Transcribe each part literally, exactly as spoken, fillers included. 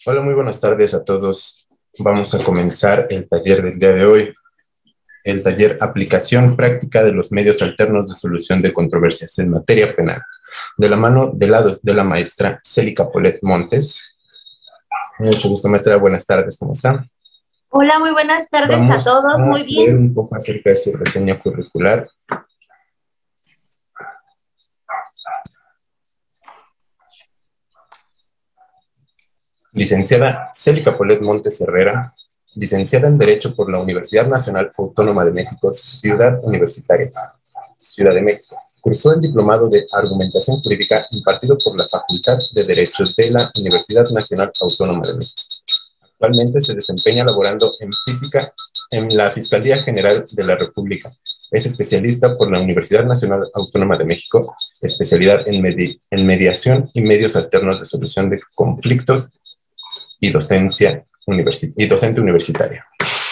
Hola, muy buenas tardes a todos. Vamos a comenzar el taller del día de hoy, el taller Aplicación Práctica de los Medios Alternos de Solución de Controversias en Materia Penal, de la mano de la, de la maestra Célica Polet Montes. Mucho gusto, maestra. Buenas tardes, ¿cómo está? Hola, muy buenas tardes a Vamos todos, a muy leer bien. un poco acerca de su reseña curricular. Licenciada Célica Polet Montes Herrera, licenciada en Derecho por la Universidad Nacional Autónoma de México, Ciudad Universitaria, Ciudad de México. Cursó el diplomado de Argumentación Jurídica impartido por la Facultad de Derecho de la Universidad Nacional Autónoma de México. Actualmente se desempeña laborando en física en la Fiscalía General de la República. Es especialista por la Universidad Nacional Autónoma de México, especialidad en, medi en mediación y medios alternos de solución de conflictos y docencia universi y docente universitaria.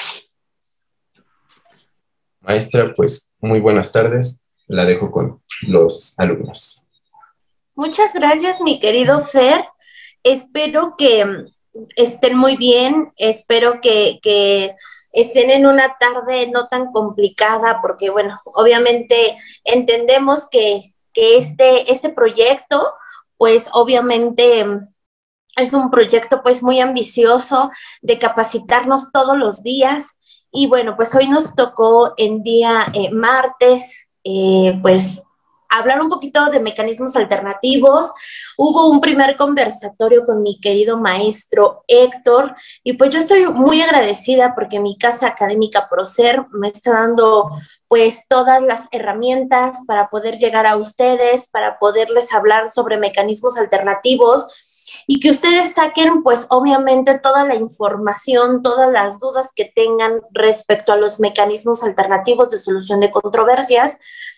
Maestra, pues muy buenas tardes. La dejo con los alumnos. Muchas gracias, mi querido Fer. Espero que mm, estén muy bien, espero que, que estén en una tarde no tan complicada, porque bueno, obviamente entendemos que, que este, este proyecto, pues obviamente mm, es un proyecto pues muy ambicioso de capacitarnos todos los días. Y bueno, pues hoy nos tocó en día eh, martes, eh, pues hablar un poquito de mecanismos alternativos. Hubo un primer conversatorio con mi querido maestro Héctor y pues yo estoy muy agradecida porque mi casa académica Procer me está dando pues todas las herramientas para poder llegar a ustedes, para poderles hablar sobre mecanismos alternativos y que ustedes saquen, pues obviamente, toda la información, todas las dudas que tengan respecto a los mecanismos alternativos de solución de controversias.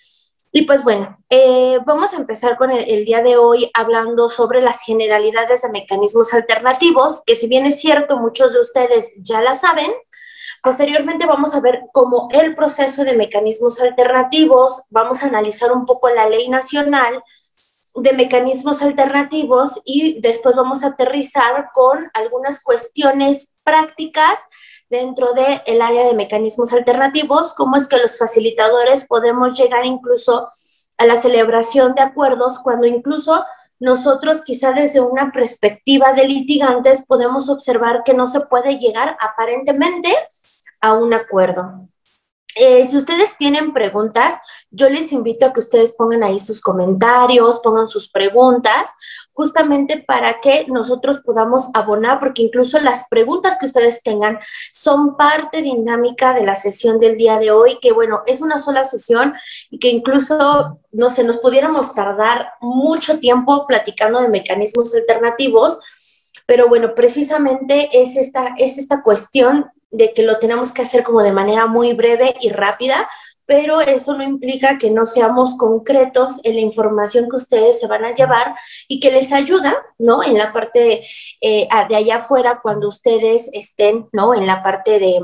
Y pues bueno, eh, vamos a empezar con el, el día de hoy hablando sobre las generalidades de mecanismos alternativos, que si bien es cierto, muchos de ustedes ya la saben. Posteriormente vamos a ver cómo el proceso de mecanismos alternativos, vamos a analizar un poco la ley nacional de mecanismos alternativos y después vamos a aterrizar con algunas cuestiones prácticas dentro del área de mecanismos alternativos, cómo es que los facilitadores podemos llegar incluso a la celebración de acuerdos cuando incluso nosotros quizá desde una perspectiva de litigantes podemos observar que no se puede llegar aparentemente a un acuerdo. Eh, si ustedes tienen preguntas, yo les invito a que ustedes pongan ahí sus comentarios, pongan sus preguntas, justamente para que nosotros podamos abonar, porque incluso las preguntas que ustedes tengan son parte dinámica de la sesión del día de hoy, que bueno, es una sola sesión y que incluso, no sé, nos pudiéramos tardar mucho tiempo platicando de mecanismos alternativos, pero bueno, precisamente es esta, es esta cuestión de que lo tenemos que hacer como de manera muy breve y rápida, pero eso no implica que no seamos concretos en la información que ustedes se van a llevar y que les ayuda, ¿no? En la parte eh, de allá afuera, cuando ustedes estén, ¿no? En la parte de,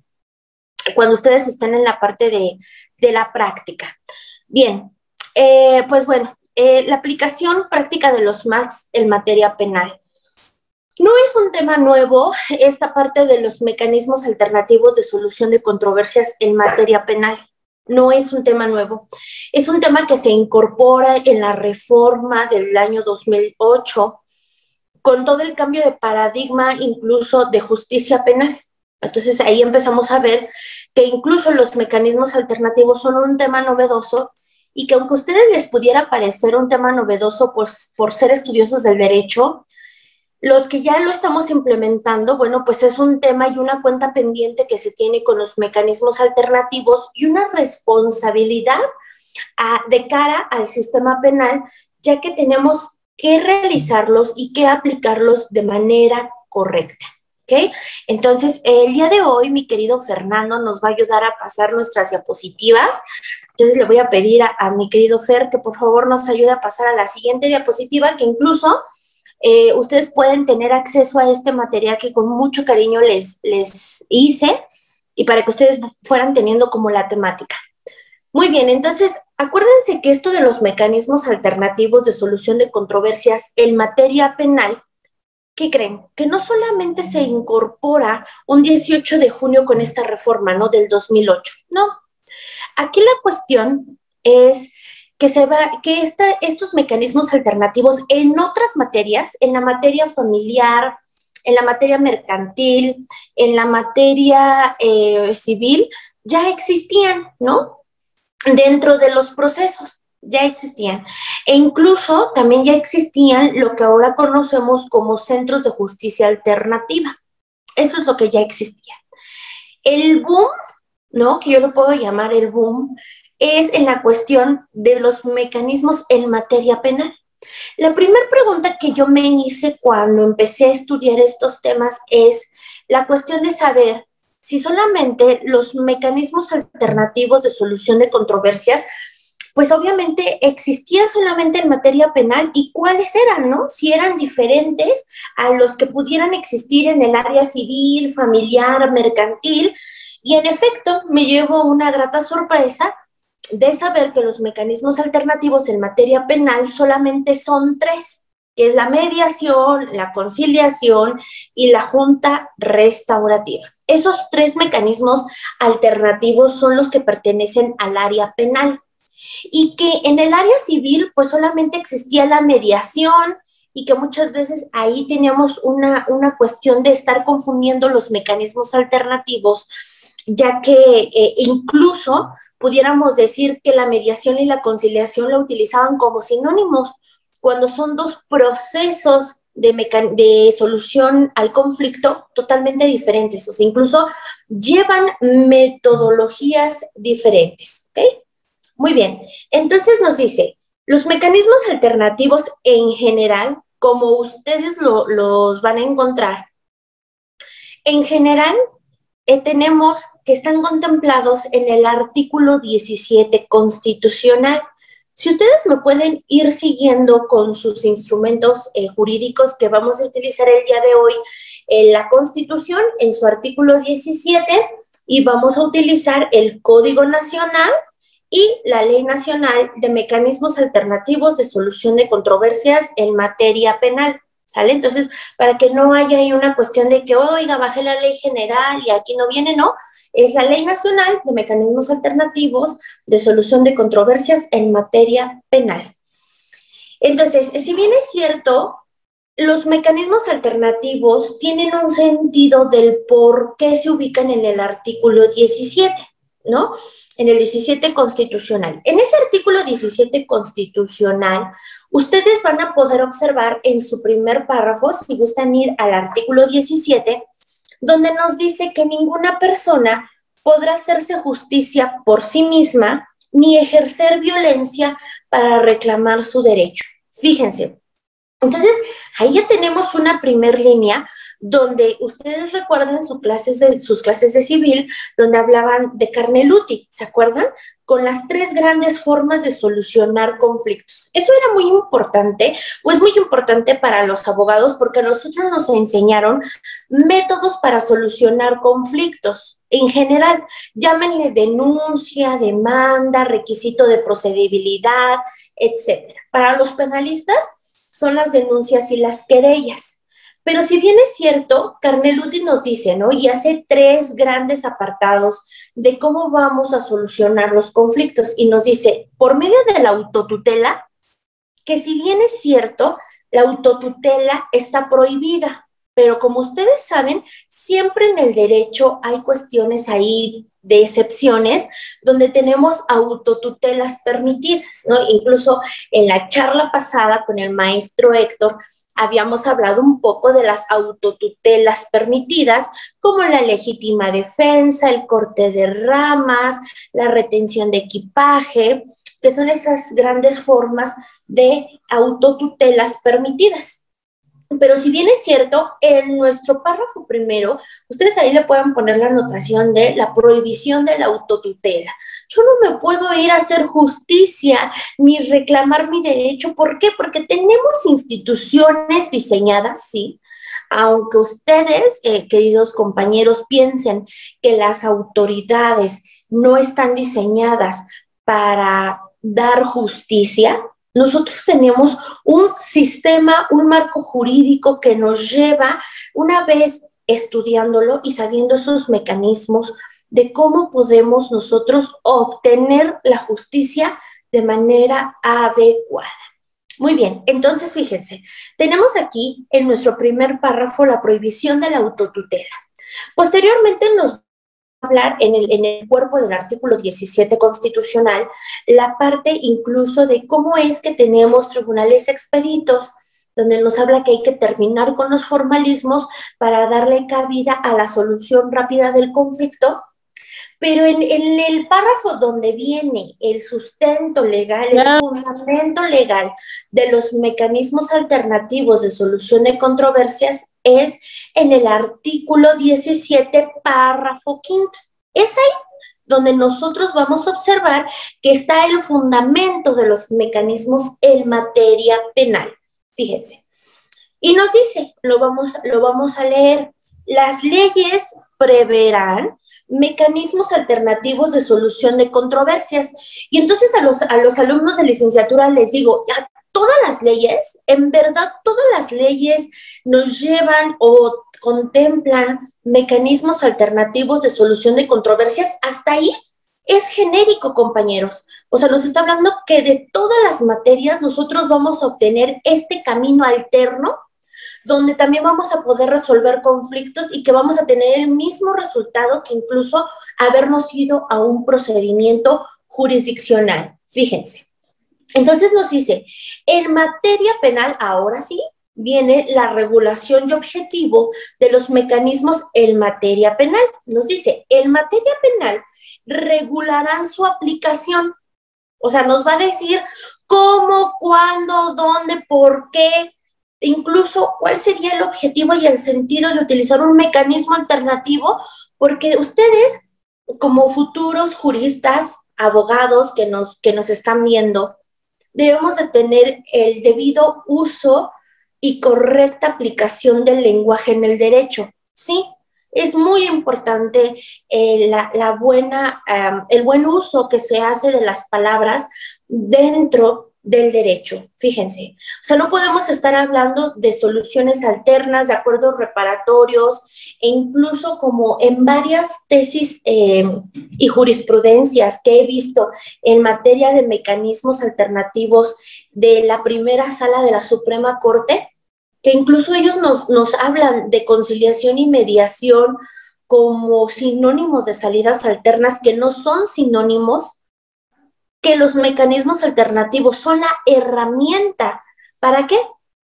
cuando ustedes estén en la parte de, de la práctica. Bien, eh, pues bueno, eh, la aplicación práctica de los M A Cs en materia penal. No es un tema nuevo esta parte de los mecanismos alternativos de solución de controversias en materia penal. No es un tema nuevo. Es un tema que se incorpora en la reforma del año dos mil ocho con todo el cambio de paradigma incluso de justicia penal. Entonces ahí empezamos a ver que incluso los mecanismos alternativos son un tema novedoso y que aunque a ustedes les pudiera parecer un tema novedoso pues, por ser estudiosos del derecho, los que ya lo estamos implementando, bueno, pues es un tema y una cuenta pendiente que se tiene con los mecanismos alternativos y una responsabilidad a, de cara al sistema penal, ya que tenemos que realizarlos y que aplicarlos de manera correcta. ¿Ok? Entonces, el día de hoy, mi querido Fernando nos va a ayudar a pasar nuestras diapositivas. Entonces, le voy a pedir a, a mi querido Fer que por favor nos ayude a pasar a la siguiente diapositiva, que incluso Eh, ustedes pueden tener acceso a este material que con mucho cariño les, les hice y para que ustedes fueran teniendo como la temática. Muy bien, entonces, acuérdense que esto de los mecanismos alternativos de solución de controversias en materia penal, ¿qué creen? Que no solamente se incorpora un dieciocho de junio con esta reforma, ¿no? Del dos mil ocho. No. Aquí la cuestión es que se va, que esta, estos mecanismos alternativos en otras materias, en la materia familiar, en la materia mercantil, en la materia eh, civil, ya existían, ¿no? Dentro de los procesos, ya existían. E incluso también ya existían lo que ahora conocemos como centros de justicia alternativa. Eso es lo que ya existía. El boom, ¿no? Que yo lo puedo llamar el boom, es en la cuestión de los mecanismos en materia penal. La primera pregunta que yo me hice cuando empecé a estudiar estos temas es la cuestión de saber si solamente los mecanismos alternativos de solución de controversias, pues obviamente existían solamente en materia penal y cuáles eran, ¿no? Si eran diferentes a los que pudieran existir en el área civil, familiar, mercantil. Y en efecto, me llevo una grata sorpresa de saber que los mecanismos alternativos en materia penal solamente son tres, que es la mediación, la conciliación y la junta restaurativa. Esos tres mecanismos alternativos son los que pertenecen al área penal. Y que en el área civil, pues solamente existía la mediación y que muchas veces ahí teníamos una, una cuestión de estar confundiendo los mecanismos alternativos, ya que eh, incluso pudiéramos decir que la mediación y la conciliación la utilizaban como sinónimos, cuando son dos procesos de, de solución al conflicto totalmente diferentes, o sea, incluso llevan metodologías diferentes, ¿ok? Muy bien, entonces nos dice, los mecanismos alternativos en general, como ustedes lo, los van a encontrar, en general eh, tenemos que están contemplados en el artículo diecisiete constitucional. Si ustedes me pueden ir siguiendo con sus instrumentos eh, jurídicos que vamos a utilizar el día de hoy, en la Constitución, en su artículo diecisiete, y vamos a utilizar el Código Nacional y la Ley Nacional de Mecanismos Alternativos de Solución de Controversias en Materia Penal, ¿sale? Entonces, para que no haya ahí una cuestión de que, oiga, bajé la ley general y aquí no viene, no, es la Ley Nacional de Mecanismos Alternativos de Solución de Controversias en Materia Penal. Entonces, si bien es cierto, los mecanismos alternativos tienen un sentido del por qué se ubican en el artículo diecisiete, ¿no? En el diecisiete constitucional. En ese artículo diecisiete constitucional, ustedes van a poder observar en su primer párrafo, si gustan ir al artículo diecisiete, donde nos dice que ninguna persona podrá hacerse justicia por sí misma ni ejercer violencia para reclamar su derecho. Fíjense. Entonces, ahí ya tenemos una primer línea donde ustedes recuerdan sus clases de, sus clases de civil, donde hablaban de Carneluti, ¿se acuerdan? Con las tres grandes formas de solucionar conflictos. Eso era muy importante, o es muy importante para los abogados, porque a nosotros nos enseñaron métodos para solucionar conflictos. En general, llámenle denuncia, demanda, requisito de procedibilidad, etcétera. Para los penalistas, son las denuncias y las querellas. Pero si bien es cierto, Carneluti nos dice, ¿no? Y hace tres grandes apartados de cómo vamos a solucionar los conflictos. Y nos dice, por medio de la autotutela, que si bien es cierto, la autotutela está prohibida. Pero como ustedes saben, siempre en el derecho hay cuestiones ahí de excepciones donde tenemos autotutelas permitidas, ¿no? Incluso en la charla pasada con el maestro Héctor habíamos hablado un poco de las autotutelas permitidas, como la legítima defensa, el corte de ramas, la retención de equipaje, que son esas grandes formas de autotutelas permitidas. Pero si bien es cierto, en nuestro párrafo primero, ustedes ahí le pueden poner la anotación de la prohibición de la autotutela. Yo no me puedo ir a hacer justicia ni reclamar mi derecho. ¿Por qué? Porque tenemos instituciones diseñadas, sí, aunque ustedes, eh, queridos compañeros, piensen que las autoridades no están diseñadas para dar justicia, nosotros tenemos un sistema, un marco jurídico que nos lleva, una vez estudiándolo y sabiendo esos mecanismos de cómo podemos nosotros obtener la justicia de manera adecuada. Muy bien, entonces fíjense, tenemos aquí en nuestro primer párrafo la prohibición de la autotutela. Posteriormente nos va a hablar en el, en el cuerpo del artículo diecisiete constitucional la parte incluso de cómo es que tenemos tribunales expeditos, donde nos habla que hay que terminar con los formalismos para darle cabida a la solución rápida del conflicto. Pero en, en el párrafo donde viene el sustento legal, el fundamento legal de los mecanismos alternativos de solución de controversias es en el artículo diecisiete, párrafo quinto. Es ahí donde nosotros vamos a observar que está el fundamento de los mecanismos en materia penal. Fíjense. Y nos dice, lo vamos, lo vamos a leer, las leyes preverán mecanismos alternativos de solución de controversias. Y entonces a los, a los alumnos de licenciatura les digo, a todas las leyes, en verdad todas las leyes nos llevan o contemplan mecanismos alternativos de solución de controversias. Hasta ahí es genérico, compañeros. O sea, nos está hablando que de todas las materias nosotros vamos a obtener este camino alterno donde también vamos a poder resolver conflictos y que vamos a tener el mismo resultado que incluso habernos ido a un procedimiento jurisdiccional. Fíjense. Entonces nos dice, en materia penal, ahora sí, viene la regulación y objetivo de los mecanismos en materia penal. Nos dice, en materia penal regularán su aplicación. O sea, nos va a decir cómo, cuándo, dónde, por qué, incluso cuál sería el objetivo y el sentido de utilizar un mecanismo alternativo, porque ustedes, como futuros juristas, abogados que nos, que nos están viendo, debemos de tener el debido uso y correcta aplicación del lenguaje en el derecho, ¿sí? Es muy importante eh, la, la buena, um, el buen uso que se hace de las palabras dentro del derecho, fíjense. O sea, no podemos estar hablando de soluciones alternas, de acuerdos reparatorios, e incluso como en varias tesis eh, y jurisprudencias que he visto en materia de mecanismos alternativos de la primera sala de la Suprema Corte, que incluso ellos nos, nos hablan de conciliación y mediación como sinónimos de salidas alternas, que no son sinónimos, que los mecanismos alternativos son la herramienta. ¿Para qué?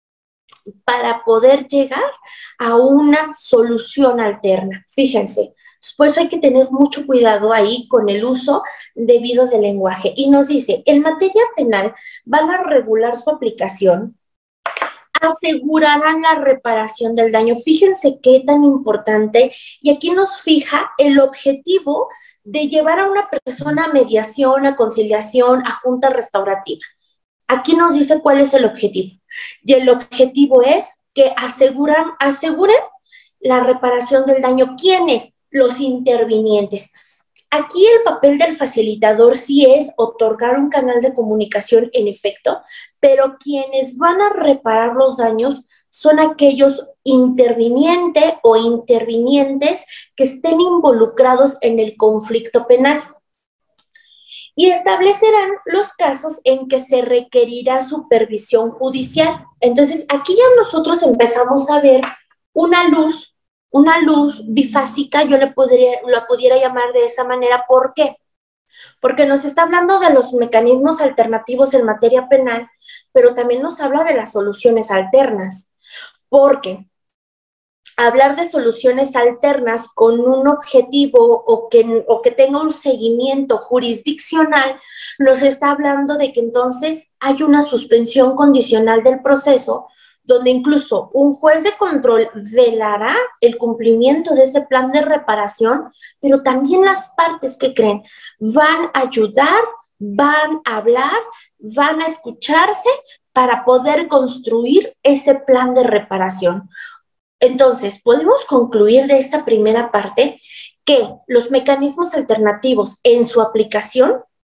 Para poder llegar a una solución alterna. Fíjense, por eso hay que tener mucho cuidado ahí con el uso debido del lenguaje. Y nos dice, en materia penal van a regular su aplicación, asegurarán la reparación del daño. Fíjense qué tan importante, y aquí nos fija el objetivo de llevar a una persona a mediación, a conciliación, a junta restaurativa. Aquí nos dice cuál es el objetivo. Y el objetivo es que aseguran, aseguren la reparación del daño. ¿Quiénes? Los intervinientes. Aquí el papel del facilitador sí es otorgar un canal de comunicación en efecto, pero quienes van a reparar los daños son aquellos intervinientes o intervinientes que estén involucrados en el conflicto penal. Y establecerán los casos en que se requerirá supervisión judicial. Entonces, aquí ya nosotros empezamos a ver una luz, una luz bifásica, yo le podría, la pudiera llamar de esa manera. ¿Por qué? Porque nos está hablando de los mecanismos alternativos en materia penal, pero también nos habla de las soluciones alternas. Porque hablar de soluciones alternas con un objetivo o que, o que tenga un seguimiento jurisdiccional, nos está hablando de que entonces hay una suspensión condicional del proceso, donde incluso un juez de control velará el cumplimiento de ese plan de reparación, pero también las partes que creen van a ayudar, van a hablar, van a escucharse para poder construir ese plan de reparación. Entonces, podemos concluir de esta primera parte que los mecanismos alternativos en su aplicación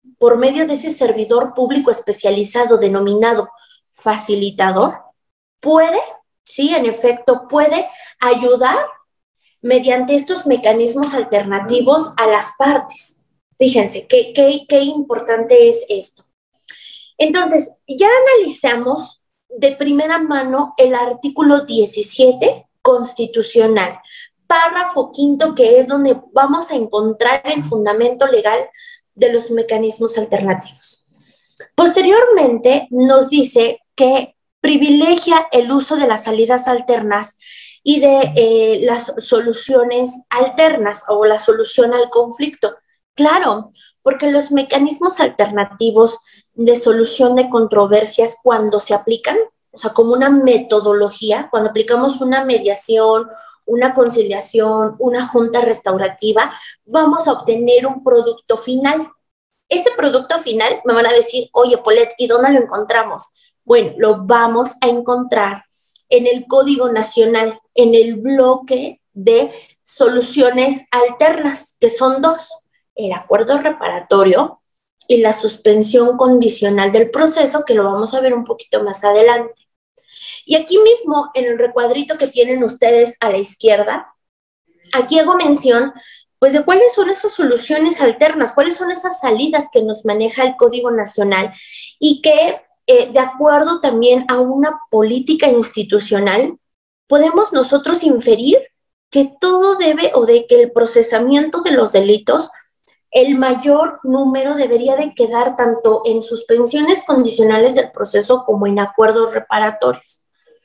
por medio de ese servidor público especializado denominado facilitador, puede, sí, en efecto, puede ayudar mediante estos mecanismos alternativos a las partes. Fíjense, qué, qué, qué importante es esto. Entonces, ya analizamos de primera mano el artículo diecisiete constitucional, párrafo quinto, que es donde vamos a encontrar el fundamento legal de los mecanismos alternativos. Posteriormente, nos dice que privilegia el uso de las salidas alternas y de eh, las soluciones alternas o la solución al conflicto. Claro, porque los mecanismos alternativos de solución de controversias, cuando se aplican, o sea, como una metodología, cuando aplicamos una mediación, una conciliación, una junta restaurativa, vamos a obtener un producto final. Ese producto final me van a decir, oye, Paulette, ¿y dónde lo encontramos? Bueno, lo vamos a encontrar en el Código Nacional, en el bloque de soluciones alternas, que son dos: el acuerdo reparatorio y la suspensión condicional del proceso, que lo vamos a ver un poquito más adelante. Y aquí mismo, en el recuadrito que tienen ustedes a la izquierda, aquí hago mención, pues, de cuáles son esas soluciones alternas, cuáles son esas salidas que nos maneja el Código Nacional y que, eh, de acuerdo también a una política institucional, podemos nosotros inferir que todo debe, o de que el procesamiento de los delitos, el mayor número debería de quedar tanto en suspensiones condicionales del proceso como en acuerdos reparatorios.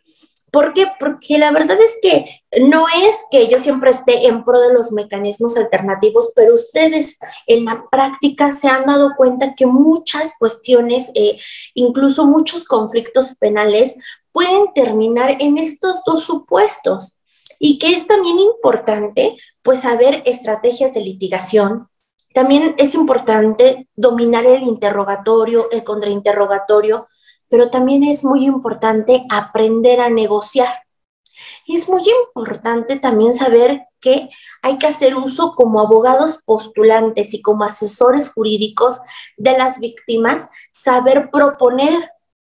¿Por qué? Porque la verdad es que no es que yo siempre esté en pro de los mecanismos alternativos, pero ustedes en la práctica se han dado cuenta que muchas cuestiones, eh, incluso muchos conflictos penales, pueden terminar en estos dos supuestos. Y que es también importante, pues, saber estrategias de litigación. También es importante dominar el interrogatorio, el contrainterrogatorio, pero también es muy importante aprender a negociar. Y es muy importante también saber que hay que hacer uso como abogados postulantes y como asesores jurídicos de las víctimas, saber proponer,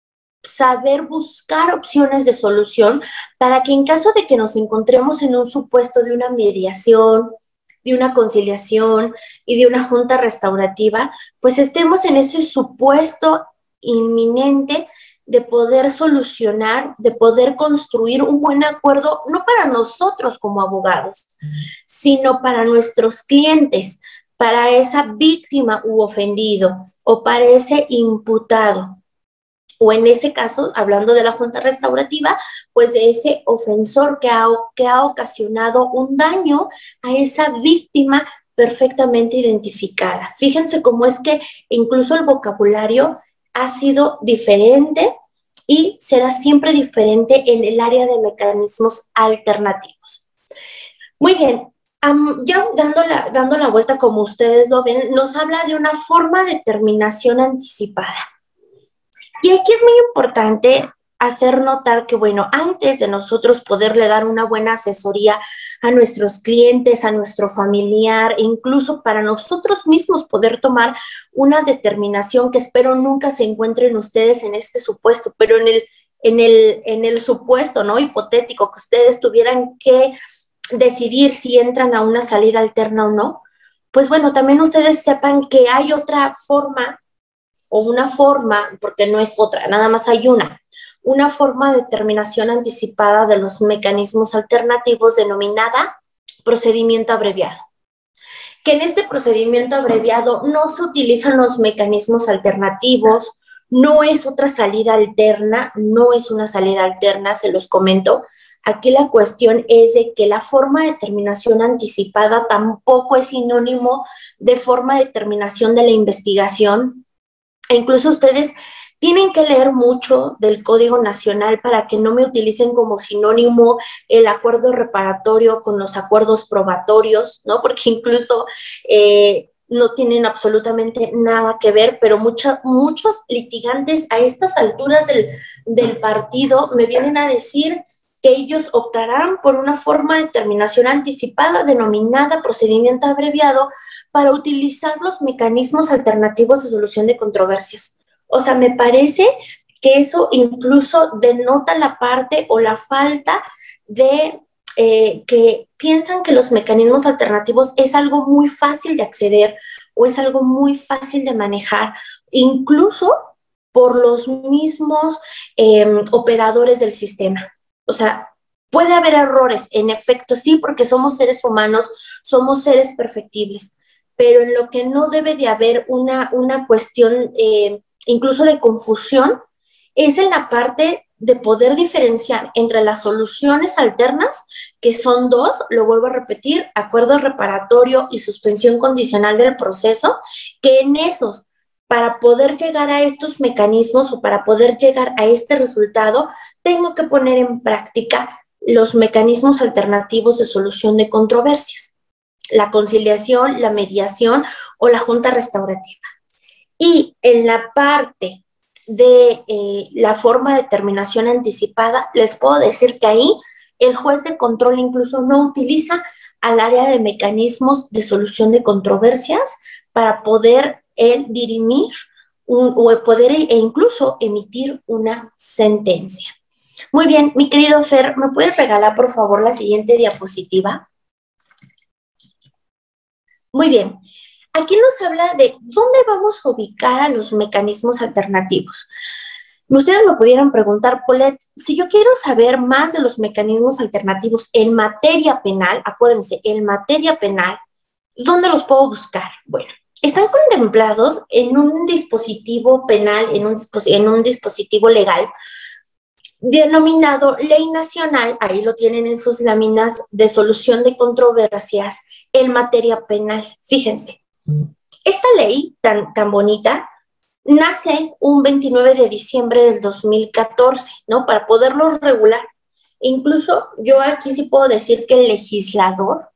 saber buscar opciones de solución para que en caso de que nos encontremos en un supuesto de una mediación, de una conciliación y de una junta restaurativa, pues estemos en ese supuesto inminente de poder solucionar, de poder construir un buen acuerdo, no para nosotros como abogados, sino para nuestros clientes, para esa víctima u ofendido o para ese imputado. O en ese caso, hablando de la junta restaurativa, pues de ese ofensor que ha, que ha ocasionado un daño a esa víctima perfectamente identificada. Fíjense cómo es que incluso el vocabulario ha sido diferente y será siempre diferente en el área de mecanismos alternativos. Muy bien, um, ya dando la, dando la vuelta, como ustedes lo ven, nos habla de una forma de terminación anticipada. Y aquí es muy importante hacer notar que, bueno, antes de nosotros poderle dar una buena asesoría a nuestros clientes, a nuestro familiar, e incluso para nosotros mismos poder tomar una determinación, que espero nunca se encuentren ustedes en este supuesto, pero en el, en el, en el supuesto, ¿no?, hipotético, que ustedes tuvieran que decidir si entran a una salida alterna o no, pues bueno, también ustedes sepan que hay otra forma, o una forma, porque no es otra, nada más hay una, una forma de terminación anticipada de los mecanismos alternativos denominada procedimiento abreviado. Que en este procedimiento abreviado no se utilizan los mecanismos alternativos, no es otra salida alterna, no es una salida alterna, se los comento. Aquí la cuestión es de que la forma de terminación anticipada tampoco es sinónimo de forma de terminación de la investigación. E incluso ustedes tienen que leer mucho del Código Nacional para que no me utilicen como sinónimo el acuerdo reparatorio con los acuerdos probatorios, ¿no? Porque incluso eh, no tienen absolutamente nada que ver, pero mucha, muchos litigantes a estas alturas del, del partido me vienen a decir que ellos optarán por una forma de terminación anticipada denominada procedimiento abreviado para utilizar los mecanismos alternativos de solución de controversias. O sea, me parece que eso incluso denota la parte o la falta de eh, que piensan que los mecanismos alternativos es algo muy fácil de acceder o es algo muy fácil de manejar, incluso por los mismos eh, operadores del sistema. O sea, puede haber errores, en efecto, sí, porque somos seres humanos, somos seres perfectibles, pero en lo que no debe de haber una, una cuestión eh, incluso de confusión es en la parte de poder diferenciar entre las soluciones alternas, que son dos, lo vuelvo a repetir, acuerdo reparatorio y suspensión condicional del proceso, que en esos, para poder llegar a estos mecanismos o para poder llegar a este resultado, tengo que poner en práctica los mecanismos alternativos de solución de controversias, la conciliación, la mediación o la junta restaurativa. Y en la parte de eh, la forma de terminación anticipada, les puedo decir que ahí el juez de control incluso no utiliza al área de mecanismos de solución de controversias para poder él dirimir un, o poder e incluso emitir una sentencia. Muy bien, mi querido Fer, ¿me puedes regalar por favor la siguiente diapositiva? Muy bien. Aquí nos habla de dónde vamos a ubicar a los mecanismos alternativos. Ustedes me pudieran preguntar, Paulette, si yo quiero saber más de los mecanismos alternativos en materia penal, acuérdense, en materia penal, ¿dónde los puedo buscar? Bueno, están contemplados en un dispositivo penal, en un, dispos en un dispositivo legal, denominado Ley Nacional, ahí lo tienen en sus láminas, de solución de controversias en materia penal. Fíjense. Esta ley tan, tan bonita nace un veintinueve de diciembre del dos mil catorce, ¿no? Para poderlos regular. Incluso yo aquí sí puedo decir que el legislador,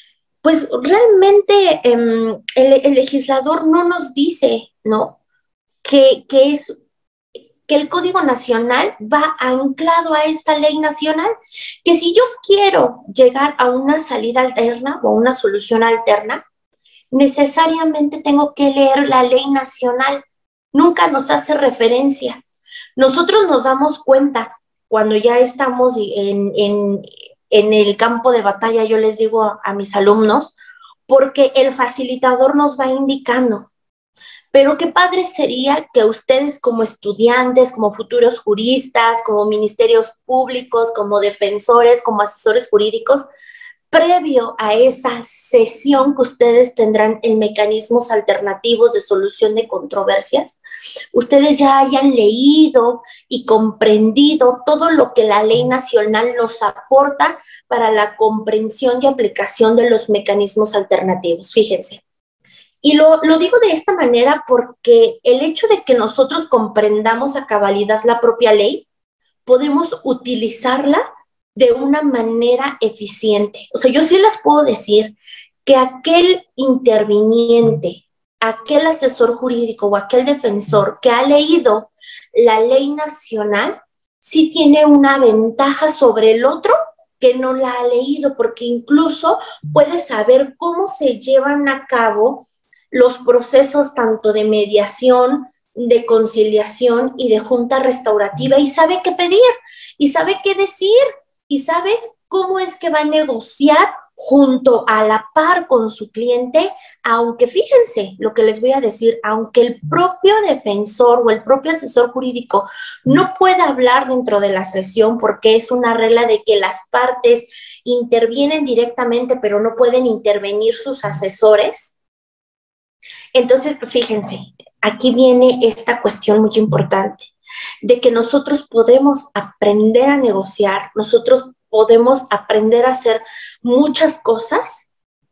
pues realmente eh, el, el legislador no nos dice, ¿no? Que, que es que el Código Nacional va anclado a esta ley nacional, que si yo quiero llegar a una salida alterna o una solución alterna, necesariamente tengo que leer la ley nacional. Nunca nos hace referencia. Nosotros nos damos cuenta cuando ya estamos en, en, en el campo de batalla, yo les digo a, a mis alumnos, porque el facilitador nos va indicando. Pero qué padre sería que ustedes como estudiantes, como futuros juristas, como ministerios públicos, como defensores, como asesores jurídicos, previo a esa sesión que ustedes tendrán en mecanismos alternativos de solución de controversias, ustedes ya hayan leído y comprendido todo lo que la ley nacional nos aporta para la comprensión y aplicación de los mecanismos alternativos. Fíjense. Y lo, lo digo de esta manera porque el hecho de que nosotros comprendamos a cabalidad la propia ley, podemos utilizarla de una manera eficiente. O sea, yo sí les puedo decir que aquel interviniente, aquel asesor jurídico o aquel defensor que ha leído la ley nacional, sí tiene una ventaja sobre el otro que no la ha leído, porque incluso puede saber cómo se llevan a cabo los procesos tanto de mediación, de conciliación y de junta restaurativa, y sabe qué pedir, y sabe qué decir, y sabe cómo es que va a negociar junto a la par con su cliente, aunque fíjense lo que les voy a decir, aunque el propio defensor o el propio asesor jurídico no pueda hablar dentro de la sesión porque es una regla de que las partes intervienen directamente pero no pueden intervenir sus asesores. Entonces, fíjense, aquí viene esta cuestión muy importante, de que nosotros podemos aprender a negociar, nosotros podemos aprender a hacer muchas cosas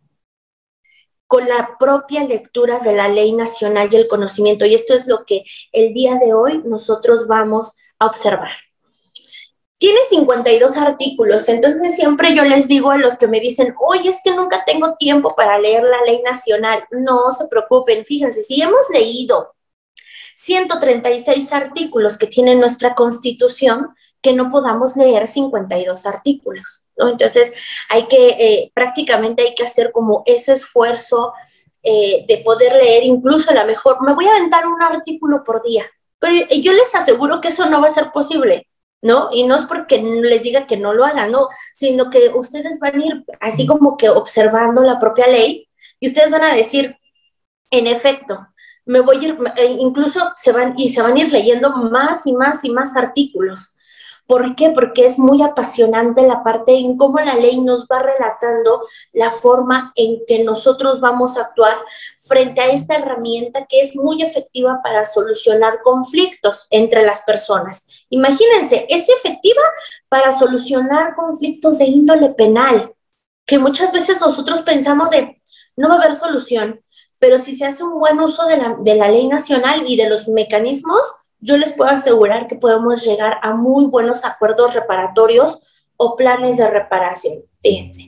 con la propia lectura de la ley nacional y el conocimiento. Y esto es lo que el día de hoy nosotros vamos a observar. Tiene cincuenta y dos artículos, entonces siempre yo les digo a los que me dicen, oye, es que nunca tengo tiempo para leer la ley nacional. No se preocupen, fíjense, si hemos leído ciento treinta y seis artículos que tiene nuestra Constitución, que no podamos leer cincuenta y dos artículos, ¿no? Entonces, hay que, eh, prácticamente hay que hacer como ese esfuerzo eh, de poder leer, incluso a lo mejor, me voy a aventar un artículo por día, pero yo les aseguro que eso no va a ser posible, ¿no? Y no es porque les diga que no lo hagan, no, sino que ustedes van a ir así como que observando la propia ley y ustedes van a decir, en efecto, me voy a ir, incluso se van, y se van a ir leyendo más y más y más artículos. ¿Por qué? Porque es muy apasionante la parte en cómo la ley nos va relatando la forma en que nosotros vamos a actuar frente a esta herramienta que es muy efectiva para solucionar conflictos entre las personas. Imagínense, es efectiva para solucionar conflictos de índole penal, que muchas veces nosotros pensamos de no va a haber solución, pero si se hace un buen uso de la, de la ley nacional y de los mecanismos, yo les puedo asegurar que podemos llegar a muy buenos acuerdos reparatorios o planes de reparación. Fíjense.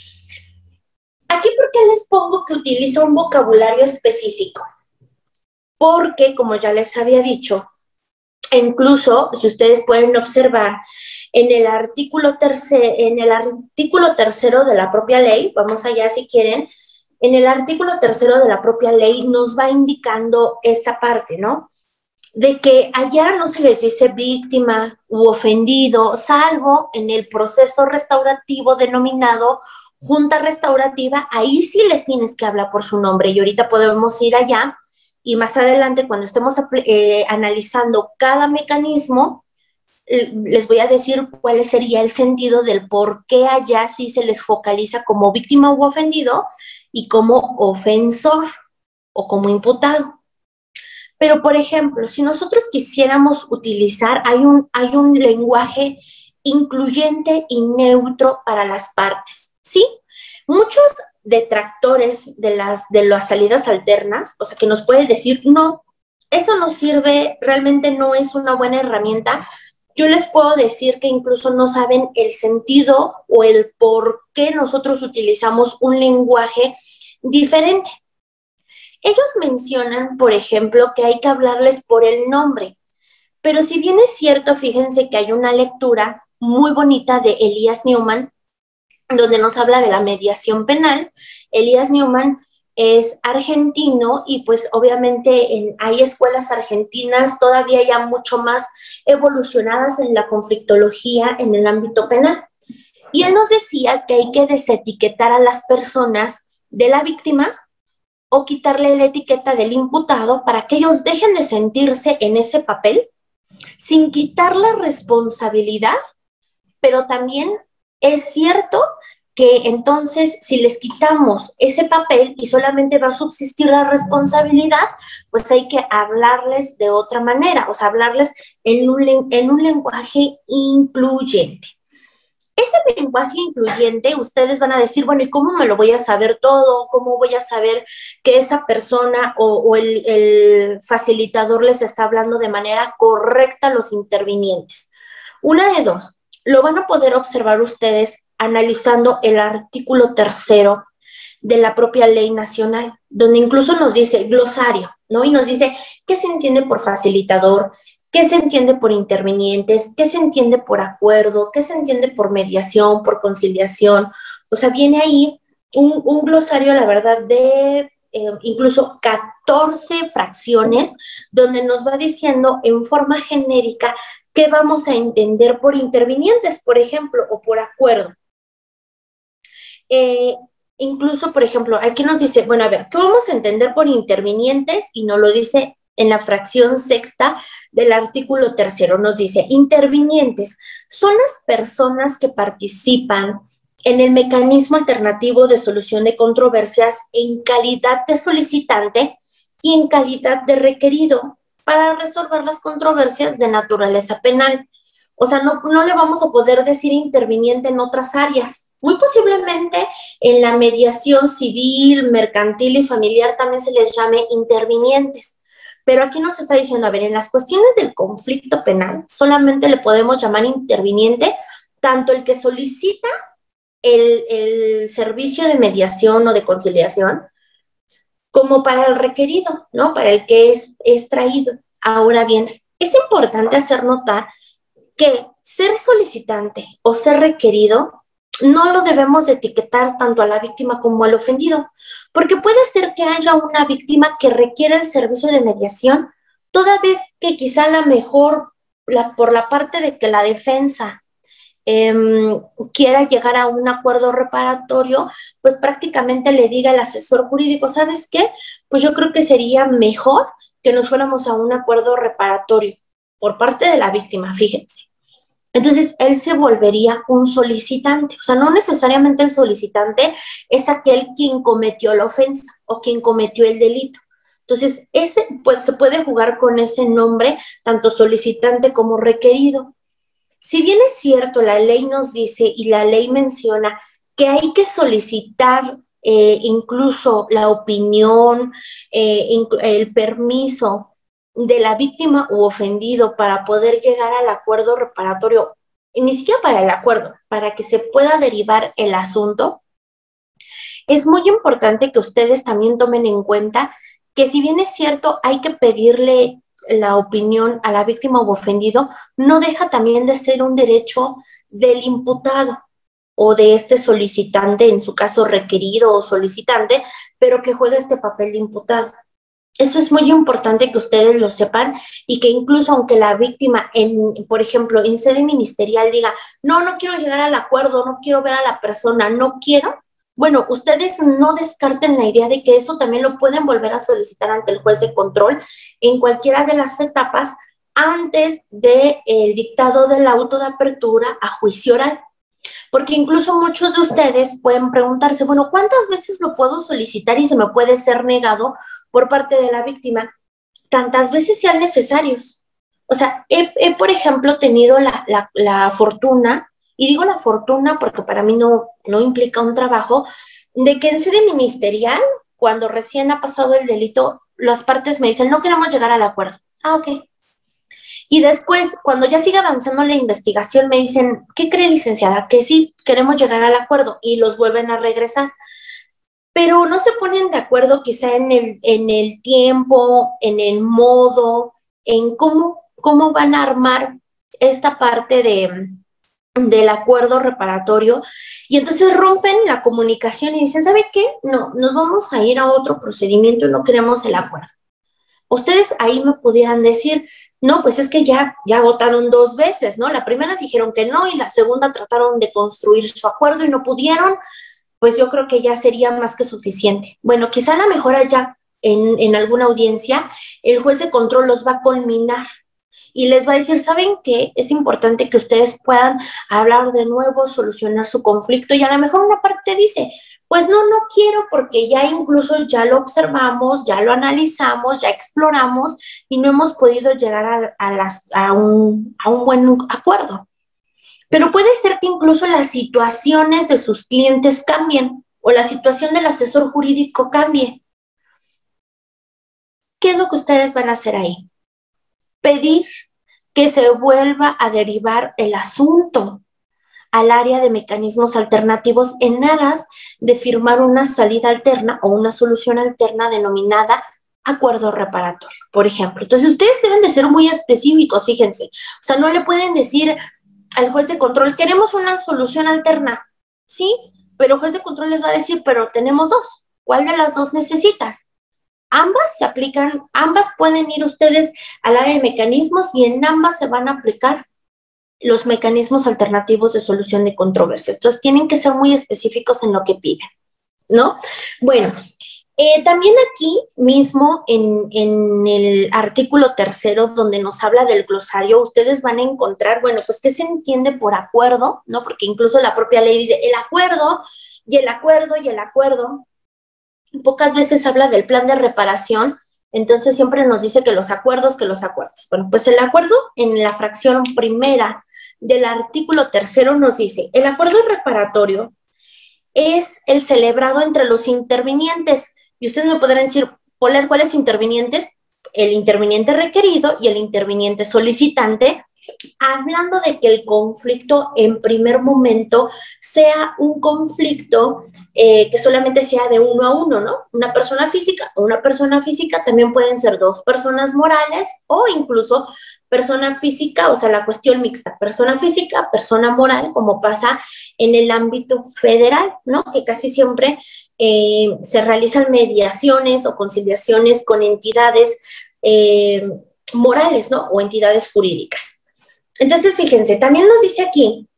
Aquí, ¿por qué les pongo que utiliza un vocabulario específico? Porque, como ya les había dicho, incluso, si ustedes pueden observar, en el artículo tercero, en el artículo tercero de la propia ley, vamos allá si quieren, en el artículo tercero de la propia ley nos va indicando esta parte, ¿no? De que allá no se les dice víctima u ofendido, salvo en el proceso restaurativo denominado junta restaurativa, ahí sí les tienes que hablar por su nombre y ahorita podemos ir allá y más adelante cuando estemos eh, analizando cada mecanismo, eh, les voy a decir cuál sería el sentido del por qué allá sí se les focaliza como víctima u ofendido y como ofensor o como imputado. Pero, por ejemplo, si nosotros quisiéramos utilizar, hay un, hay un lenguaje incluyente y neutro para las partes, ¿sí? Muchos detractores de las, de las salidas alternas, o sea, que nos pueden decir, no, eso no sirve, realmente no es una buena herramienta. Yo les puedo decir que incluso no saben el sentido o el por qué nosotros utilizamos un lenguaje diferente. Ellos mencionan, por ejemplo, que hay que hablarles por el nombre, pero si bien es cierto, fíjense que hay una lectura muy bonita de Elías Newman, donde nos habla de la mediación penal. Elías Newman es argentino y pues obviamente en, hay escuelas argentinas todavía ya mucho más evolucionadas en la conflictología en el ámbito penal. Y él nos decía que hay que desetiquetar a las personas de la víctima o quitarle la etiqueta del imputado para que ellos dejen de sentirse en ese papel sin quitar la responsabilidad, pero también es cierto que entonces si les quitamos ese papel y solamente va a subsistir la responsabilidad, pues hay que hablarles de otra manera, o sea, hablarles en un, en un lenguaje incluyente. Ese lenguaje incluyente, ustedes van a decir, bueno, ¿y cómo me lo voy a saber todo? ¿Cómo voy a saber que esa persona o, o el, el facilitador les está hablando de manera correcta a los intervinientes? Una de dos, lo van a poder observar ustedes analizando el artículo tercero de la propia ley nacional, donde incluso nos dice glosario, ¿no? Y nos dice qué se entiende por facilitador, qué se entiende por intervinientes, qué se entiende por acuerdo, qué se entiende por mediación, por conciliación. O sea, viene ahí un, un glosario, la verdad, de eh, incluso catorce fracciones, donde nos va diciendo en forma genérica qué vamos a entender por intervinientes, por ejemplo, o por acuerdo. Eh, incluso, por ejemplo, aquí nos dice, bueno, a ver, ¿qué vamos a entender por intervinientes? Y nos lo dice en la fracción sexta del artículo tercero, nos dice, intervinientes son las personas que participan en el mecanismo alternativo de solución de controversias en calidad de solicitante y en calidad de requerido para resolver las controversias de naturaleza penal. O sea, no, no le vamos a poder decir interviniente en otras áreas. Muy posiblemente en la mediación civil, mercantil y familiar también se les llame intervinientes. Pero aquí nos está diciendo, a ver, en las cuestiones del conflicto penal solamente le podemos llamar interviniente tanto el que solicita el, el servicio de mediación o de conciliación como para el requerido, ¿no? Para el que es, es traído. Ahora bien, es importante hacer notar que ser solicitante o ser requerido no lo debemos de etiquetar tanto a la víctima como al ofendido, porque puede ser que haya una víctima que requiera el servicio de mediación, toda vez que quizá a la mejor la, por la parte de que la defensa eh, quiera llegar a un acuerdo reparatorio, pues prácticamente le diga al asesor jurídico, ¿sabes qué? Pues yo creo que sería mejor que nos fuéramos a un acuerdo reparatorio por parte de la víctima, fíjense. Entonces, él se volvería un solicitante. O sea, no necesariamente el solicitante es aquel quien cometió la ofensa o quien cometió el delito. Entonces, ese, pues, se puede jugar con ese nombre, tanto solicitante como requerido. Si bien es cierto, la ley nos dice y la ley menciona que hay que solicitar eh, incluso la opinión, eh, el permiso de la víctima u ofendido para poder llegar al acuerdo reparatorio, y ni siquiera para el acuerdo, para que se pueda derivar el asunto, es muy importante que ustedes también tomen en cuenta que si bien es cierto, hay que pedirle la opinión a la víctima u ofendido, no deja también de ser un derecho del imputado o de este solicitante, en su caso requerido o solicitante, pero que juega este papel de imputado. Eso es muy importante que ustedes lo sepan y que incluso aunque la víctima, en, por ejemplo, en sede ministerial diga, no, no quiero llegar al acuerdo, no quiero ver a la persona, no quiero, bueno, ustedes no descarten la idea de que eso también lo pueden volver a solicitar ante el juez de control en cualquiera de las etapas antes del dictado del auto de apertura a juicio oral. Porque incluso muchos de ustedes pueden preguntarse, bueno, ¿cuántas veces lo puedo solicitar y se me puede ser negado por parte de la víctima? Tantas veces sean necesarios. O sea, he, he por ejemplo, tenido la, la, la fortuna, y digo la fortuna porque para mí no, no implica un trabajo, de que en sede ministerial, cuando recién ha pasado el delito, las partes me dicen, no queremos llegar al acuerdo. Ah, ok. Y después, cuando ya sigue avanzando la investigación, me dicen, ¿qué cree, licenciada? Que sí, queremos llegar al acuerdo, y los vuelven a regresar. Pero no se ponen de acuerdo quizá en el, en el tiempo, en el modo, en cómo, cómo van a armar esta parte de, del acuerdo reparatorio, y entonces rompen la comunicación y dicen, ¿sabe qué? No, nos vamos a ir a otro procedimiento y no queremos el acuerdo. Ustedes ahí me pudieran decir, no, pues es que ya, ya votaron dos veces, ¿no? La primera dijeron que no y la segunda trataron de construir su acuerdo y no pudieron, pues yo creo que ya sería más que suficiente. Bueno, quizá a la mejor allá en, en alguna audiencia, el juez de control los va a culminar y les va a decir, ¿saben qué? Es importante que ustedes puedan hablar de nuevo, solucionar su conflicto, y a lo mejor una parte dice, pues no, no quiero porque ya incluso ya lo observamos, ya lo analizamos, ya exploramos y no hemos podido llegar a, a, las, a, un, a un buen acuerdo. Pero puede ser que incluso las situaciones de sus clientes cambien o la situación del asesor jurídico cambie. ¿Qué es lo que ustedes van a hacer ahí? Pedir que se vuelva a derivar el asunto al área de mecanismos alternativos en aras de firmar una salida alterna o una solución alterna denominada acuerdo reparatorio, por ejemplo. Entonces, ustedes deben de ser muy específicos, fíjense. O sea, no le pueden decir al juez de control, queremos una solución alterna. Sí, pero el juez de control les va a decir, pero tenemos dos. ¿Cuál de las dos necesitas? Ambas se aplican, ambas pueden ir ustedes al área de mecanismos y en ambas se van a aplicar los mecanismos alternativos de solución de controversias. Entonces, tienen que ser muy específicos en lo que piden, ¿no? Bueno, eh, también aquí mismo en, en el artículo tercero, donde nos habla del glosario, ustedes van a encontrar, bueno, pues, ¿qué se entiende por acuerdo? ¿No? Porque incluso la propia ley dice el acuerdo y el acuerdo y el acuerdo. Pocas veces habla del plan de reparación, entonces siempre nos dice que los acuerdos, que los acuerdos. Bueno, pues el acuerdo en la fracción primera del artículo tercero nos dice, el acuerdo reparatorio es el celebrado entre los intervinientes. Y ustedes me podrán decir, ¿cuáles intervinientes? El interviniente requerido y el interviniente solicitante hablando de que el conflicto en primer momento sea un conflicto eh, que solamente sea de uno a uno, ¿no? Una persona física o una persona física también pueden ser dos personas morales o incluso persona física, o sea, la cuestión mixta, persona física, persona moral, como pasa en el ámbito federal, ¿no? Que casi siempre eh, se realizan mediaciones o conciliaciones con entidades eh, morales, ¿no? O entidades jurídicas. Entonces, fíjense, también nos dice aquí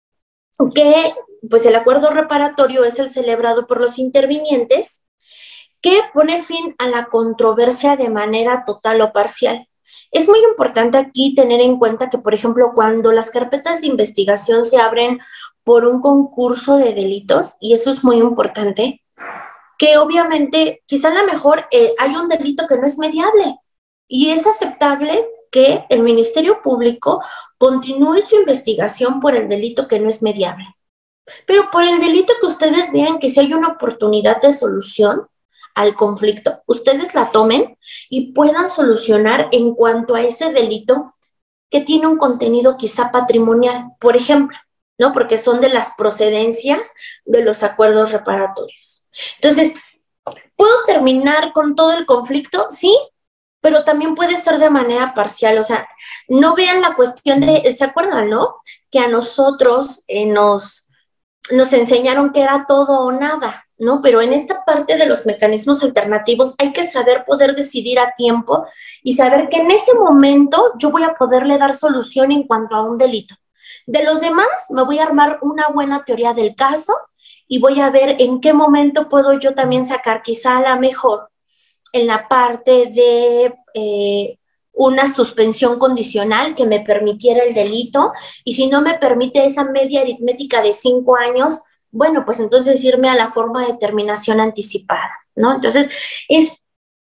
que pues el acuerdo reparatorio es el celebrado por los intervinientes que pone fin a la controversia de manera total o parcial. Es muy importante aquí tener en cuenta que, por ejemplo, cuando las carpetas de investigación se abren por un concurso de delitos, y eso es muy importante, que obviamente quizá a lo mejor eh, hay un delito que no es mediable y es aceptable que el Ministerio Público continúe su investigación por el delito que no es mediable. Pero por el delito que ustedes vean que si hay una oportunidad de solución al conflicto, ustedes la tomen y puedan solucionar en cuanto a ese delito que tiene un contenido quizá patrimonial, por ejemplo, ¿no? Porque son de las procedencias de los acuerdos reparatorios. Entonces, ¿puedo terminar con todo el conflicto? Sí, pero también puede ser de manera parcial, o sea, no vean la cuestión de, ¿se acuerdan, no? Que a nosotros eh, nos, nos enseñaron que era todo o nada, ¿no? Pero en esta parte de los mecanismos alternativos hay que saber poder decidir a tiempo y saber que en ese momento yo voy a poderle dar solución en cuanto a un delito. De los demás, me voy a armar una buena teoría del caso y voy a ver en qué momento puedo yo también sacar quizá a la mejor en la parte de eh, una suspensión condicional que me permitiera el delito, y si no me permite esa media aritmética de cinco años, bueno, pues entonces irme a la forma de terminación anticipada, ¿no? Entonces, es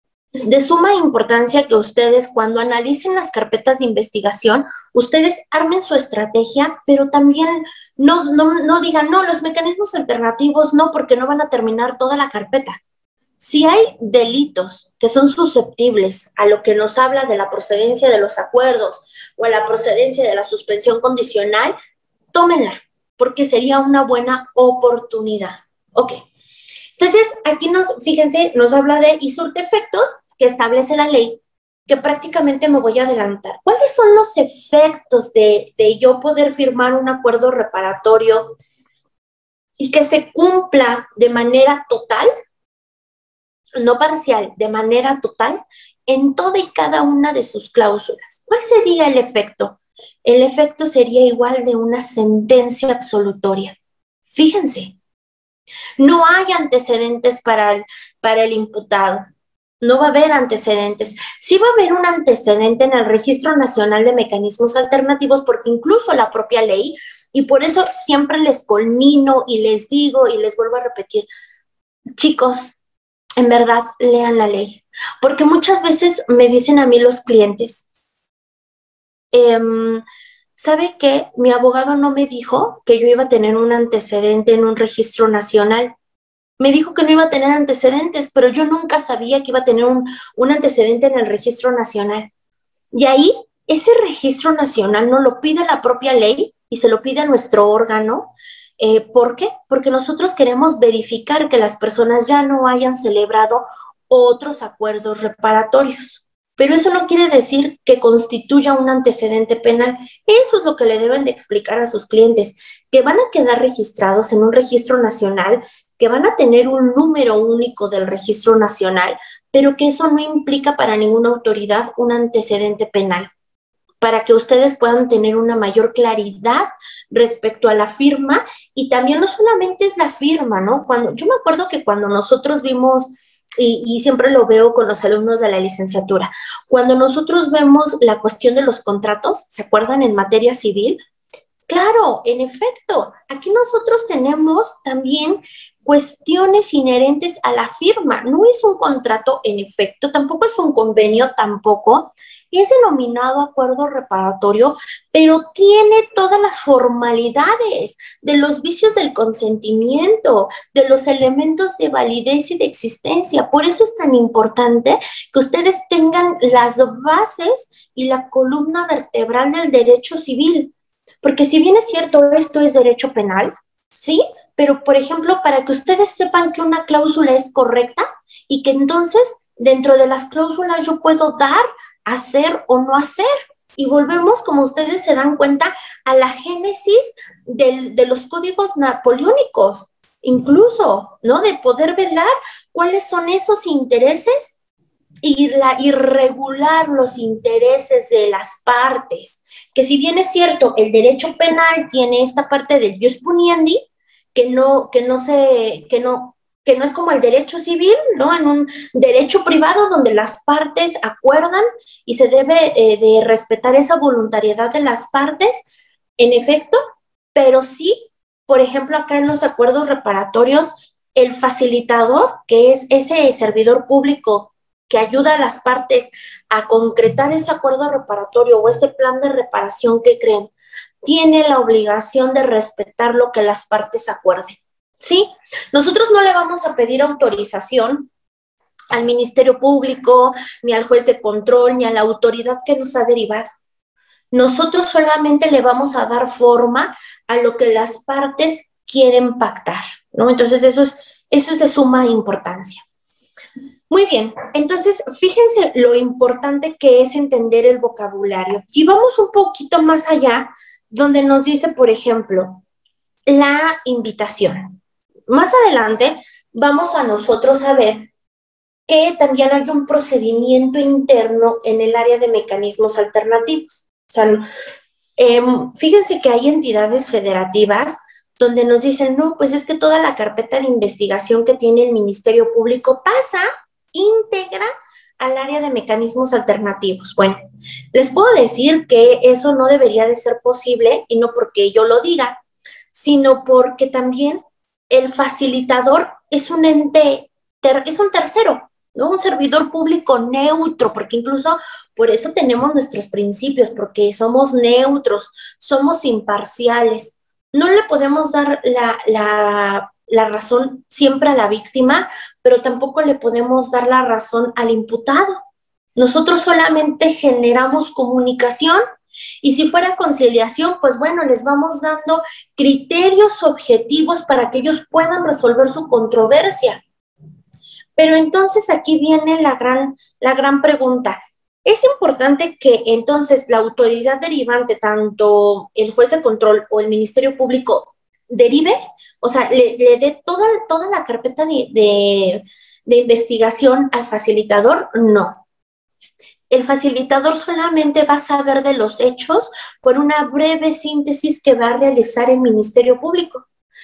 de suma importancia que ustedes cuando analicen las carpetas de investigación, ustedes armen su estrategia, pero también no, no, no digan, no, los mecanismos alternativos no, porque no van a terminar toda la carpeta. Si hay delitos que son susceptibles a lo que nos habla de la procedencia de los acuerdos o a la procedencia de la suspensión condicional, tómenla, porque sería una buena oportunidad. Ok. Entonces, aquí nos, fíjense, nos habla de y sus efectos que establece la ley, que prácticamente me voy a adelantar. ¿Cuáles son los efectos de, de yo poder firmar un acuerdo reparatorio y que se cumpla de manera total? No parcial, de manera total, en toda y cada una de sus cláusulas. ¿Cuál sería el efecto? El efecto sería igual de una sentencia absolutoria. Fíjense, no hay antecedentes para el, para el imputado. No va a haber antecedentes. Sí va a haber un antecedente en el Registro Nacional de Mecanismos Alternativos, porque incluso la propia ley, y por eso siempre les culmino y les digo y les vuelvo a repetir, chicos, en verdad, lean la ley. Porque muchas veces me dicen a mí los clientes, eh, ¿sabe qué? Mi abogado no me dijo que yo iba a tener un antecedente en un registro nacional. Me dijo que no iba a tener antecedentes, pero yo nunca sabía que iba a tener un, un antecedente en el registro nacional. Y ahí, ese registro nacional no lo pide la propia ley y se lo pide a nuestro órgano. Eh, ¿Por qué? Porque nosotros queremos verificar que las personas ya no hayan celebrado otros acuerdos reparatorios. Pero eso no quiere decir que constituya un antecedente penal. Eso es lo que le deben de explicar a sus clientes, que van a quedar registrados en un registro nacional, que van a tener un número único del registro nacional, pero que eso no implica para ninguna autoridad un antecedente penal, para que ustedes puedan tener una mayor claridad respecto a la firma. Y también no solamente es la firma, ¿no? Cuando, yo me acuerdo que cuando nosotros vimos, y, y siempre lo veo con los alumnos de la licenciatura, cuando nosotros vemos la cuestión de los contratos, ¿se acuerdan? En materia civil, claro, en efecto, aquí nosotros tenemos también cuestiones inherentes a la firma. No es un contrato en efecto, tampoco es un convenio, tampoco es denominado acuerdo reparatorio, pero tiene todas las formalidades de los vicios del consentimiento, de los elementos de validez y de existencia. Por eso es tan importante que ustedes tengan las bases y la columna vertebral del derecho civil, porque si bien es cierto, esto es derecho penal, ¿sí? Pero, por ejemplo, para que ustedes sepan que una cláusula es correcta y que entonces dentro de las cláusulas yo puedo dar, hacer o no hacer. Y volvemos, como ustedes se dan cuenta, a la génesis del, de los códigos napoleónicos, incluso, ¿no? De poder velar cuáles son esos intereses y, la, y regular los intereses de las partes. Que si bien es cierto, el derecho penal tiene esta parte del jus puniendi, que no, que no se, que no, que no es como el derecho civil, ¿no? En un derecho privado donde las partes acuerdan y se debe eh, de respetar esa voluntariedad de las partes, en efecto, pero sí, por ejemplo, acá en los acuerdos reparatorios, el facilitador, que es ese servidor público que ayuda a las partes a concretar ese acuerdo reparatorio o ese plan de reparación que creen, tiene la obligación de respetar lo que las partes acuerden, ¿sí? Nosotros no le vamos a pedir autorización al Ministerio Público, ni al juez de control, ni a la autoridad que nos ha derivado. Nosotros solamente le vamos a dar forma a lo que las partes quieren pactar, ¿no? Entonces eso es, eso es de suma importancia. Muy bien, entonces fíjense lo importante que es entender el vocabulario. Y vamos un poquito más allá, donde nos dice, por ejemplo, la invitación. Más adelante vamos a nosotros a ver que también hay un procedimiento interno en el área de mecanismos alternativos. O sea, eh, fíjense que hay entidades federativas donde nos dicen, no, pues es que toda la carpeta de investigación que tiene el Ministerio Público pasa íntegra al área de mecanismos alternativos. Bueno, les puedo decir que eso no debería de ser posible, y no porque yo lo diga, sino porque también el facilitador es un ente, ter, es un tercero, ¿no? Un servidor público neutro, porque incluso por eso tenemos nuestros principios, porque somos neutros, somos imparciales. No le podemos dar la, la, la razón siempre a la víctima, pero tampoco le podemos dar la razón al imputado. Nosotros solamente generamos comunicación y si fuera conciliación, pues bueno, les vamos dando criterios objetivos para que ellos puedan resolver su controversia. Pero entonces aquí viene la gran, la gran pregunta. Es importante que entonces la autoridad derivante, tanto el juez de control o el Ministerio Público, derive, o sea, le, le dé toda, toda la carpeta de, de, de investigación al facilitador. No. El facilitador solamente va a saber de los hechos por una breve síntesis que va a realizar el Ministerio Público.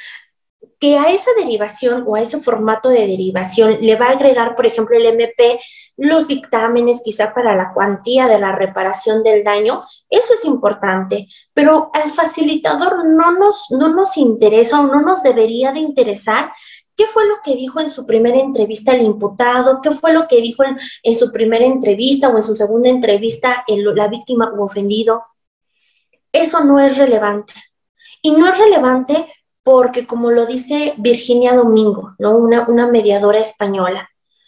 Que a esa derivación o a ese formato de derivación le va a agregar, por ejemplo, el M P, los dictámenes quizá para la cuantía de la reparación del daño, eso es importante, pero al facilitador no nos, no nos interesa o no nos debería de interesar qué fue lo que dijo en su primera entrevista el imputado, qué fue lo que dijo en, en su primera entrevista o en su segunda entrevista el, la víctima o ofendido. Eso no es relevante. Y no es relevante porque, como lo dice Virginia Domingo, ¿no? una, una mediadora española,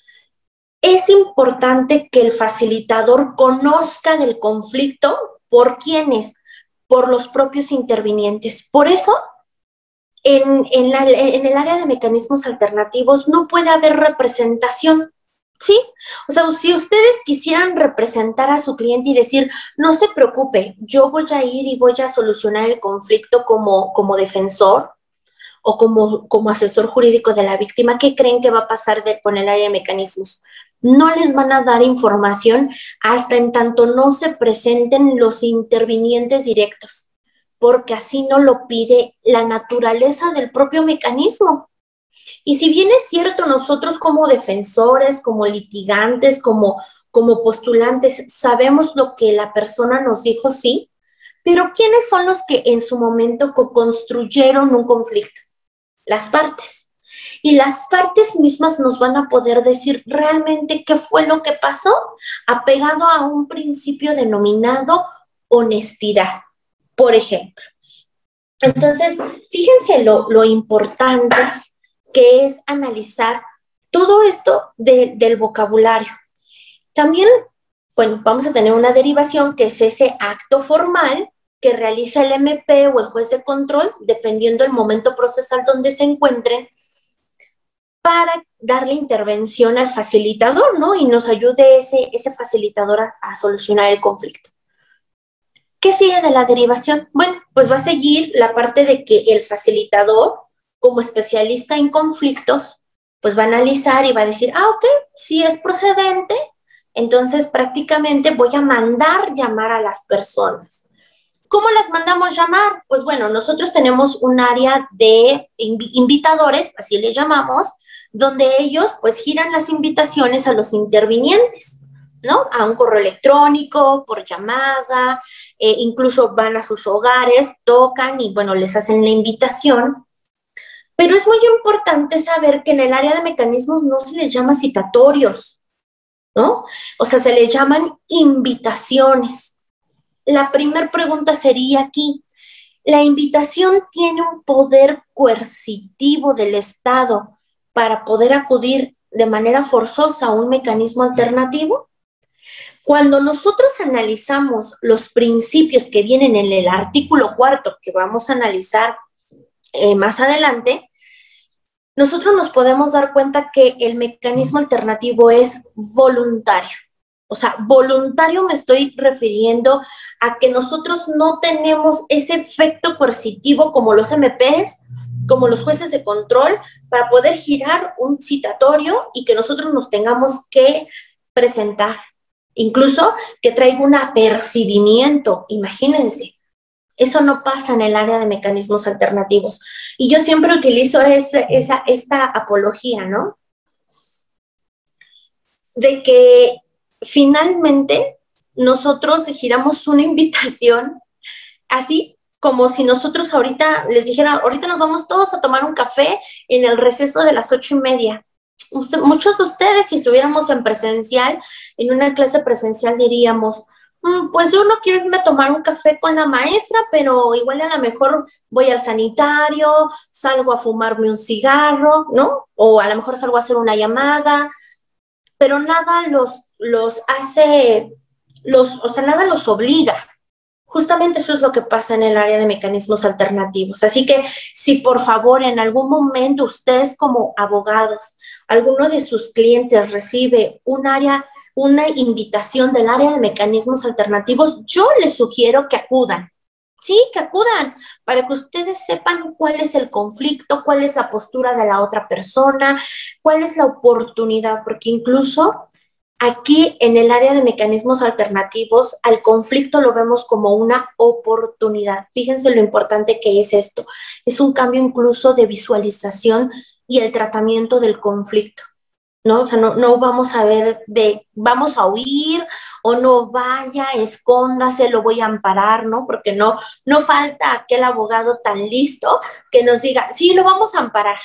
es importante que el facilitador conozca del conflicto. ¿Por quiénes? Por los propios intervinientes. Por eso, en, en, la, en el área de mecanismos alternativos no puede haber representación, ¿sí? O sea, si ustedes quisieran representar a su cliente y decir, no se preocupe, yo voy a ir y voy a solucionar el conflicto como, como defensor, o como, como asesor jurídico de la víctima, ¿qué creen que va a pasar de, con el área de mecanismos? No les van a dar información hasta en tanto no se presenten los intervinientes directos, porque así no lo pide la naturaleza del propio mecanismo. Y si bien es cierto, nosotros como defensores, como litigantes, como, como postulantes, sabemos lo que la persona nos dijo, sí, pero ¿quiénes son los que en su momento co-construyeron un conflicto? Las partes. Y las partes mismas nos van a poder decir realmente qué fue lo que pasó, apegado a un principio denominado honestidad, por ejemplo. Entonces, fíjense lo, lo importante que es analizar todo esto de, del vocabulario. También, bueno, vamos a tener una derivación que es ese acto formal que realiza el M P o el juez de control, dependiendo del momento procesal donde se encuentren, para darle intervención al facilitador, ¿no? Y nos ayude ese, ese facilitador a, a solucionar el conflicto. ¿Qué sigue de la derivación? Bueno, pues va a seguir la parte de que el facilitador, como especialista en conflictos, pues va a analizar y va a decir, ah, ok, si es procedente, entonces prácticamente voy a mandar llamar a las personas. ¿Cómo las mandamos llamar? Pues bueno, nosotros tenemos un área de inv invitadores, así le llamamos, donde ellos pues giran las invitaciones a los intervinientes, ¿no? A un correo electrónico, por llamada, eh, incluso van a sus hogares, tocan y bueno, les hacen la invitación. Pero es muy importante saber que en el área de mecanismos no se les llama citatorios, ¿no? O sea, se les llaman invitaciones. La primera pregunta sería aquí, ¿la invitación tiene un poder coercitivo del Estado para poder acudir de manera forzosa a un mecanismo alternativo? Cuando nosotros analizamos los principios que vienen en el artículo cuarto, que vamos a analizar eh, más adelante, nosotros nos podemos dar cuenta que el mecanismo alternativo es voluntario. O sea, voluntario me estoy refiriendo a que nosotros no tenemos ese efecto coercitivo como los M Ps, como los jueces de control, para poder girar un citatorio y que nosotros nos tengamos que presentar. Incluso que traiga un apercibimiento, imagínense. Eso no pasa en el área de mecanismos alternativos. Y yo siempre utilizo ese, esa, esta apología, ¿no? De que finalmente nosotros giramos una invitación así como si nosotros ahorita les dijera, ahorita nos vamos todos a tomar un café en el receso de las ocho y media. Usted, muchos de ustedes, si estuviéramos en presencial, en una clase presencial diríamos, mm, pues yo no quiero irme a tomar un café con la maestra, pero igual a lo mejor voy al sanitario, salgo a fumarme un cigarro, ¿no? O a lo mejor salgo a hacer una llamada, pero nada los, los hace, los, o sea, nada los obliga. Justamente eso es lo que pasa en el área de mecanismos alternativos. Así que si por favor en algún momento ustedes como abogados, alguno de sus clientes recibe un área, una invitación del área de mecanismos alternativos, yo les sugiero que acudan. Sí, que acudan para que ustedes sepan cuál es el conflicto, cuál es la postura de la otra persona, cuál es la oportunidad, porque incluso aquí en el área de mecanismos alternativos al conflicto lo vemos como una oportunidad. Fíjense lo importante que es esto. Es un cambio incluso de visualización y el tratamiento del conflicto, ¿no? O sea, no, no vamos a ver de vamos a huir o no vaya, escóndase, lo voy a amparar, ¿no? Porque no, no falta aquel abogado tan listo que nos diga, sí, lo vamos a amparar.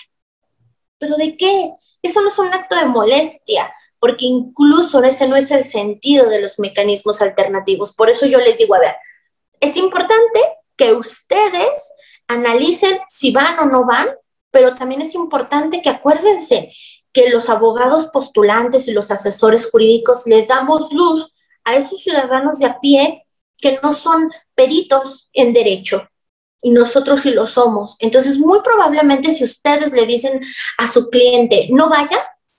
¿Pero de qué? Eso no es un acto de molestia, porque incluso ese no es el sentido de los mecanismos alternativos. Por eso yo les digo, a ver, es importante que ustedes analicen si van o no van, pero también es importante que acuérdense que los abogados postulantes y los asesores jurídicos les damos luz a esos ciudadanos de a pie que no son peritos en derecho, y nosotros sí lo somos. Entonces, muy probablemente si ustedes le dicen a su cliente, no vaya,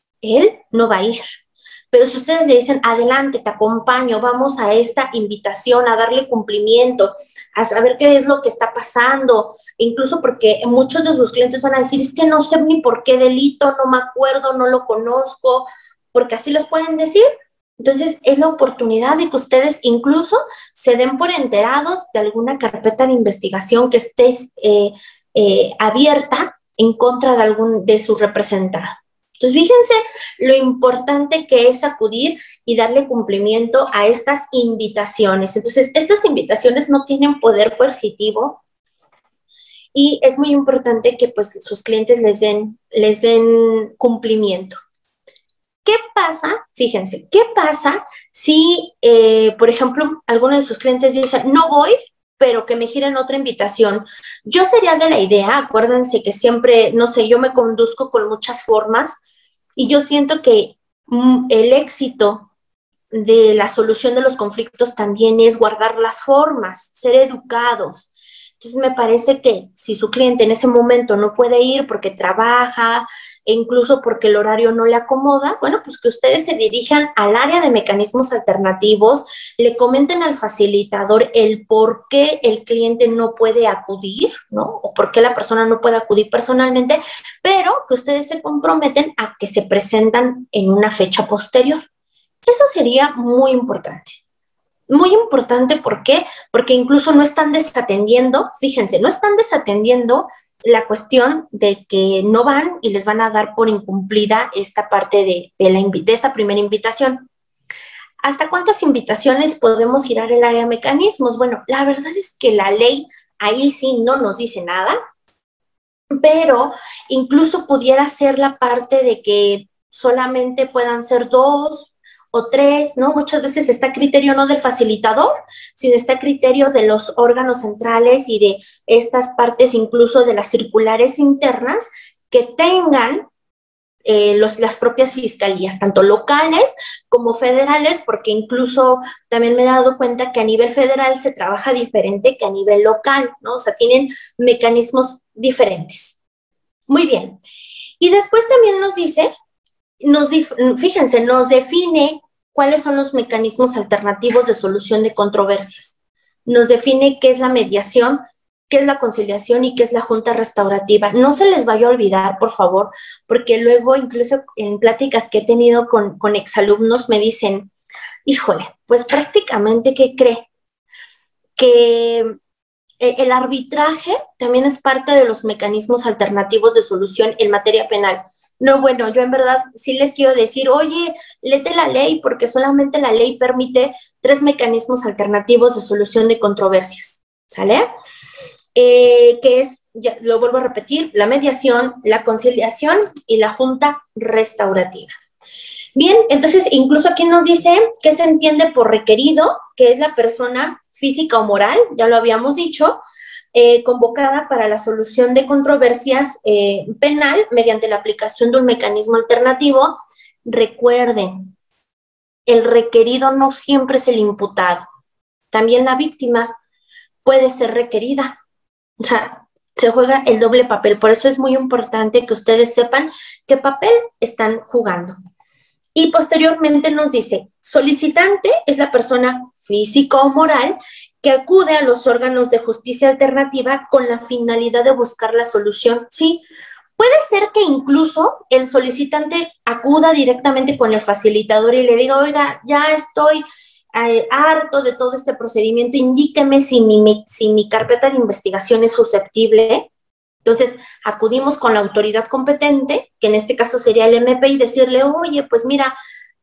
él no va a ir. Pero si ustedes le dicen, adelante, te acompaño, vamos a esta invitación, a darle cumplimiento, a saber qué es lo que está pasando, incluso porque muchos de sus clientes van a decir, es que no sé ni por qué delito, no me acuerdo, no lo conozco, porque así les pueden decir. Entonces, es la oportunidad de que ustedes incluso se den por enterados de alguna carpeta de investigación que esté eh, eh, abierta en contra de algún de su representado. Entonces, fíjense lo importante que es acudir y darle cumplimiento a estas invitaciones. Entonces, estas invitaciones no tienen poder coercitivo y es muy importante que pues sus clientes les den, les den cumplimiento. ¿Qué pasa? Fíjense, ¿qué pasa si, eh, por ejemplo, alguno de sus clientes dice, no voy, pero que me giren otra invitación? Yo sería de la idea, acuérdense que siempre, no sé, yo me conduzco con muchas formas y yo siento que mm, el éxito de la solución de los conflictos también es guardar las formas, ser educados. Entonces me parece que si su cliente en ese momento no puede ir porque trabaja e incluso porque el horario no le acomoda, bueno, pues que ustedes se dirijan al área de mecanismos alternativos, le comenten al facilitador el por qué el cliente no puede acudir, ¿no? O por qué la persona no puede acudir personalmente, pero que ustedes se comprometen a que se presentan en una fecha posterior. Eso sería muy importante. Muy importante, ¿por qué? Porque incluso no están desatendiendo, fíjense, no están desatendiendo la cuestión de que no van y les van a dar por incumplida esta parte de, de, la, de esta primera invitación. ¿Hasta cuántas invitaciones podemos girar el área de mecanismos? Bueno, la verdad es que la ley ahí sí no nos dice nada, pero incluso pudiera ser la parte de que solamente puedan ser dos o tres, ¿no? Muchas veces está a criterio no del facilitador, sino está a criterio de los órganos centrales y de estas partes incluso de las circulares internas que tengan eh, los, las propias fiscalías, tanto locales como federales, porque incluso también me he dado cuenta que a nivel federal se trabaja diferente que a nivel local, ¿no? O sea, tienen mecanismos diferentes. Muy bien. Y después también nos dice, nos, fíjense, nos define cuáles son los mecanismos alternativos de solución de controversias. Nos define qué es la mediación, qué es la conciliación y qué es la junta restaurativa. No se les vaya a olvidar, por favor, porque luego incluso en pláticas que he tenido con, con exalumnos me dicen, híjole, pues prácticamente, ¿qué cree? Que el arbitraje también es parte de los mecanismos alternativos de solución en materia penal. No, bueno, yo en verdad sí les quiero decir, oye, léete la ley, porque solamente la ley permite tres mecanismos alternativos de solución de controversias, ¿sale? Eh, que es, ya lo vuelvo a repetir, la mediación, la conciliación y la junta restaurativa. Bien, entonces incluso aquí nos dice que se entiende por requerido, que es la persona física o moral, ya lo habíamos dicho, eh, convocada para la solución de controversias eh, penal mediante la aplicación de un mecanismo alternativo. Recuerden, el requerido no siempre es el imputado, también la víctima puede ser requerida, o sea, se juega el doble papel, por eso es muy importante que ustedes sepan qué papel están jugando. Y posteriormente nos dice, solicitante es la persona física o moral que acude a los órganos de justicia alternativa con la finalidad de buscar la solución. Sí, puede ser que incluso el solicitante acuda directamente con el facilitador y le diga, oiga, ya estoy eh, harto de todo este procedimiento, indíqueme si mi, si mi carpeta de investigación es susceptible. Entonces, acudimos con la autoridad competente, que en este caso sería el M P, y decirle, oye, pues mira,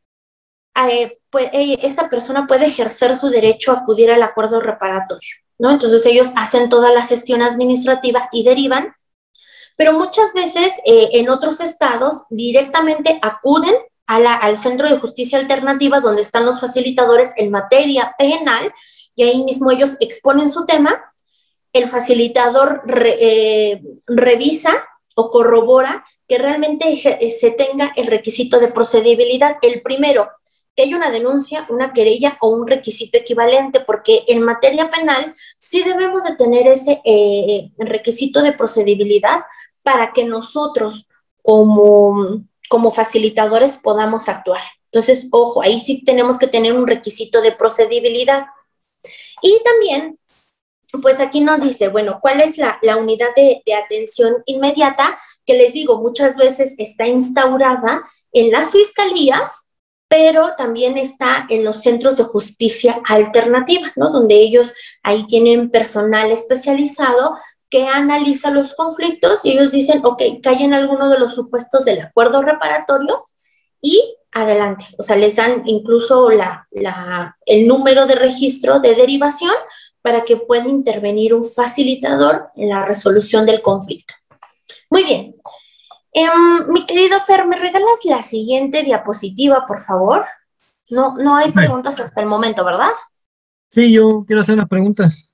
eh, pues, eh, esta persona puede ejercer su derecho a acudir al acuerdo reparatorio, ¿no? Entonces, ellos hacen toda la gestión administrativa y derivan, pero muchas veces eh, en otros estados directamente acuden a la, al Centro de Justicia Alternativa, donde están los facilitadores en materia penal, y ahí mismo ellos exponen su tema. El facilitador re, eh, revisa o corrobora que realmente se tenga el requisito de procedibilidad. El primero, que haya una denuncia, una querella o un requisito equivalente, porque en materia penal sí debemos de tener ese eh, requisito de procedibilidad para que nosotros como, como facilitadores podamos actuar. Entonces, ojo, ahí sí tenemos que tener un requisito de procedibilidad. Y también, pues aquí nos dice, bueno, ¿cuál es la, la unidad de, de atención inmediata? Que les digo, muchas veces está instaurada en las fiscalías, pero también está en los centros de justicia alternativa, ¿no? Donde ellos ahí tienen personal especializado que analiza los conflictos y ellos dicen, ok, cae en alguno de los supuestos del acuerdo reparatorio y adelante. O sea, les dan incluso la, la, el número de registro de derivación para que pueda intervenir un facilitador en la resolución del conflicto. Muy bien. Eh, mi querido Fer, ¿me regalas la siguiente diapositiva, por favor? No, no hay preguntas hasta el momento, ¿verdad? Sí, yo quiero hacer unas preguntas.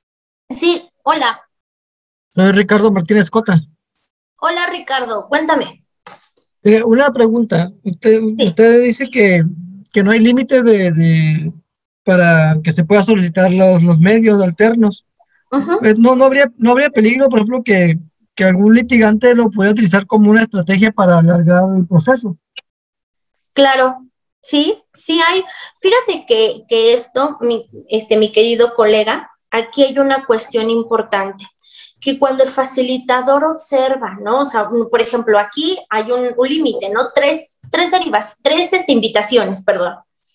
Sí, hola. Soy Ricardo Martínez Cota. Hola, Ricardo, cuéntame. Eh, una pregunta. Usted, Sí. usted dice que, que no hay límite de, de para que se pueda solicitar los, los medios alternos. Uh-huh. Eh, no, no habría, no habría peligro, por ejemplo, que, que algún litigante lo pueda utilizar como una estrategia para alargar el proceso. Claro, sí, sí hay. Fíjate que, que esto, mi, este, mi querido colega, aquí hay una cuestión importante, que cuando el facilitador observa, ¿no? O sea, por ejemplo, aquí hay un, un límite, ¿no? Tres, tres derivas, tres este, invitaciones, perdón.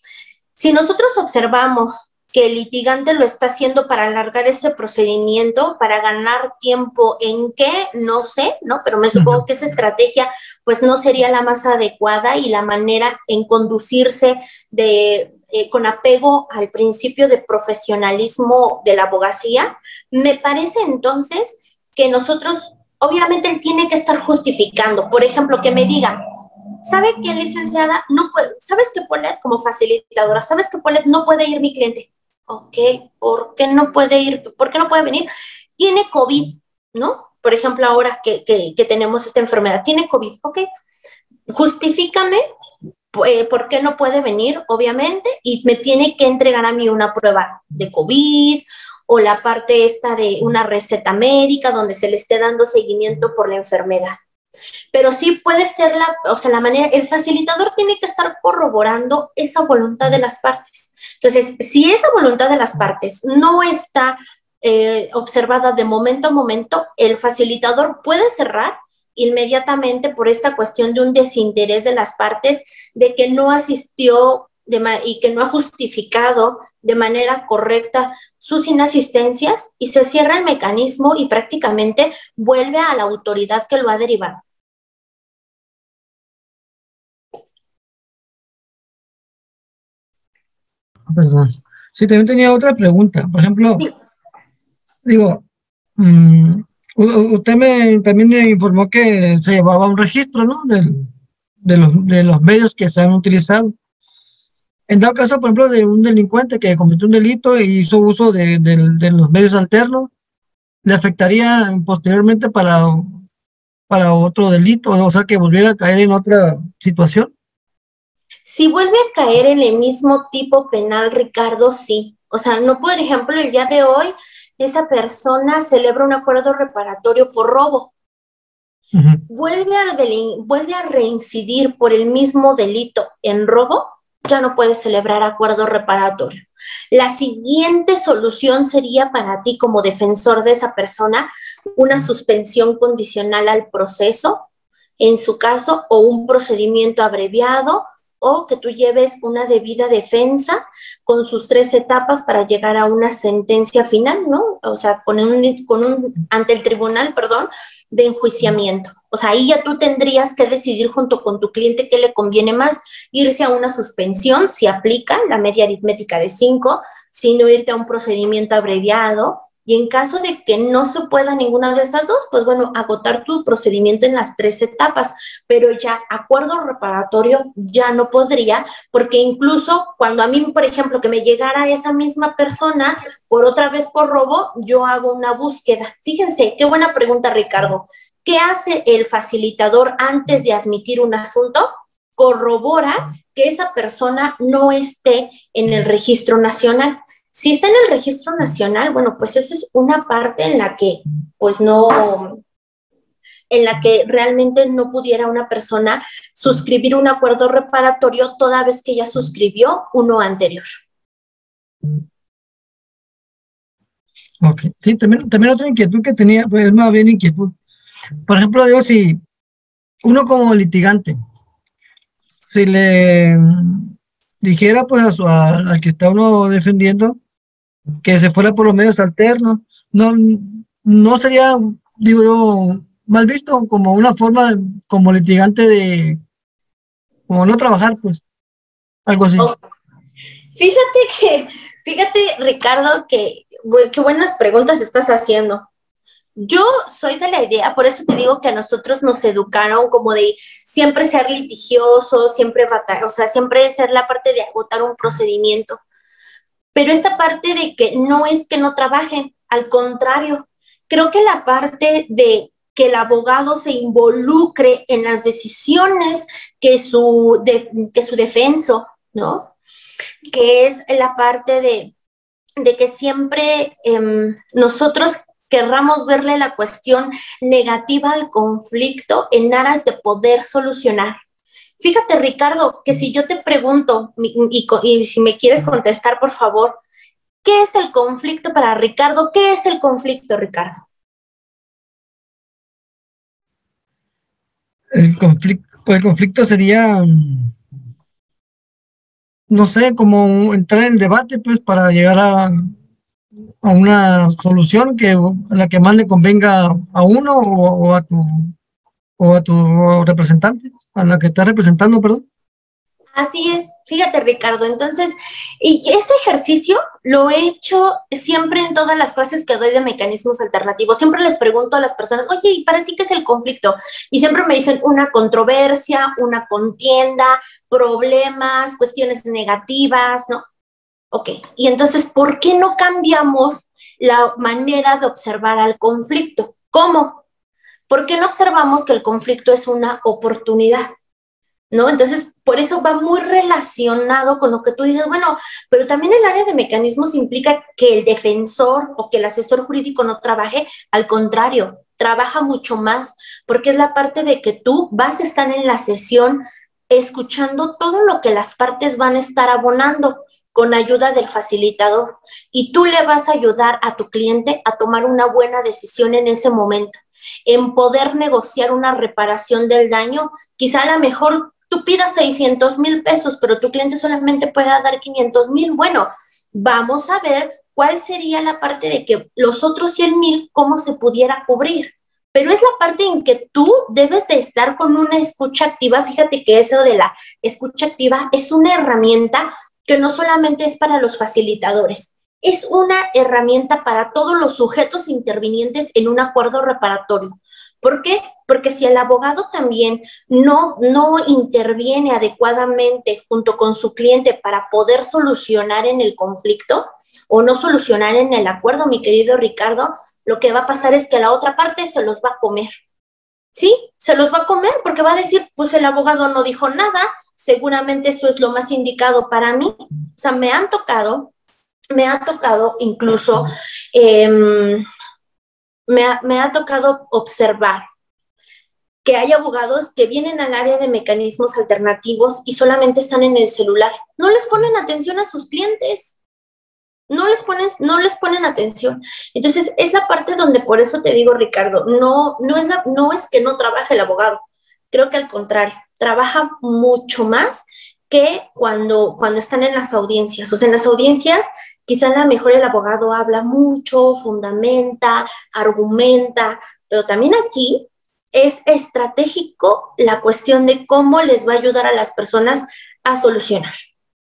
Si nosotros observamos que el litigante lo está haciendo para alargar ese procedimiento, para ganar tiempo en qué, no sé, ¿no? Pero me supongo que esa estrategia pues no sería la más adecuada y la manera en conducirse de, eh, con apego al principio de profesionalismo de la abogacía. Me parece entonces que nosotros, obviamente él tiene que estar justificando, por ejemplo, que me diga, ¿sabe qué, licenciada? No puede, ¿sabes qué, Paulette, como facilitadora, sabes que Paulette no puede ir mi cliente? Ok, ¿por qué no puede ir? ¿Por qué no puede venir? Tiene COVID, ¿no? Por ejemplo, ahora que, que, que tenemos esta enfermedad, tiene COVID, ok. Justifícame eh, por qué no puede venir, obviamente, y me tiene que entregar a mí una prueba de COVID o la parte esta de una receta médica donde se le esté dando seguimiento por la enfermedad. Pero sí puede ser la, o sea, la manera, el facilitador tiene que estar corroborando esa voluntad de las partes. Entonces, si esa voluntad de las partes no está eh, observada de momento a momento, el facilitador puede cerrar inmediatamente por esta cuestión de un desinterés de las partes, de que no asistió de y que no ha justificado de manera correcta sus inasistencias, y se cierra el mecanismo y prácticamente vuelve a la autoridad que lo ha derivado. Perdón. Sí, también tenía otra pregunta. Por ejemplo, Sí. digo, um, usted me también me informó que se llevaba un registro, ¿no? Del, de, los, de los medios que se han utilizado. En dado caso, por ejemplo, de un delincuente que cometió un delito e hizo uso de, de, de los medios alternos, ¿le afectaría posteriormente para, para otro delito? O sea, que volviera a caer en otra situación. Si vuelve a caer en el mismo tipo penal, Ricardo, sí. O sea, no, por ejemplo, el día de hoy, esa persona celebra un acuerdo reparatorio por robo. Uh-huh. Vuelve a, vuelve a reincidir por el mismo delito en robo, ya no puede celebrar acuerdo reparatorio. La siguiente solución sería para ti como defensor de esa persona una suspensión condicional al proceso, en su caso, o un procedimiento abreviado, o que tú lleves una debida defensa con sus tres etapas para llegar a una sentencia final, ¿no? O sea, con un, con un ante el tribunal, perdón, de enjuiciamiento. O sea, ahí ya tú tendrías que decidir junto con tu cliente qué le conviene más, irse a una suspensión, si aplica la media aritmética de cinco, sino irte a un procedimiento abreviado, y en caso de que no se pueda ninguna de esas dos, pues bueno, agotar tu procedimiento en las tres etapas, pero ya acuerdo reparatorio ya no podría, porque incluso cuando a mí, por ejemplo, que me llegara esa misma persona por otra vez por robo, yo hago una búsqueda. Fíjense, qué buena pregunta, Ricardo. ¿Qué hace el facilitador antes de admitir un asunto? Corrobora que esa persona no esté en el registro nacional. Si está en el registro nacional, bueno, pues esa es una parte en la que, pues no, en la que realmente no pudiera una persona suscribir un acuerdo reparatorio toda vez que ya suscribió uno anterior. Ok, sí, también, también otra inquietud que tenía, pues más bien inquietud. Por ejemplo, digo, si uno como litigante, si le dijera pues a su, a, al que está uno defendiendo que se fuera por los medios alternos, no, no sería, digo yo, mal visto como una forma como litigante de, como no trabajar, pues, algo así. Oh, fíjate que, fíjate, Ricardo, que qué buenas preguntas estás haciendo. Yo soy de la idea, por eso te digo que a nosotros nos educaron como de siempre ser litigioso, siempre batallar, o sea, siempre ser la parte de agotar un procedimiento. Pero esta parte de que no es que no trabajen, al contrario, creo que la parte de que el abogado se involucre en las decisiones que su, de, que su defenso, ¿no? Que es la parte de, de que siempre eh, nosotros querramos verle la cuestión negativa al conflicto en aras de poder solucionar. Fíjate, Ricardo, que si yo te pregunto, y, y, y si me quieres contestar, por favor, ¿qué es el conflicto para Ricardo? ¿Qué es el conflicto, Ricardo? El conflicto, pues el conflicto sería, no sé, como entrar en el debate, pues, para llegar a, a una solución que a la que más le convenga a uno o, o a tu o a tu representante, a la que está representando, perdón. Así es, fíjate, Ricardo, entonces, y este ejercicio lo he hecho siempre en todas las clases que doy de mecanismos alternativos. Siempre les pregunto a las personas, oye, ¿y para ti qué es el conflicto? Y siempre me dicen una controversia, una contienda, problemas, cuestiones negativas, ¿no? Ok, y entonces, ¿por qué no cambiamos la manera de observar al conflicto? ¿Cómo? ¿Por qué no observamos que el conflicto es una oportunidad? ¿No? Entonces, por eso va muy relacionado con lo que tú dices, bueno, pero también el área de mecanismos implica que el defensor o que el asesor jurídico no trabaje, al contrario, trabaja mucho más, porque es la parte de que tú vas a estar en la sesión escuchando todo lo que las partes van a estar abonando con ayuda del facilitador, y tú le vas a ayudar a tu cliente a tomar una buena decisión en ese momento, en poder negociar una reparación del daño. Quizá a lo mejor tú pidas seiscientos mil pesos, pero tu cliente solamente pueda dar quinientos mil. Bueno, vamos a ver cuál sería la parte de que los otros cien mil, cómo se pudiera cubrir. Pero es la parte en que tú debes de estar con una escucha activa. Fíjate que eso de la escucha activa es una herramienta que no solamente es para los facilitadores, es una herramienta para todos los sujetos intervinientes en un acuerdo reparatorio. ¿Por qué? Porque si el abogado también no, no interviene adecuadamente junto con su cliente para poder solucionar en el conflicto o no solucionar en el acuerdo, mi querido Ricardo, lo que va a pasar es que la otra parte se los va a comer. Sí, se los va a comer porque va a decir, pues el abogado no dijo nada, seguramente eso es lo más indicado para mí. O sea, me han tocado, me ha tocado incluso, eh, me, ha, me ha tocado observar que hay abogados que vienen al área de mecanismos alternativos y solamente están en el celular. No les ponen atención a sus clientes. No les ponen, no les ponen atención. Entonces, es la parte donde, por eso te digo, Ricardo, no, no, es la, no es que no trabaje el abogado. Creo que al contrario, trabaja mucho más que cuando, cuando están en las audiencias. O sea, en las audiencias, quizá a lo mejor el abogado habla mucho, fundamenta, argumenta, pero también aquí es estratégico la cuestión de cómo les va a ayudar a las personas a solucionar.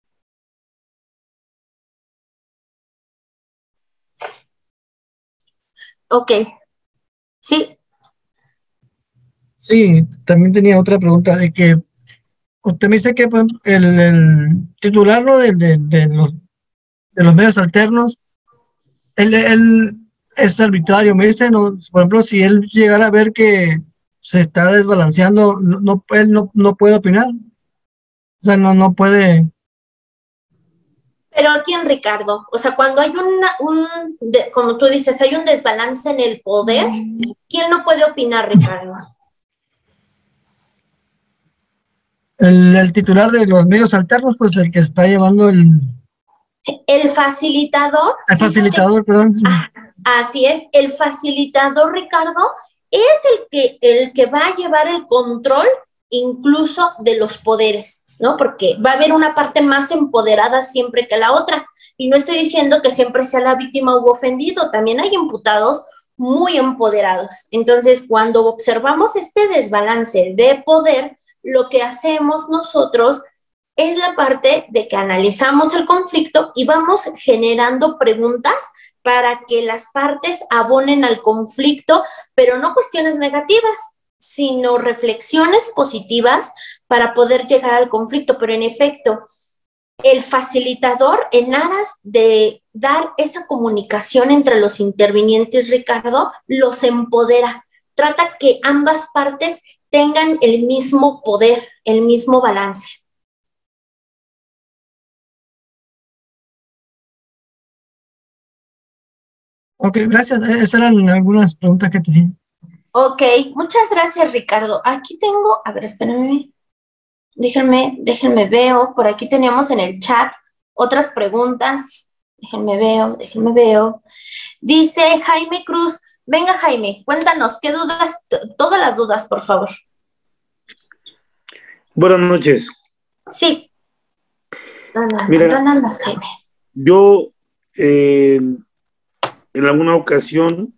Ok, sí. Sí, también tenía otra pregunta de que usted me dice que pues, el, el titular ¿no? de, de, de, los, de los medios alternos, él, él es arbitrario, me dice, ¿no? Por ejemplo, si él llegara a ver que se está desbalanceando, no, no, él no, no puede opinar, o sea, no, no puede... Pero ¿quién, Ricardo? O sea, cuando hay una, un, de, como tú dices, hay un desbalance en el poder, ¿quién no puede opinar, Ricardo? El, el titular de los medios alternos, pues el que está llevando el... El facilitador. El facilitador, que, perdón. ah, así es, el facilitador, Ricardo, es el que, el que va a llevar el control incluso de los poderes, ¿no? Porque va a haber una parte más empoderada siempre que la otra. Y no estoy diciendo que siempre sea la víctima u ofendido, también hay imputados muy empoderados. Entonces, cuando observamos este desbalance de poder, lo que hacemos nosotros es la parte de que analizamos el conflicto y vamos generando preguntas para que las partes abonen al conflicto, pero no cuestiones negativas, sino reflexiones positivas para poder llegar al conflicto. Pero en efecto, el facilitador, en aras de dar esa comunicación entre los intervinientes, Ricardo, los empodera, trata que ambas partes tengan el mismo poder, el mismo balance. Ok, gracias. Esas eran algunas preguntas que tenía. Ok, muchas gracias, Ricardo. Aquí tengo, a ver, espérenme, déjenme, déjenme veo, por aquí teníamos en el chat otras preguntas. Déjenme veo, déjenme veo. Dice Jaime Cruz, venga Jaime, cuéntanos, ¿qué dudas? Todas las dudas, por favor. Buenas noches. Sí. ¿Dónde, Mira, ¿dónde andas, Jaime? Yo, eh, en alguna ocasión,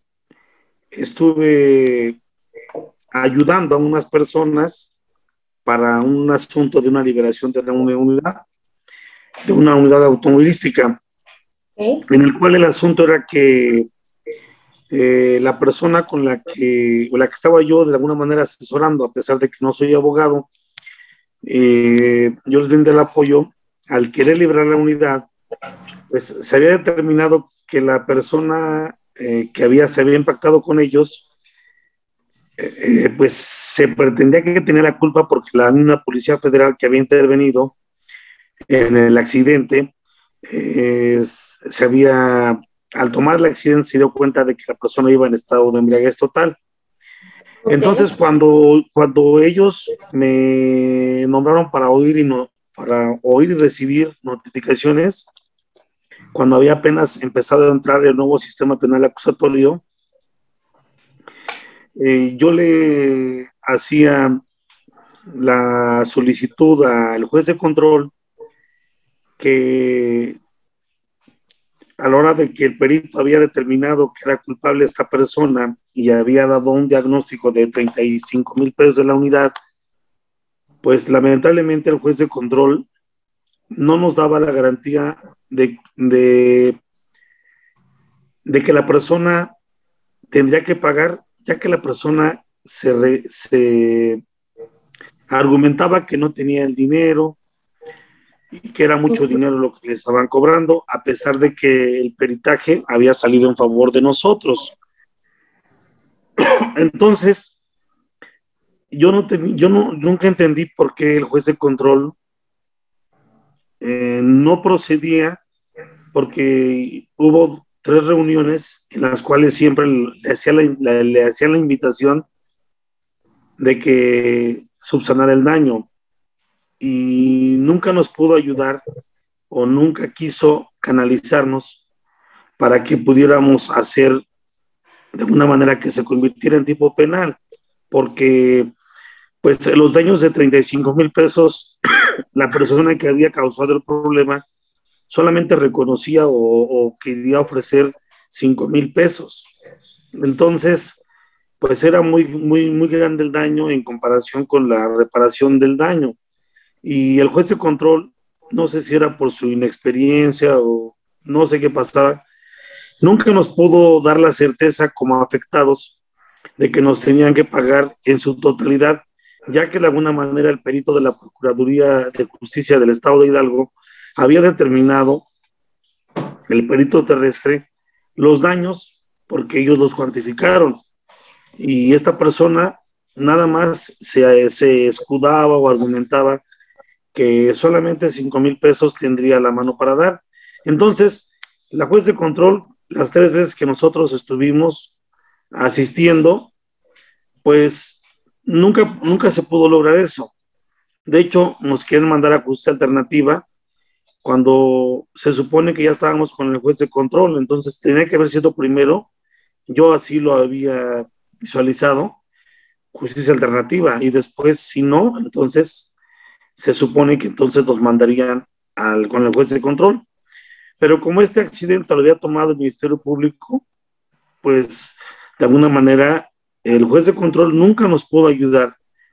estuve ayudando a unas personas para un asunto de una liberación de una unidad, de una unidad automovilística, ¿Eh? en el cual el asunto era que eh, la persona con la que, con la que estaba yo de alguna manera asesorando, a pesar de que no soy abogado, eh, yo les brindé el apoyo. Al querer liberar la unidad, pues se había determinado que la persona eh, que había, se había impactado con ellos, eh, pues se pretendía que tenía la culpa porque la misma Policía Federal que había intervenido en el accidente, eh, se había, al tomar el accidente se dio cuenta de que la persona iba en estado de embriaguez total. Okay. Entonces cuando, cuando ellos me nombraron para oír y no, para oír y recibir notificaciones, cuando había apenas empezado a entrar el nuevo sistema penal acusatorio, eh, yo le hacía la solicitud al juez de control que a la hora de que el perito había determinado que era culpable esta persona y había dado un diagnóstico de treinta y cinco mil pesos de la unidad, pues lamentablemente el juez de control no nos daba la garantía de, de, de que la persona tendría que pagar, ya que la persona se, re, se argumentaba que no tenía el dinero y que era mucho dinero lo que le estaban cobrando, a pesar de que el peritaje había salido en favor de nosotros. Entonces, yo, no ten, yo no, nunca entendí por qué el juez de control eh, no procedía, porque hubo tres reuniones en las cuales siempre le hacía la, la, le hacía la invitación de que subsanara el daño, y nunca nos pudo ayudar o nunca quiso canalizarnos para que pudiéramos hacer de una manera que se convirtiera en tipo penal, porque pues los daños de treinta y cinco mil pesos, la persona que había causado el problema solamente reconocía o, o quería ofrecer cinco mil pesos. Entonces, pues era muy, muy, muy grande el daño en comparación con la reparación del daño. Y el juez de control, no sé si era por su inexperiencia o no sé qué pasaba, nunca nos pudo dar la certeza como afectados de que nos tenían que pagar en su totalidad, ya que de alguna manera el perito de la Procuraduría de Justicia del Estado de Hidalgo había determinado, el perito terrestre, los daños porque ellos los cuantificaron. Y esta persona nada más se, se escudaba o argumentaba que solamente cinco mil pesos tendría la mano para dar. Entonces, la juez de control, las tres veces que nosotros estuvimos asistiendo, pues nunca, nunca se pudo lograr eso. De hecho, nos quieren mandar a justicia alternativa cuando se supone que ya estábamos con el juez de control. Entonces, tenía que haber sido primero, yo así lo había visualizado, justicia alternativa, y después, si no, entonces se supone que entonces nos mandarían al, con el juez de control. Pero como este accidente lo había tomado el Ministerio Público, pues de alguna manera el juez de control nunca nos pudo ayudar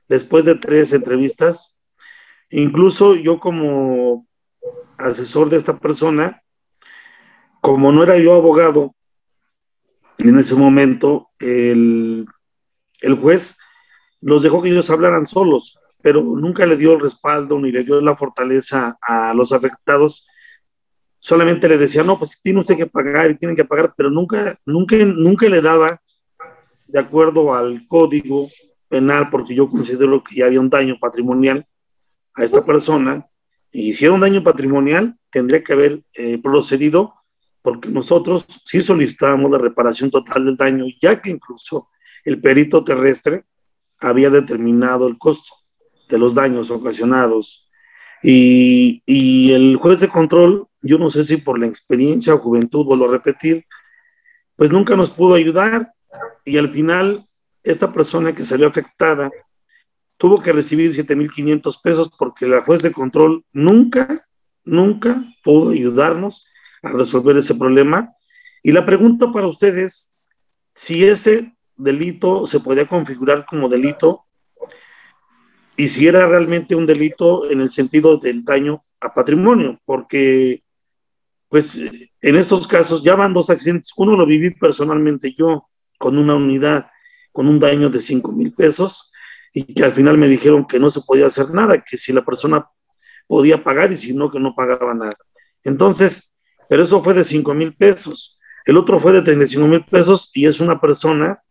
después de tres entrevistas. Incluso yo como asesor de esta persona, como no era yo abogado, en ese momento el, el juez los dejó que ellos hablaran solos, pero nunca le dio el respaldo ni le dio la fortaleza a los afectados. Solamente le decía, no, pues tiene usted que pagar y tienen que pagar, pero nunca, nunca, nunca le daba, de acuerdo al código penal, porque yo considero que ya había un daño patrimonial a esta persona, y si era un daño patrimonial, tendría que haber eh, procedido, porque nosotros sí solicitábamos la reparación total del daño, ya que incluso el perito terrestre había determinado el costo de los daños ocasionados. Y, y el juez de control, yo no sé si por la experiencia o juventud, vuelvo a repetir, pues nunca nos pudo ayudar, y al final esta persona que salió afectada tuvo que recibir siete mil quinientos pesos porque la juez de control nunca, nunca pudo ayudarnos a resolver ese problema. Y la pregunta para ustedes, si ese delito se podía configurar como delito y si era realmente un delito en el sentido del daño a patrimonio, porque pues en estos casos ya van dos accidentes. Uno lo viví personalmente yo con una unidad con un daño de cinco mil pesos y que al final me dijeron que no se podía hacer nada, que si la persona podía pagar y si no, que no pagaba nada. Entonces, pero eso fue de cinco mil pesos. El otro fue de treinta y cinco mil pesos y es una persona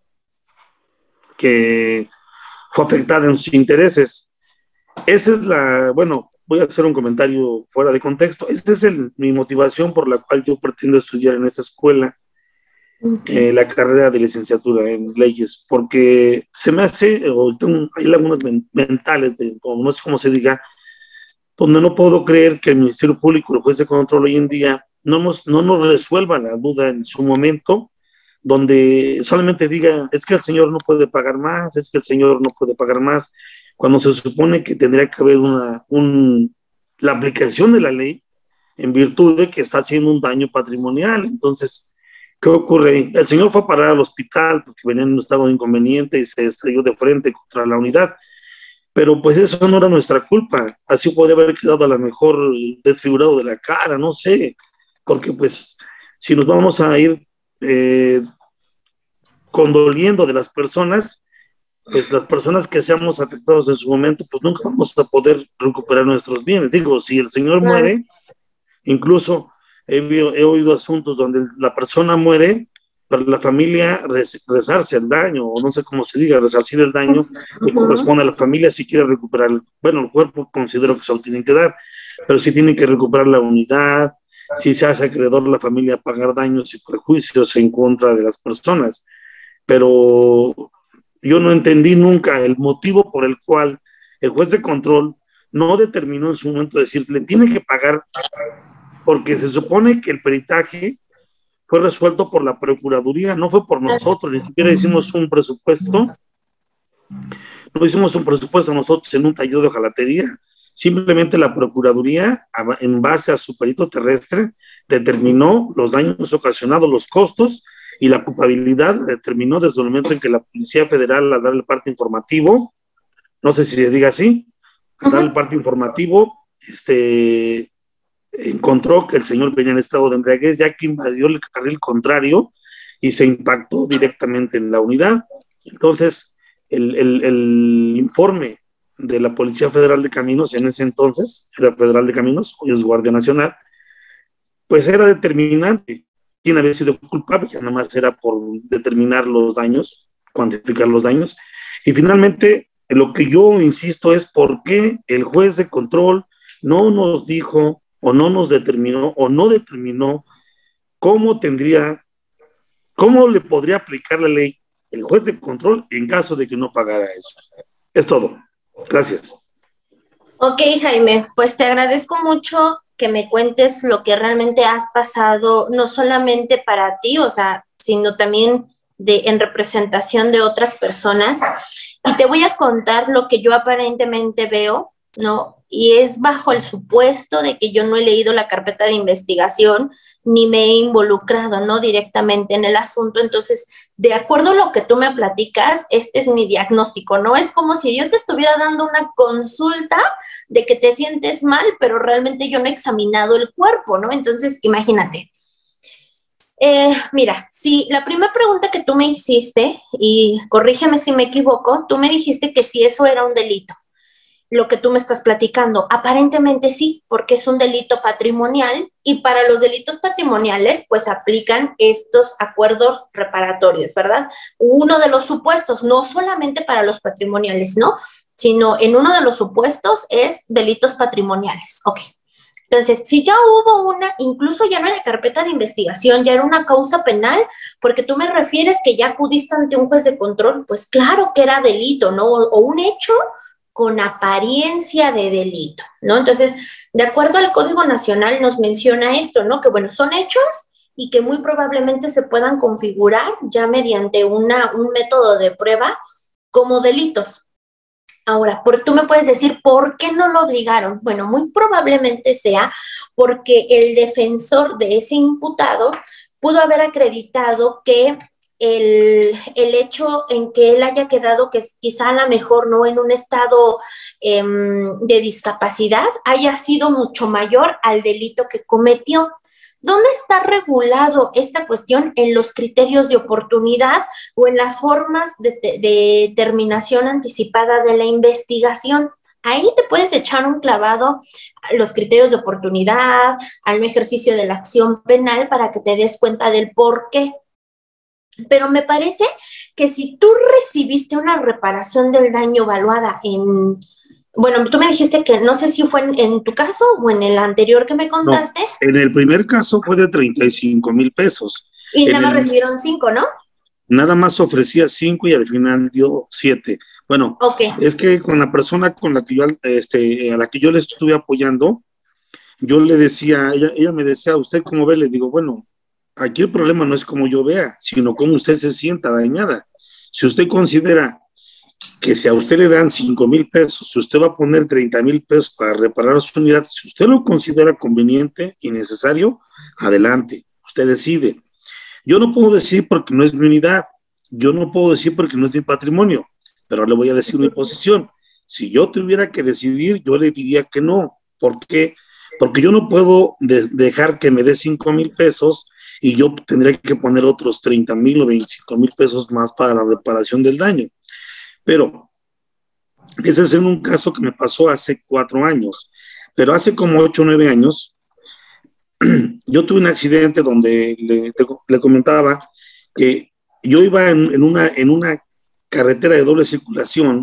que fue afectada en sus intereses. Esa es la, bueno, voy a hacer un comentario fuera de contexto. Esta es el, mi motivación por la cual yo pretendo estudiar en esta escuela, okay. eh, la carrera de licenciatura en leyes, porque se me hace, o tengo, hay lagunas mentales, de, o no sé cómo se diga, donde no puedo creer que el Ministerio Público, el juez de control hoy en día, no nos, no nos resuelva la duda en su momento, donde solamente diga, es que el señor no puede pagar más, es que el señor no puede pagar más, cuando se supone que tendría que haber una, un, la aplicación de la ley en virtud de que está haciendo un daño patrimonial. Entonces, ¿qué ocurre? El señor fue a parar al hospital porque venía en un estado de inconveniente y se estrelló de frente contra la unidad, pero pues eso no era nuestra culpa, así puede haber quedado a lo mejor desfigurado de la cara, no sé, porque pues si nos vamos a ir eh, condoliendo de las personas, pues las personas que seamos afectados en su momento, pues nunca vamos a poder recuperar nuestros bienes. Digo, si el señor muere, incluso he, he oído asuntos donde la persona muere, para la familia res, rezarse el daño, o no sé cómo se diga, resarcir el daño que corresponde a la familia si quiere recuperar, bueno, el cuerpo considero que se lo tienen que dar, pero si tienen que recuperar la unidad, si se hace acreedor la familia a pagar daños y perjuicios en contra de las personas. Pero yo no entendí nunca el motivo por el cual el juez de control no determinó en su momento decir, le tiene que pagar, porque se supone que el peritaje fue resuelto por la Procuraduría, no fue por nosotros, ni siquiera hicimos un presupuesto, no hicimos un presupuesto nosotros en un taller de hojalatería, simplemente la Procuraduría, en base a su perito terrestre, determinó los daños ocasionados, los costos, y la culpabilidad determinó desde el momento en que la Policía Federal, al dar el parte informativo, no sé si se diga así, al dar el parte informativo, este, encontró que el señor venía en estado de embriaguez, ya que invadió el carril contrario y se impactó directamente en la unidad. Entonces, el, el, el informe de la Policía Federal de Caminos, en ese entonces, era Federal de Caminos, hoy es Guardia Nacional, pues era determinante quién había sido culpable, que nada más era por determinar los daños, cuantificar los daños. Y finalmente, lo que yo insisto es por qué el juez de control no nos dijo, o no nos determinó, o no determinó cómo tendría, cómo le podría aplicar la ley el juez de control en caso de que no pagara eso. Es todo. Gracias. Ok, Jaime, pues te agradezco mucho que me cuentes lo que realmente has pasado, no solamente para ti, o sea, sino también de, en representación de otras personas. Y te voy a contar lo que yo aparentemente veo, ¿no? y es bajo el supuesto de que yo no he leído la carpeta de investigación ni me he involucrado, ¿no? Directamente en el asunto. Entonces, de acuerdo a lo que tú me platicas, este es mi diagnóstico, ¿no? Es como si yo te estuviera dando una consulta de que te sientes mal, pero realmente yo no he examinado el cuerpo, ¿no? Entonces, imagínate. Eh, mira, si la primera pregunta que tú me hiciste, y corrígeme si me equivoco, tú me dijiste que si eso era un delito, lo que tú me estás platicando. Aparentemente sí, porque es un delito patrimonial y para los delitos patrimoniales pues aplican estos acuerdos reparatorios, ¿verdad? Uno de los supuestos, no solamente para los patrimoniales, ¿no? Sino en uno de los supuestos es delitos patrimoniales. Ok. Entonces, si ya hubo una, incluso ya no era carpeta de investigación, ya era una causa penal, porque tú me refieres que ya acudiste ante un juez de control, pues claro que era delito, ¿no? O, o un hecho con apariencia de delito, ¿no? Entonces, de acuerdo al Código Nacional nos menciona esto, ¿no? Que, bueno, son hechos y que muy probablemente se puedan configurar ya mediante una, un método de prueba como delitos. Ahora, por, tú me puedes decir, ¿por qué no lo obligaron? Bueno, muy probablemente sea porque el defensor de ese imputado pudo haber acreditado que el, el hecho en que él haya quedado, que quizá a lo mejor no en un estado eh, de discapacidad, haya sido mucho mayor al delito que cometió. ¿Dónde está regulado esta cuestión? En los criterios de oportunidad o en las formas de, de, de terminación anticipada de la investigación. Ahí te puedes echar un clavado a los criterios de oportunidad, al ejercicio de la acción penal para que te des cuenta del por qué. Pero me parece que si tú recibiste una reparación del daño evaluada en... Bueno, tú me dijiste que no sé si fue en, en tu caso o en el anterior que me contaste. No, en el primer caso fue de treinta y cinco mil pesos. Y en nada más el, recibieron cinco, ¿no? Nada más ofrecía cinco y al final dio siete. Bueno, okay. Es que con la persona con la que yo, este, a la que yo le estuve apoyando, yo le decía, ella, ella me decía, ¿usted cómo ve? Le digo, bueno, aquí el problema no es como yo vea, sino cómo usted se sienta dañada. Si usted considera que si a usted le dan cinco mil pesos, si usted va a poner treinta mil pesos para reparar su unidad, si usted lo considera conveniente y necesario, adelante, usted decide. Yo no puedo decir porque no es mi unidad, yo no puedo decir porque no es mi patrimonio, pero le voy a decir mi posición. Si yo tuviera que decidir, yo le diría que no. ¿Por qué? Porque yo no puedo de dejar que me dé cinco mil pesos y yo tendría que poner otros treinta mil o veinticinco mil pesos más para la reparación del daño. Pero ese es en un caso que me pasó hace cuatro años, pero hace como ocho o nueve años, yo tuve un accidente donde le, le comentaba que yo iba en, en, una, en una carretera de doble circulación,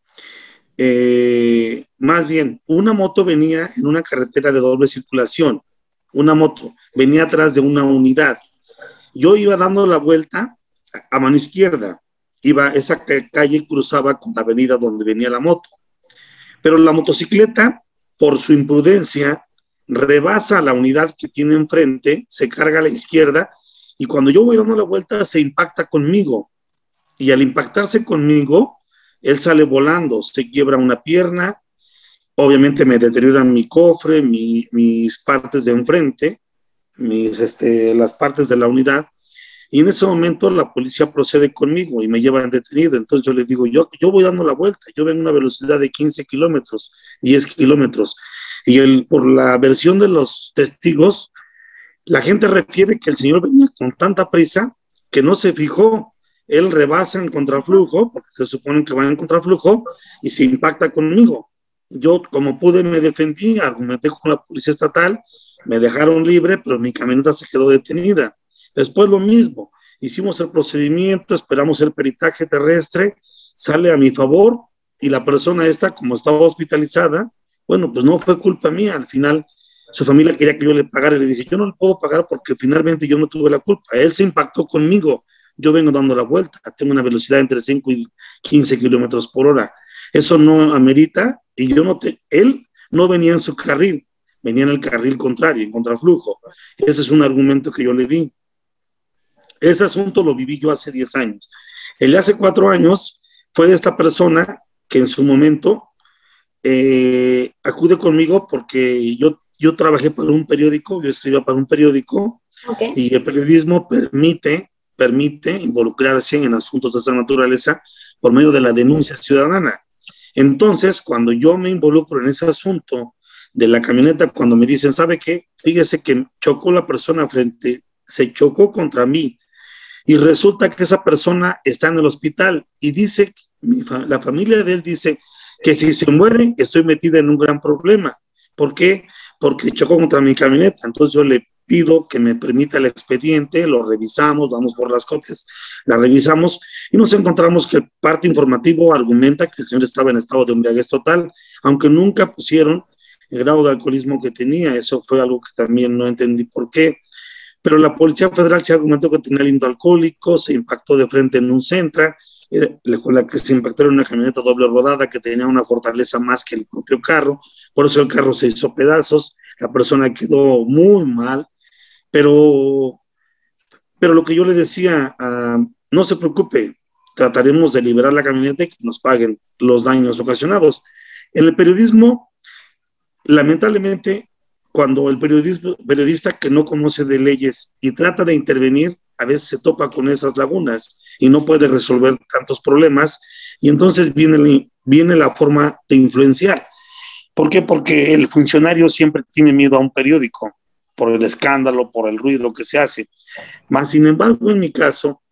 eh, más bien, una moto venía en una carretera de doble circulación, una moto venía atrás de una unidad. Yo iba dando la vuelta a, a mano izquierda. Iba, esa calle cruzaba con la avenida donde venía la moto. Pero la motocicleta, por su imprudencia, rebasa la unidad que tiene enfrente, se carga a la izquierda, y cuando yo voy dando la vuelta, se impacta conmigo. Y al impactarse conmigo, él sale volando, se quiebra una pierna, obviamente me deterioran mi cofre, mi, mis partes de enfrente, mis, este, las partes de la unidad. Y en ese momento la policía procede conmigo y me llevan detenido. Entonces yo les digo, yo, yo voy dando la vuelta, yo vengo a una velocidad de quince kilómetros, diez kilómetros. Y el, por la versión de los testigos, la gente refiere que el señor venía con tanta prisa que no se fijó. Él rebasa en contraflujo, porque se supone que va en contraflujo, y se impacta conmigo. Yo, como pude, me defendí, argumenté con la policía estatal, me dejaron libre, pero mi camioneta se quedó detenida. Después lo mismo, hicimos el procedimiento, esperamos el peritaje terrestre, sale a mi favor, y la persona esta, como estaba hospitalizada, bueno, pues no fue culpa mía. Al final su familia quería que yo le pagara, y le dije, yo no le puedo pagar porque finalmente yo no tuve la culpa. Él se impactó conmigo, yo vengo dando la vuelta, tengo una velocidad entre cinco y quince kilómetros por hora. Eso no amerita, y yo no te, él no venía en su carril, venía en el carril contrario, en contraflujo. Ese es un argumento que yo le di. Ese asunto lo viví yo hace diez años. El de hace cuatro años fue de esta persona que en su momento eh, acude conmigo porque yo, yo trabajé para un periódico, yo escribía para un periódico, okay. Y el periodismo permite, permite involucrarse en asuntos de esa naturaleza por medio de la denuncia ciudadana. Entonces, cuando yo me involucro en ese asunto de la camioneta, cuando me dicen, ¿sabe qué? Fíjese que chocó la persona frente, se chocó contra mí, y resulta que esa persona está en el hospital, y dice, mi fa la familia de él dice, que si se muere, estoy metida en un gran problema. ¿Por qué? Porque chocó contra mi camioneta. Entonces yo le pido que me permita el expediente, lo revisamos, vamos por las copias, la revisamos y nos encontramos que el parte informativo argumenta que el señor estaba en estado de embriaguez total, aunque nunca pusieron el grado de alcoholismo que tenía. Eso fue algo que también no entendí por qué. Pero la Policía Federal se argumentó que tenía aliento alcohólico, se impactó de frente en un Sentra, con la que se impactó en una camioneta doble rodada que tenía una fortaleza más que el propio carro, por eso el carro se hizo pedazos, la persona quedó muy mal, pero, pero lo que yo le decía, uh, no se preocupe, trataremos de liberar la camioneta y que nos paguen los daños ocasionados. En el periodismo, lamentablemente, cuando el periodismo, periodista que no conoce de leyes y trata de intervenir, a veces se topa con esas lagunas y no puede resolver tantos problemas, y entonces viene, viene la forma de influenciar. ¿Por qué? Porque el funcionario siempre tiene miedo a un periódico, por el escándalo, por el ruido que se hace. Más sin embargo, en mi caso,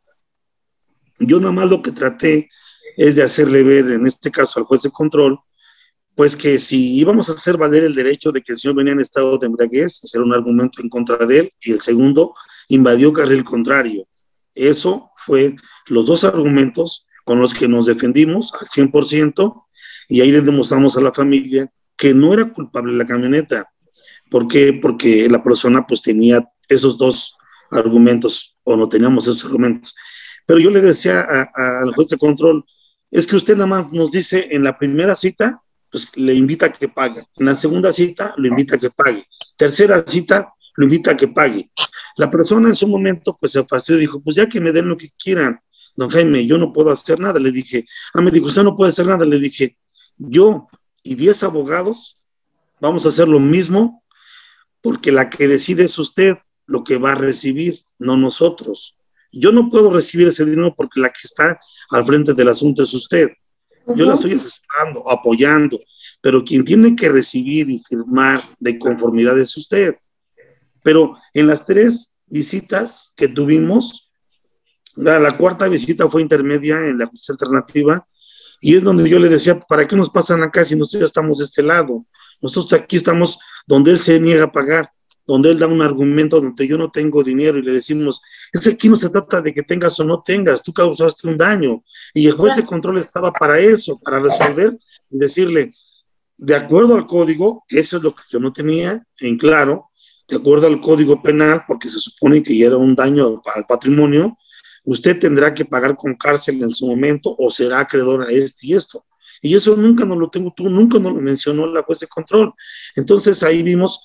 yo nada más lo que traté es de hacerle ver, en este caso al juez de control, pues que si íbamos a hacer valer el derecho de que el señor venía en estado de embriaguez, hacer un argumento en contra de él, y el segundo, invadió carril contrario. Eso fue los dos argumentos con los que nos defendimos al cien por ciento, y ahí le demostramos a la familia que no era culpable la camioneta. ¿Por qué? Porque la persona pues tenía esos dos argumentos, o no teníamos esos argumentos. Pero yo le decía al juez de control, es que usted nada más nos dice en la primera cita, pues le invita a que pague. En la segunda cita, lo invita a que pague. Tercera cita, lo invita a que pague. La persona en su momento, pues se fastidió y dijo, pues ya que me den lo que quieran, don Jaime, yo no puedo hacer nada. Le dije, ah, me dijo, usted no puede hacer nada. Le dije, yo y diez abogados vamos a hacer lo mismo, porque la que decide es usted lo que va a recibir, no nosotros. Yo no puedo recibir ese dinero porque la que está al frente del asunto es usted. Yo la estoy asesorando, apoyando, pero quien tiene que recibir y firmar de conformidad es usted. Pero en las tres visitas que tuvimos, la, la cuarta visita fue intermedia en la justicia alternativa, y es donde yo le decía, ¿para qué nos pasan acá si nosotros ya estamos de este lado? Nosotros aquí estamos donde él se niega a pagar, donde él da un argumento donde yo no tengo dinero, y le decimos, es que aquí no se trata de que tengas o no tengas, tú causaste un daño, y el juez de control estaba para eso, para resolver, y decirle, de acuerdo al código, eso es lo que yo no tenía en claro, de acuerdo al código penal, porque se supone que ya era un daño al patrimonio, usted tendrá que pagar con cárcel en su momento, o será acreedor a esto y esto. Y eso nunca nos lo tengo, tú nunca nos lo mencionó la juez de control. Entonces ahí vimos,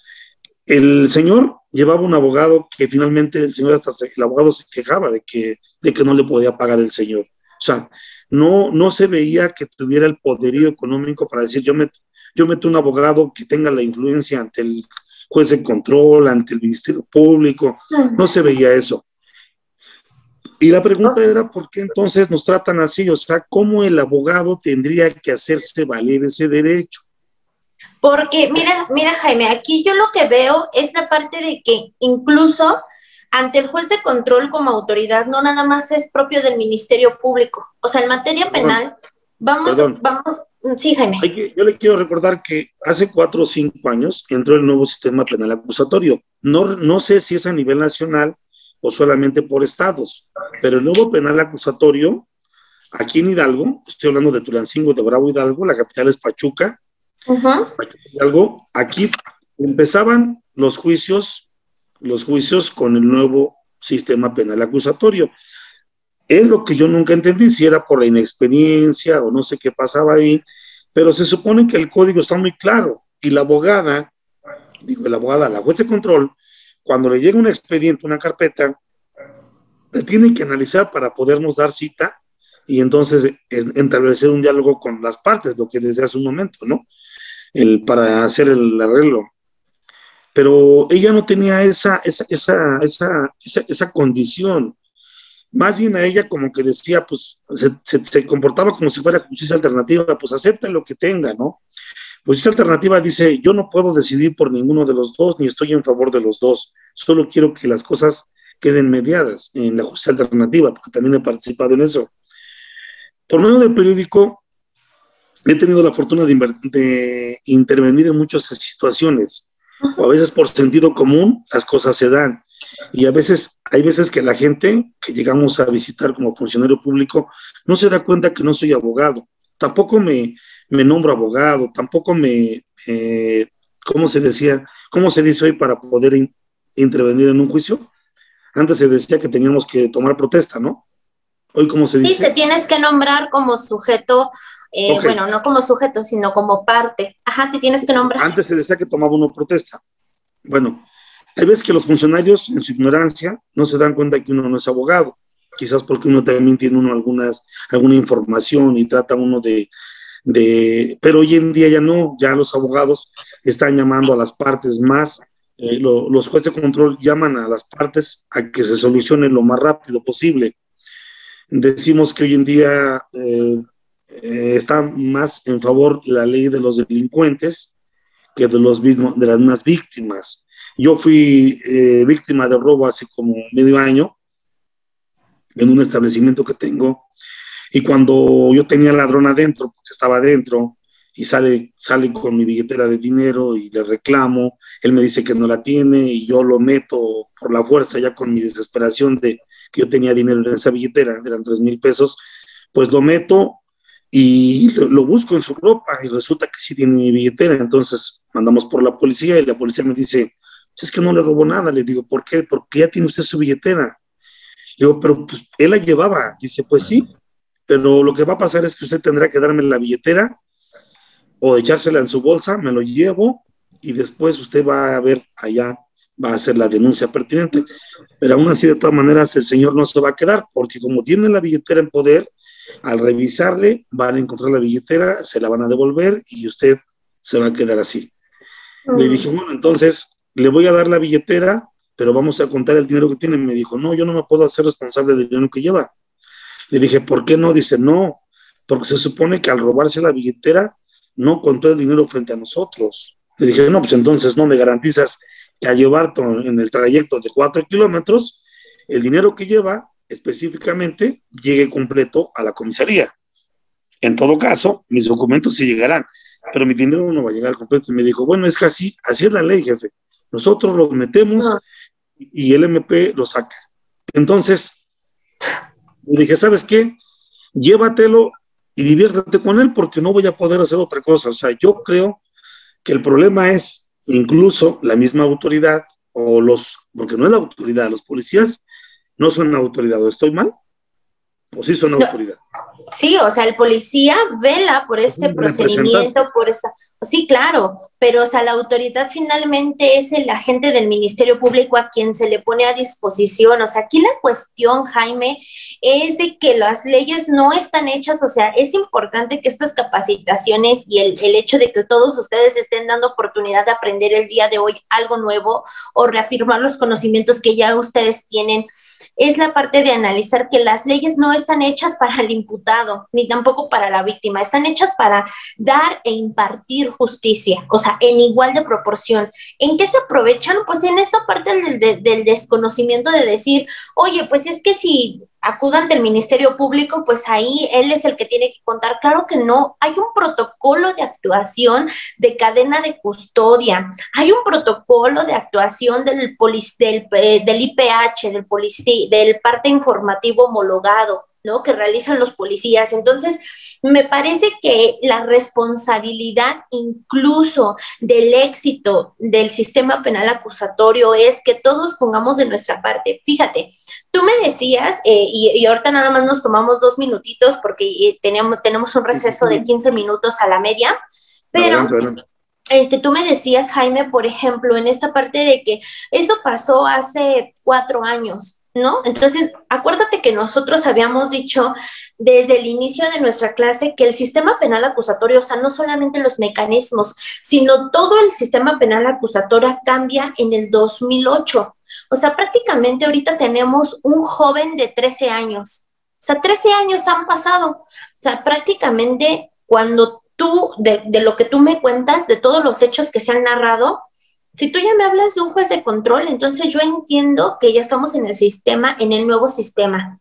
el señor llevaba un abogado que finalmente el señor hasta se, el abogado se quejaba de que, de que no le podía pagar el señor. O sea, no, no se veía que tuviera el poderío económico para decir, yo meto, yo meto un abogado que tenga la influencia ante el juez de control, ante el Ministerio Público, no se veía eso. Y la pregunta era, ¿por qué entonces nos tratan así? O sea, ¿cómo el abogado tendría que hacerse valer ese derecho? Porque, mira, mira, Jaime, aquí yo lo que veo es la parte de que incluso ante el juez de control como autoridad no nada más es propio del Ministerio Público. O sea, en materia Perdón, penal, vamos, perdón. vamos, sí, Jaime. Hay que, yo le quiero recordar que hace cuatro o cinco años entró el nuevo sistema penal acusatorio. No, no sé si es a nivel nacional o solamente por estados, pero el nuevo penal acusatorio, aquí en Hidalgo, estoy hablando de Tulancingo, de Bravo, Hidalgo, la capital es Pachuca, uh-huh. Pachuca, Hidalgo, aquí empezaban los juicios, los juicios con el nuevo sistema penal acusatorio. Es lo que yo nunca entendí, si era por la inexperiencia o no sé qué pasaba ahí, pero se supone que el código está muy claro, y la abogada, digo, la abogada, la juez de control, cuando le llega un expediente, una carpeta, le tiene que analizar para podernos dar cita y entonces establecer un diálogo con las partes, lo que desde hace un momento, ¿no? el, para hacer el arreglo. Pero ella no tenía esa, esa, esa, esa, esa, esa condición. Más bien a ella como que decía, pues, se, se, se comportaba como si fuera justicia alternativa, pues acepta lo que tenga, ¿no? Justicia alternativa dice, yo no puedo decidir por ninguno de los dos, ni estoy en favor de los dos, solo quiero que las cosas queden mediadas en la justicia alternativa, porque también he participado en eso. Por medio del periódico, he tenido la fortuna de, de intervenir en muchas situaciones, o a veces por sentido común las cosas se dan, y a veces, hay veces que la gente que llegamos a visitar como funcionario público no se da cuenta que no soy abogado, tampoco me, me nombro abogado, tampoco me, eh, ¿cómo se decía? ¿Cómo se dice hoy para poder in, intervenir en un juicio? Antes se decía que teníamos que tomar protesta, ¿no? Hoy, ¿cómo se dice? Sí, te tienes que nombrar como sujeto, eh, okay. Bueno, no como sujeto, sino como parte. Ajá, te tienes que nombrar. Antes se decía que tomaba uno protesta. Bueno, hay veces que los funcionarios, en su ignorancia, no se dan cuenta que uno no es abogado. Quizás porque uno también tiene uno algunas, alguna información y trata uno de, de... Pero hoy en día ya no, ya los abogados están llamando a las partes más... Eh, lo, los jueces de control llaman a las partes a que se solucione lo más rápido posible. Decimos que hoy en día eh, eh, está más en favor la ley de los delincuentes que de, los mismos, de las mismas víctimas. Yo fui eh, víctima de robo hace como medio año en un establecimiento que tengo, y cuando yo tenía al ladrón adentro, porque estaba adentro, y sale, sale con mi billetera de dinero y le reclamo, él me dice que no la tiene y yo lo meto por la fuerza ya con mi desesperación de que yo tenía dinero en esa billetera, eran tres mil pesos, pues lo meto y lo, lo busco en su ropa y resulta que sí tiene mi billetera. Entonces mandamos por la policía y la policía me dice, es que no le robó nada. Le digo, ¿por qué? Porque ya tiene usted su billetera. Le digo, pero pues él la llevaba. Dice, pues sí, pero lo que va a pasar es que usted tendrá que darme la billetera o echársela en su bolsa, me lo llevo y después usted va a ver allá, va a hacer la denuncia pertinente. Pero aún así, de todas maneras, el señor no se va a quedar, porque como tiene la billetera en poder, al revisarle, van a encontrar la billetera, se la van a devolver y usted se va a quedar así. Mm. Le dije, bueno, entonces, le voy a dar la billetera, pero vamos a contar el dinero que tiene. Me dijo, no, yo no me puedo hacer responsable del dinero que lleva. Le dije, ¿por qué no? Dice, no, porque se supone que al robarse la billetera, no contó el dinero frente a nosotros. Le dije, no, pues entonces no me garantizas que al llevar en el trayecto de cuatro kilómetros, el dinero que lleva específicamente llegue completo a la comisaría. En todo caso, mis documentos sí llegarán, pero mi dinero no va a llegar completo. Y me dijo, bueno, es que así, así es la ley, jefe. Nosotros lo metemos no. y el M P lo saca. Entonces, le dije, ¿sabes qué? Llévatelo y diviértete con él porque no voy a poder hacer otra cosa. O sea, yo creo que el problema es incluso la misma autoridad o los, porque no es la autoridad, los policías no son una autoridad, ¿o estoy mal? ¿O sí son no. autoridad? Sí, o sea, el policía vela por este procedimiento, por esta, sí, claro, pero o sea, la autoridad finalmente es el agente del Ministerio Público a quien se le pone a disposición. O sea, aquí la cuestión, Jaime, es de que las leyes no están hechas. O sea, es importante que estas capacitaciones y el, el hecho de que todos ustedes estén dando oportunidad de aprender el día de hoy algo nuevo o reafirmar los conocimientos que ya ustedes tienen, es la parte de analizar que las leyes no están hechas para el imputado, ni tampoco para la víctima, están hechas para dar e impartir justicia, o sea, en igual de proporción. ¿En qué se aprovechan? Pues en esta parte del, del, del desconocimiento de decir, oye, pues es que si acudan ante el Ministerio Público, pues ahí él es el que tiene que contar. Claro que no, hay un protocolo de actuación de cadena de custodia, hay un protocolo de actuación del, polic del, eh, del I P H, del, polic del parte informativo homologado, ¿no?, que realizan los policías. Entonces, me parece que la responsabilidad incluso del éxito del sistema penal acusatorio es que todos pongamos de nuestra parte. Fíjate, tú me decías, eh, y, y ahorita nada más nos tomamos dos minutitos porque eh, tenemos, tenemos un receso de quince minutos a la media, pero... Adelante, adelante. Este, tú me decías, Jaime, por ejemplo, en esta parte de que eso pasó hace cuatro años, ¿no? Entonces, acuérdate que nosotros habíamos dicho desde el inicio de nuestra clase que el sistema penal acusatorio, o sea, no solamente los mecanismos, sino todo el sistema penal acusatorio cambia en el dos mil ocho. O sea, prácticamente ahorita tenemos un joven de trece años. O sea, trece años han pasado. O sea, prácticamente cuando tú, de, de lo que tú me cuentas, de todos los hechos que se han narrado, si tú ya me hablas de un juez de control, entonces yo entiendo que ya estamos en el sistema, en el nuevo sistema.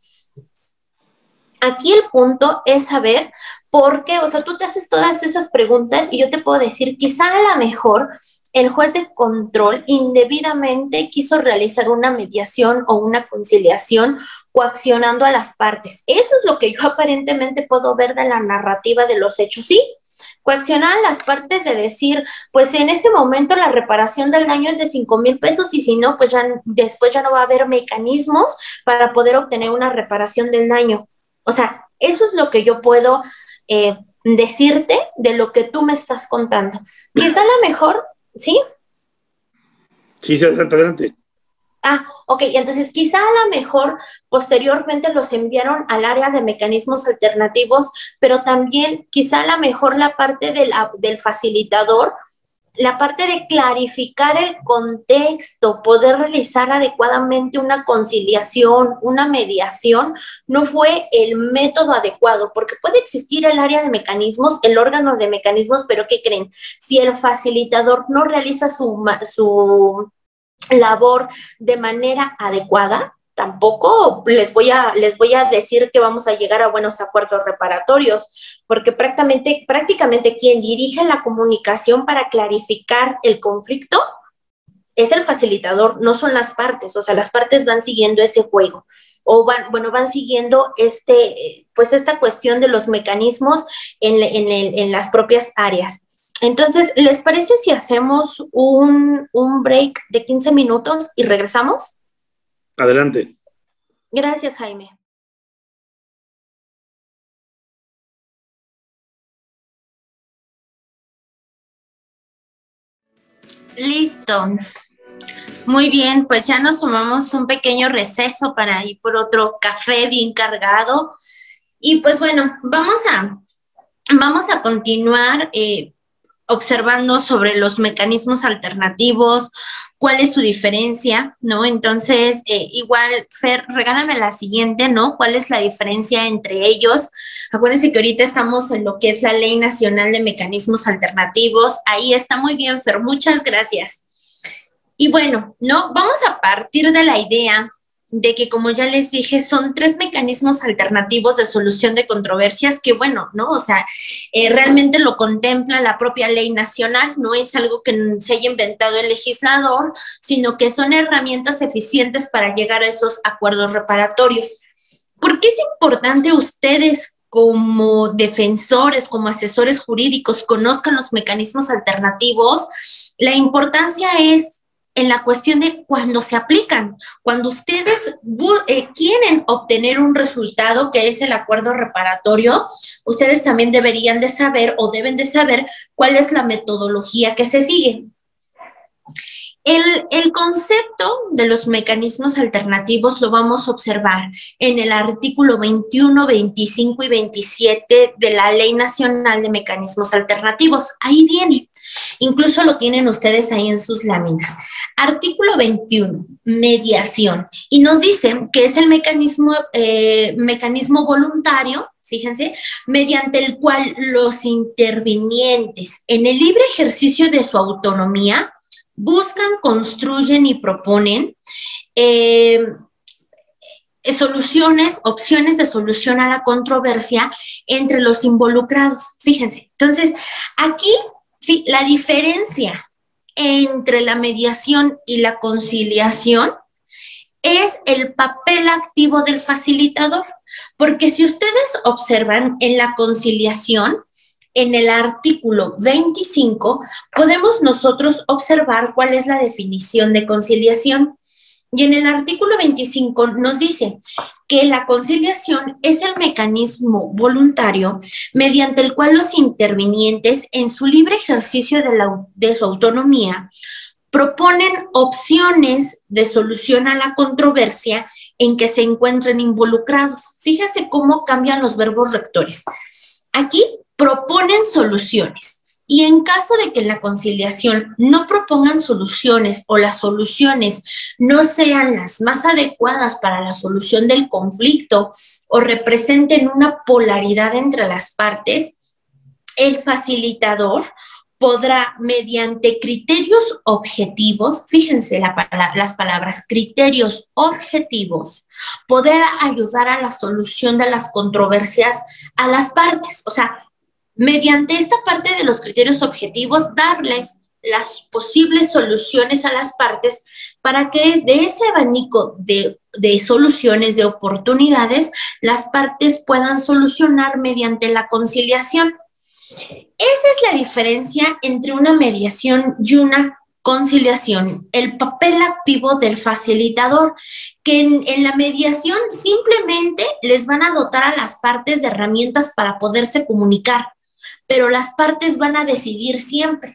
Aquí el punto es saber por qué, o sea, tú te haces todas esas preguntas y yo te puedo decir, quizá a lo mejor el juez de control indebidamente quiso realizar una mediación o una conciliación coaccionando a las partes. Eso es lo que yo aparentemente puedo ver de la narrativa de los hechos, ¿sí? Coaccionar a las partes de decir, pues en este momento la reparación del daño es de cinco mil pesos y si no, pues ya después ya no va a haber mecanismos para poder obtener una reparación del daño. O sea, eso es lo que yo puedo eh, decirte de lo que tú me estás contando. Quizá a lo mejor, ¿sí? Sí, sí, adelante, adelante. Ah, ok, entonces quizá a lo mejor posteriormente los enviaron al área de mecanismos alternativos, pero también quizá a lo mejor la parte de la, del facilitador, la parte de clarificar el contexto, poder realizar adecuadamente una conciliación, una mediación, no fue el método adecuado, porque puede existir el área de mecanismos, el órgano de mecanismos, pero ¿qué creen? Si el facilitador no realiza su... su labor de manera adecuada, tampoco les voy a les voy a decir que vamos a llegar a buenos acuerdos reparatorios, porque prácticamente prácticamente quien dirige la comunicación para clarificar el conflicto es el facilitador, no son las partes, o sea, las partes van siguiendo ese juego o van, bueno, van siguiendo este pues esta cuestión de los mecanismos en, en, el, en las propias áreas. Entonces, ¿les parece si hacemos un, un break de quince minutos y regresamos? Adelante. Gracias, Jaime. Listo. Muy bien, pues ya nos tomamos un pequeño receso para ir por otro café bien cargado. Y pues bueno, vamos a, vamos a continuar eh, observando sobre los mecanismos alternativos, cuál es su diferencia, ¿no? Entonces, eh, igual, Fer, regálame la siguiente, ¿no? ¿Cuál es la diferencia entre ellos? Acuérdense que ahorita estamos en lo que es la Ley Nacional de Mecanismos Alternativos. Ahí está muy bien, Fer, muchas gracias. Y bueno, ¿no? Vamos a partir de la idea de que, como ya les dije, son tres mecanismos alternativos de solución de controversias que, bueno, ¿no? O sea, eh, realmente lo contempla la propia ley nacional, no es algo que se haya inventado el legislador, sino que son herramientas eficientes para llegar a esos acuerdos reparatorios. ¿Por qué es importante ustedes como defensores, como asesores jurídicos, conozcan los mecanismos alternativos? La importancia es en la cuestión de cuando se aplican, cuando ustedes eh, quieren obtener un resultado que es el acuerdo reparatorio, ustedes también deberían de saber o deben de saber cuál es la metodología que se sigue. El, el concepto de los mecanismos alternativos lo vamos a observar en el artículo veintiuno, veinticinco y veintisiete de la Ley Nacional de Mecanismos Alternativos. Ahí viene. Incluso lo tienen ustedes ahí en sus láminas. Artículo veintiuno, mediación. Y nos dicen que es el mecanismo, eh, mecanismo voluntario, fíjense, mediante el cual los intervinientes en el libre ejercicio de su autonomía buscan, construyen y proponen eh, soluciones, opciones de solución a la controversia entre los involucrados. Fíjense, entonces aquí la diferencia entre la mediación y la conciliación es el papel activo del facilitador, porque si ustedes observan en la conciliación, en el artículo veinticinco, podemos nosotros observar cuál es la definición de conciliación. Y en el artículo veinticinco nos dice que la conciliación es el mecanismo voluntario mediante el cual los intervinientes, en su libre ejercicio de, la, de su autonomía, proponen opciones de solución a la controversia en que se encuentren involucrados. Fíjense cómo cambian los verbos rectores. Aquí proponen soluciones. Y en caso de que en la conciliación no propongan soluciones o las soluciones no sean las más adecuadas para la solución del conflicto o representen una polaridad entre las partes, el facilitador podrá, mediante criterios objetivos, fíjense la, la, las palabras, criterios objetivos, poder ayudar a la solución de las controversias a las partes. O sea, mediante esta parte de los criterios objetivos, darles las posibles soluciones a las partes para que de ese abanico de, de soluciones, de oportunidades, las partes puedan solucionar mediante la conciliación. Esa es la diferencia entre una mediación y una conciliación, el papel activo del facilitador, que en, en la mediación simplemente les van a dotar a las partes de herramientas para poderse comunicar, pero las partes van a decidir siempre.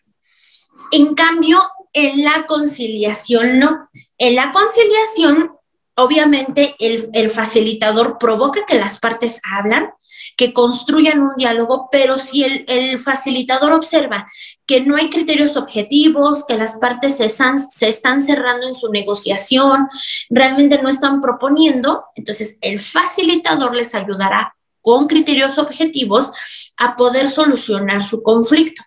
En cambio, en la conciliación no. En la conciliación, obviamente, el, el facilitador provoca que las partes hablan, que construyan un diálogo, pero si el, el facilitador observa que no hay criterios objetivos, que las partes se están, se están cerrando en su negociación, realmente no están proponiendo, entonces el facilitador les ayudará con criterios objetivos a poder solucionar su conflicto.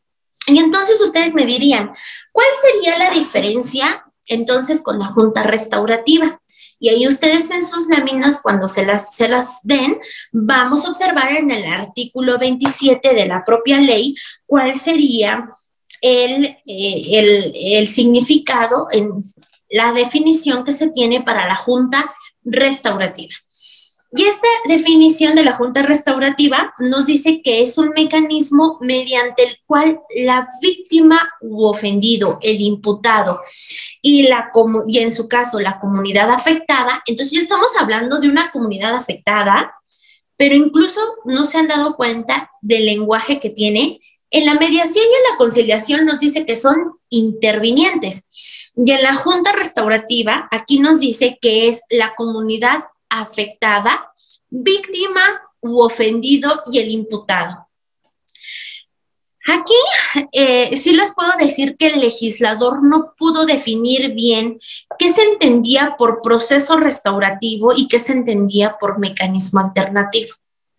Y entonces ustedes me dirían, ¿cuál sería la diferencia entonces con la junta restaurativa? Y ahí ustedes en sus láminas, cuando se las, se las den, vamos a observar en el artículo veintisiete de la propia ley cuál sería el, eh, el, el significado, en la definición que se tiene para la junta restaurativa. Y esta definición de la junta restaurativa nos dice que es un mecanismo mediante el cual la víctima u ofendido, el imputado, y, la, y en su caso la comunidad afectada, entonces ya estamos hablando de una comunidad afectada, pero incluso no se han dado cuenta del lenguaje que tiene. En la mediación y en la conciliación nos dice que son intervinientes, y en la junta restaurativa aquí nos dice que es la comunidad afectada, víctima u ofendido y el imputado. Aquí eh, sí les puedo decir que el legislador no pudo definir bien qué se entendía por proceso restaurativo y qué se entendía por mecanismo alternativo.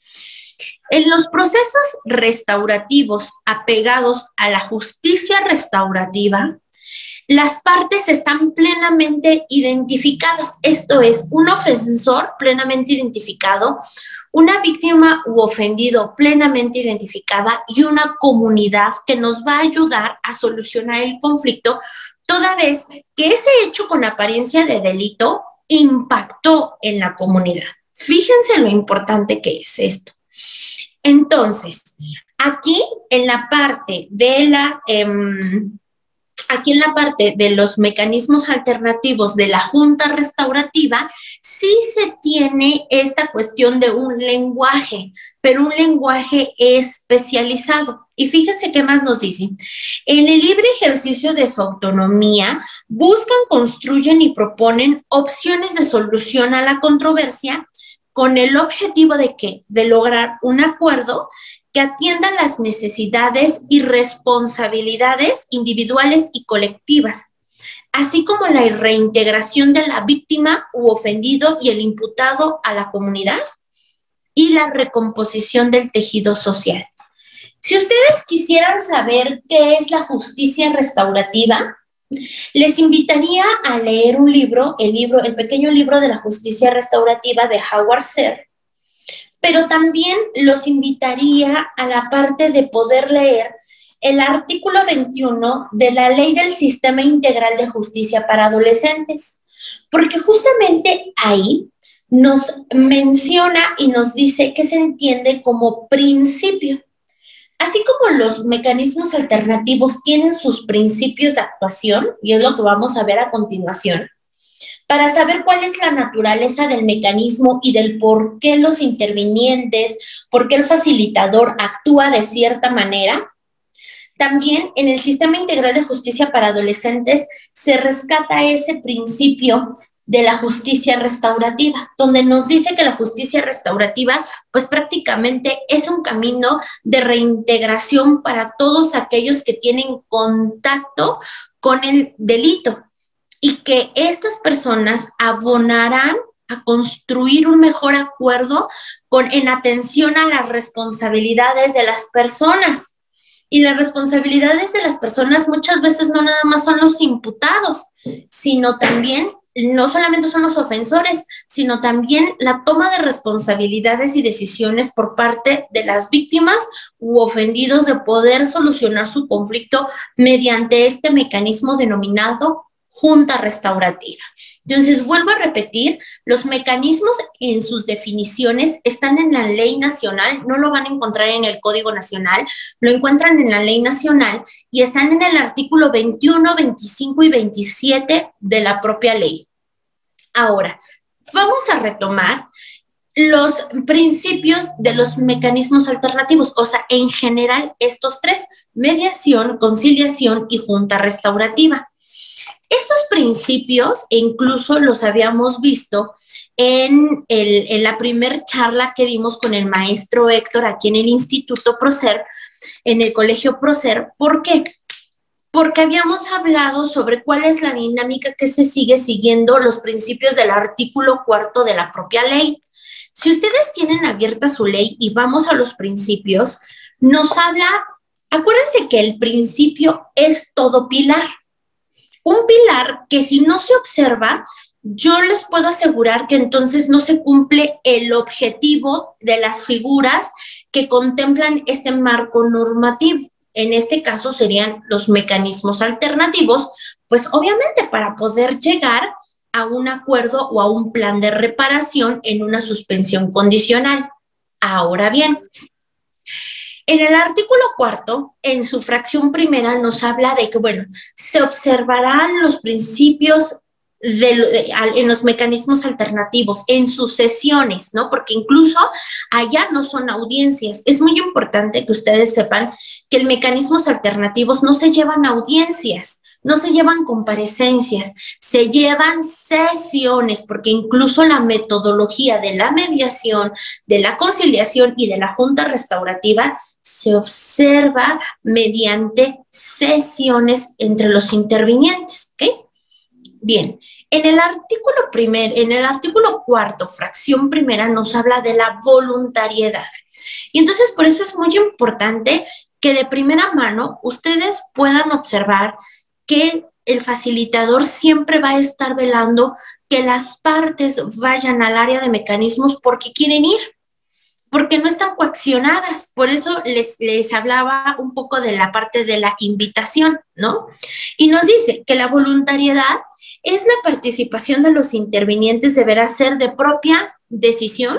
En los procesos restaurativos apegados a la justicia restaurativa, las partes están plenamente identificadas, esto es, un ofensor plenamente identificado, una víctima u ofendido plenamente identificada y una comunidad que nos va a ayudar a solucionar el conflicto, toda vez que ese hecho con apariencia de delito impactó en la comunidad. Fíjense lo importante que es esto. Entonces, aquí en la parte de la... Eh, Aquí en la parte de los mecanismos alternativos de la junta restaurativa, sí se tiene esta cuestión de un lenguaje, pero un lenguaje especializado. Y fíjense qué más nos dice. En el libre ejercicio de su autonomía, buscan, construyen y proponen opciones de solución a la controversia con el objetivo de ¿qué? De lograr un acuerdo que atiendan las necesidades y responsabilidades individuales y colectivas, así como la reintegración de la víctima u ofendido y el imputado a la comunidad y la recomposición del tejido social. Si ustedes quisieran saber qué es la justicia restaurativa, les invitaría a leer un libro, el libro, el pequeño libro de la justicia restaurativa de Howard Serr, pero también los invitaría a la parte de poder leer el artículo veintiuno de la Ley del Sistema Integral de Justicia para Adolescentes, porque justamente ahí nos menciona y nos dice que se entiende como principio. Así como los mecanismos alternativos tienen sus principios de actuación, y es lo que vamos a ver a continuación, para saber cuál es la naturaleza del mecanismo y del por qué los intervinientes, por qué el facilitador actúa de cierta manera, también en el Sistema Integral de Justicia para Adolescentes se rescata ese principio de la justicia restaurativa, donde nos dice que la justicia restaurativa, pues prácticamente es un camino de reintegración para todos aquellos que tienen contacto con el delito y que estas personas abonarán a construir un mejor acuerdo con, en atención a las responsabilidades de las personas. Y las responsabilidades de las personas muchas veces no nada más son los imputados, sino también, no solamente son los ofensores, sino también la toma de responsabilidades y decisiones por parte de las víctimas u ofendidos de poder solucionar su conflicto mediante este mecanismo denominado junta restaurativa. Entonces, vuelvo a repetir, los mecanismos en sus definiciones están en la ley nacional, no lo van a encontrar en el Código Nacional, lo encuentran en la ley nacional y están en el artículo veintiuno, veinticinco y veintisiete de la propia ley. Ahora, vamos a retomar los principios de los mecanismos alternativos, o sea, en general estos tres: mediación, conciliación y junta restaurativa. Estos principios incluso los habíamos visto en, el, en la primer charla que dimos con el maestro Héctor aquí en el Instituto Procer, en el Colegio Procer. ¿Por qué? Porque habíamos hablado sobre cuál es la dinámica que se sigue siguiendo los principios del artículo cuarto de la propia ley. Si ustedes tienen abierta su ley y vamos a los principios, nos habla, acuérdense que el principio es todo pilar. Un pilar que si no se observa, yo les puedo asegurar que entonces no se cumple el objetivo de las figuras que contemplan este marco normativo. En este caso serían los mecanismos alternativos, pues obviamente para poder llegar a un acuerdo o a un plan de reparación en una suspensión condicional. Ahora bien, en el artículo cuarto, en su fracción primera, nos habla de que, bueno, se observarán los principios de, de, en los mecanismos alternativos, en sus sesiones, ¿no? Porque incluso allá no son audiencias. Es muy importante que ustedes sepan que en mecanismos alternativos no se llevan audiencias, no se llevan comparecencias, se llevan sesiones, porque incluso la metodología de la mediación, de la conciliación y de la junta restaurativa se observa mediante sesiones entre los intervinientes, ¿ok? Bien, en el artículo primer, en el artículo cuarto, fracción primera, nos habla de la voluntariedad. Y entonces por eso es muy importante que de primera mano ustedes puedan observar que el facilitador siempre va a estar velando que las partes vayan al área de mecanismos porque quieren ir, porque no están coaccionadas. Por eso les, les hablaba un poco de la parte de la invitación, ¿no? Y nos dice que la voluntariedad es la participación de los intervinientes, deberá ser de propia decisión,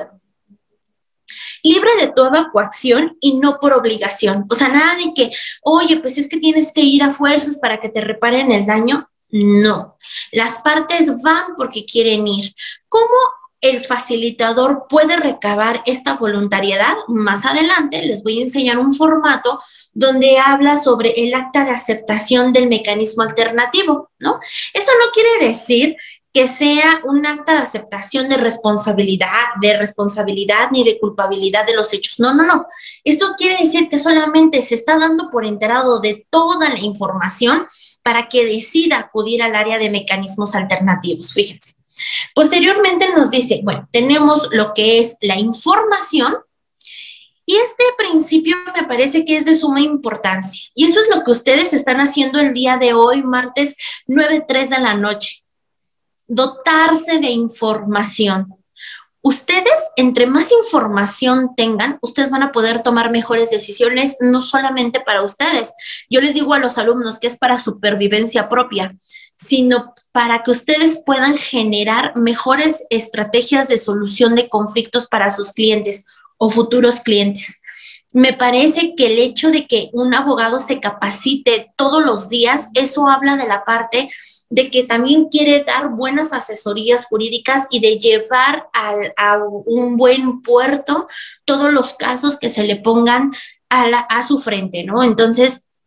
libre de toda coacción y no por obligación. O sea, nada de que, oye, pues es que tienes que ir a fuerzas para que te reparen el daño. No, las partes van porque quieren ir. ¿Cómo el facilitador puede recabar esta voluntariedad? Más adelante les voy a enseñar un formato donde habla sobre el acta de aceptación del mecanismo alternativo, ¿no? Esto no quiere decir que sea un acta de aceptación de responsabilidad, de responsabilidad ni de culpabilidad de los hechos. No, no, no. Esto quiere decir que solamente se está dando por enterado de toda la información para que decida acudir al área de mecanismos alternativos. Fíjense. Posteriormente nos dice, bueno, tenemos lo que es la información y este principio me parece que es de suma importancia. Y eso es lo que ustedes están haciendo el día de hoy, martes nueve tres de la noche. Dotarse de información. Ustedes, entre más información tengan, ustedes van a poder tomar mejores decisiones, no solamente para ustedes. Yo les digo a los alumnos que es para supervivencia propia, sino para que ustedes puedan generar mejores estrategias de solución de conflictos para sus clientes o futuros clientes. Me parece que el hecho de que un abogado se capacite todos los días, eso habla de la parte de que también quiere dar buenas asesorías jurídicas y de llevar al, a un buen puerto todos los casos que se le pongan a, la, a su frente, ¿no? Entonces,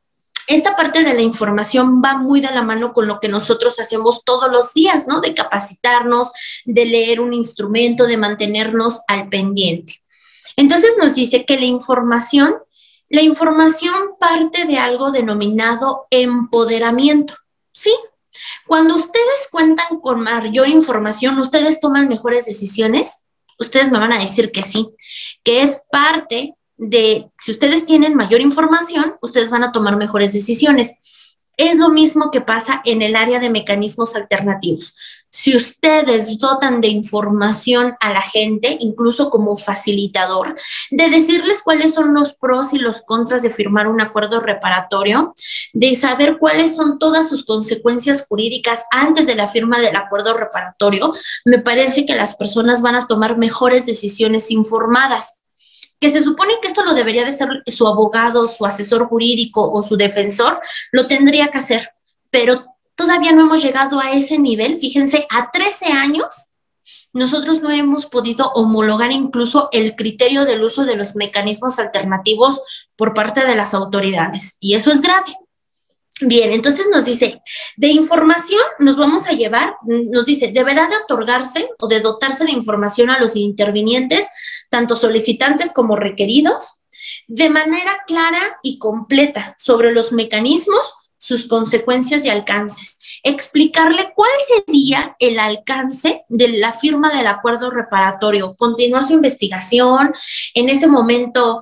esta parte de la información va muy de la mano con lo que nosotros hacemos todos los días, ¿no? De capacitarnos, de leer un instrumento, de mantenernos al pendiente. Entonces nos dice que la información, la información parte de algo denominado empoderamiento, ¿sí? Cuando ustedes cuentan con mayor información, ¿ustedes toman mejores decisiones? Ustedes me van a decir que sí, que es parte de, si ustedes tienen mayor información, ustedes van a tomar mejores decisiones. Es lo mismo que pasa en el área de mecanismos alternativos. Si ustedes dotan de información a la gente, incluso como facilitador, de decirles cuáles son los pros y los contras de firmar un acuerdo reparatorio, de saber cuáles son todas sus consecuencias jurídicas antes de la firma del acuerdo reparatorio, me parece que las personas van a tomar mejores decisiones informadas. Que se supone que esto lo debería de ser su abogado, su asesor jurídico o su defensor, lo tendría que hacer, pero todavía no hemos llegado a ese nivel. Fíjense, a trece años nosotros no hemos podido homologar incluso el criterio del uso de los mecanismos alternativos por parte de las autoridades, y eso es grave. Bien, entonces nos dice, de información nos vamos a llevar, nos dice, deberá de otorgarse o de dotarse de información a los intervinientes, tanto solicitantes como requeridos, de manera clara y completa sobre los mecanismos, sus consecuencias y alcances. Explicarle cuál sería el alcance de la firma del acuerdo reparatorio. Continúa su investigación, en ese momento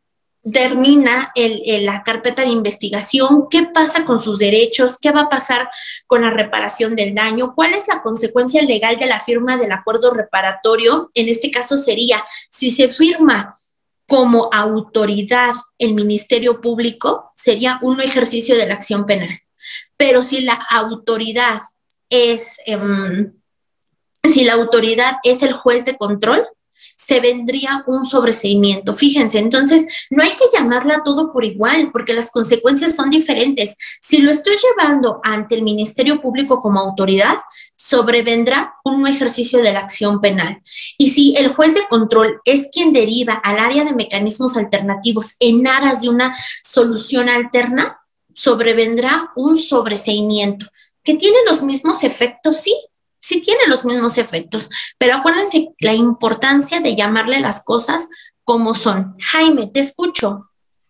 termina el, el, la carpeta de investigación, qué pasa con sus derechos, qué va a pasar con la reparación del daño, cuál es la consecuencia legal de la firma del acuerdo reparatorio. En este caso sería, si se firma como autoridad el Ministerio Público, sería un ejercicio de la acción penal. Pero si la autoridad es, eh, si la autoridad es el juez de control, se vendría un sobreseimiento. Fíjense, entonces no hay que llamarla todo por igual, porque las consecuencias son diferentes. Si lo estoy llevando ante el Ministerio Público como autoridad, sobrevendrá un ejercicio de la acción penal. Y si el juez de control es quien deriva al área de mecanismos alternativos en aras de una solución alterna, sobrevendrá un sobreseimiento, que tiene los mismos efectos, sí, sí tiene los mismos efectos, pero acuérdense la importancia de llamarle las cosas como son. Jaime, te escucho.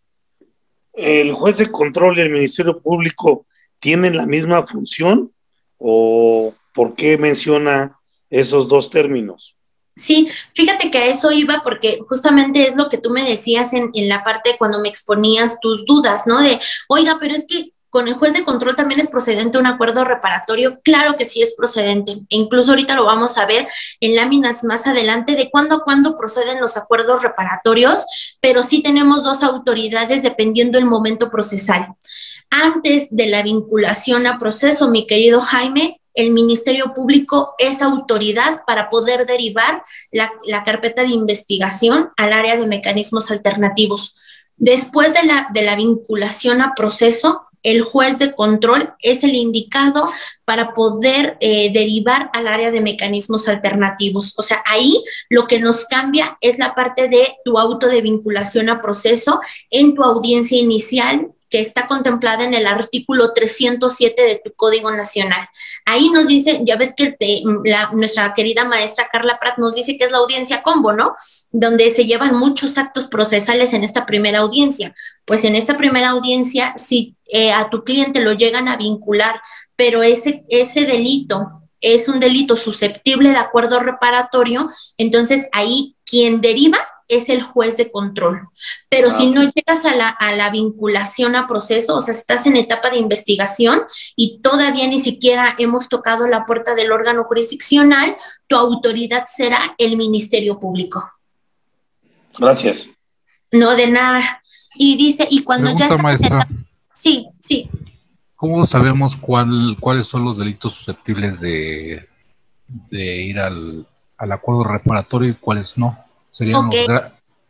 ¿El juez de control y el Ministerio Público tienen la misma función o por qué menciona esos dos términos? Sí, fíjate que a eso iba porque justamente es lo que tú me decías en, en la parte cuando me exponías tus dudas, ¿no? De, oiga, pero es que con el juez de control también es procedente un acuerdo reparatorio. Claro que sí es procedente. E incluso ahorita lo vamos a ver en láminas más adelante de cuándo a cuándo proceden los acuerdos reparatorios, pero sí tenemos dos autoridades dependiendo del momento procesal. Antes de la vinculación a proceso, mi querido Jaime, el Ministerio Público es autoridad para poder derivar la, la carpeta de investigación al área de mecanismos alternativos. Después de la, de la vinculación a proceso, el juez de control es el indicado para poder eh, derivar al área de mecanismos alternativos. O sea, ahí lo que nos cambia es la parte de tu auto de vinculación a proceso en tu audiencia inicial, que está contemplada en el artículo trescientos siete de tu Código Nacional. Ahí nos dice, ya ves que te, la, nuestra querida maestra Carla Prat nos dice que es la audiencia combo, ¿no? Donde se llevan muchos actos procesales en esta primera audiencia. Pues en esta primera audiencia, si eh, a tu cliente lo llegan a vincular, pero ese, ese delito es un delito susceptible de acuerdo reparatorio, entonces ahí quien deriva es el juez de control. Pero ah, si no llegas a la, a la vinculación a proceso, o sea, estás en etapa de investigación y todavía ni siquiera hemos tocado la puerta del órgano jurisdiccional, tu autoridad será el Ministerio Público. Gracias. No, de nada. Y dice, y cuando Pregunta, ya está... maestra. Sí, sí. ¿Cómo sabemos cuál, cuáles son los delitos susceptibles de, de ir al, al acuerdo reparatorio y cuáles no? Serían okay. los...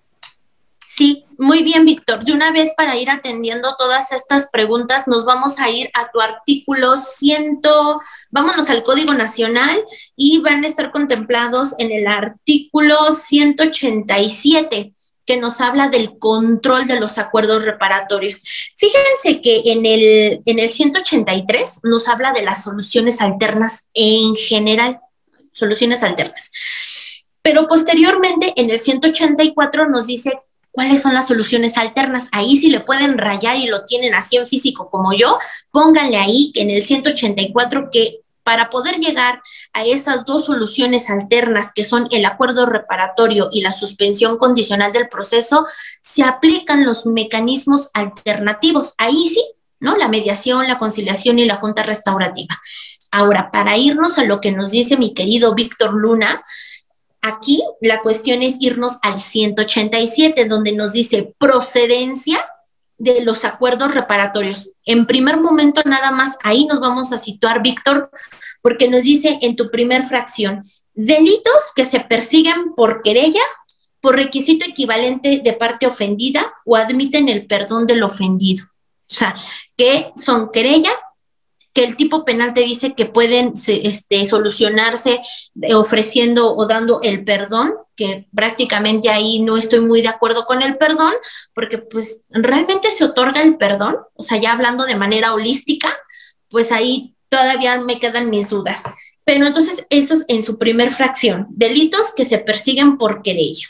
Sí, muy bien, Víctor. De una vez, para ir atendiendo todas estas preguntas, nos vamos a ir a tu artículo cien, vámonos al Código Nacional y van a estar contemplados en el artículo ciento ochenta y siete. que nos habla del control de los acuerdos reparatorios. Fíjense que en el, en el ciento ochenta y tres nos habla de las soluciones alternas en general, soluciones alternas. Pero posteriormente en el ciento ochenta y cuatro nos dice cuáles son las soluciones alternas. Ahí si le pueden rayar y lo tienen así en físico como yo, pónganle ahí que en el ciento ochenta y cuatro que para poder llegar a esas dos soluciones alternas, que son el acuerdo reparatorio y la suspensión condicional del proceso, se aplican los mecanismos alternativos. Ahí sí, ¿no? La mediación, la conciliación y la junta restaurativa. Ahora, para irnos a lo que nos dice mi querido Víctor Luna, aquí la cuestión es irnos al ciento ochenta y siete, donde nos dice procedencia de los acuerdos reparatorios. En primer momento nada más ahí nos vamos a situar, Víctor, porque nos dice en tu primer fracción, delitos que se persiguen por querella, por requisito equivalente de parte ofendida o admiten el perdón del ofendido. O sea, que son querella, que el tipo penal te dice que pueden este, solucionarse ofreciendo o dando el perdón, que prácticamente ahí no estoy muy de acuerdo con el perdón, porque pues realmente se otorga el perdón, o sea, ya hablando de manera holística, pues ahí todavía me quedan mis dudas. Pero entonces eso es en su primer fracción, delitos que se persiguen por querella.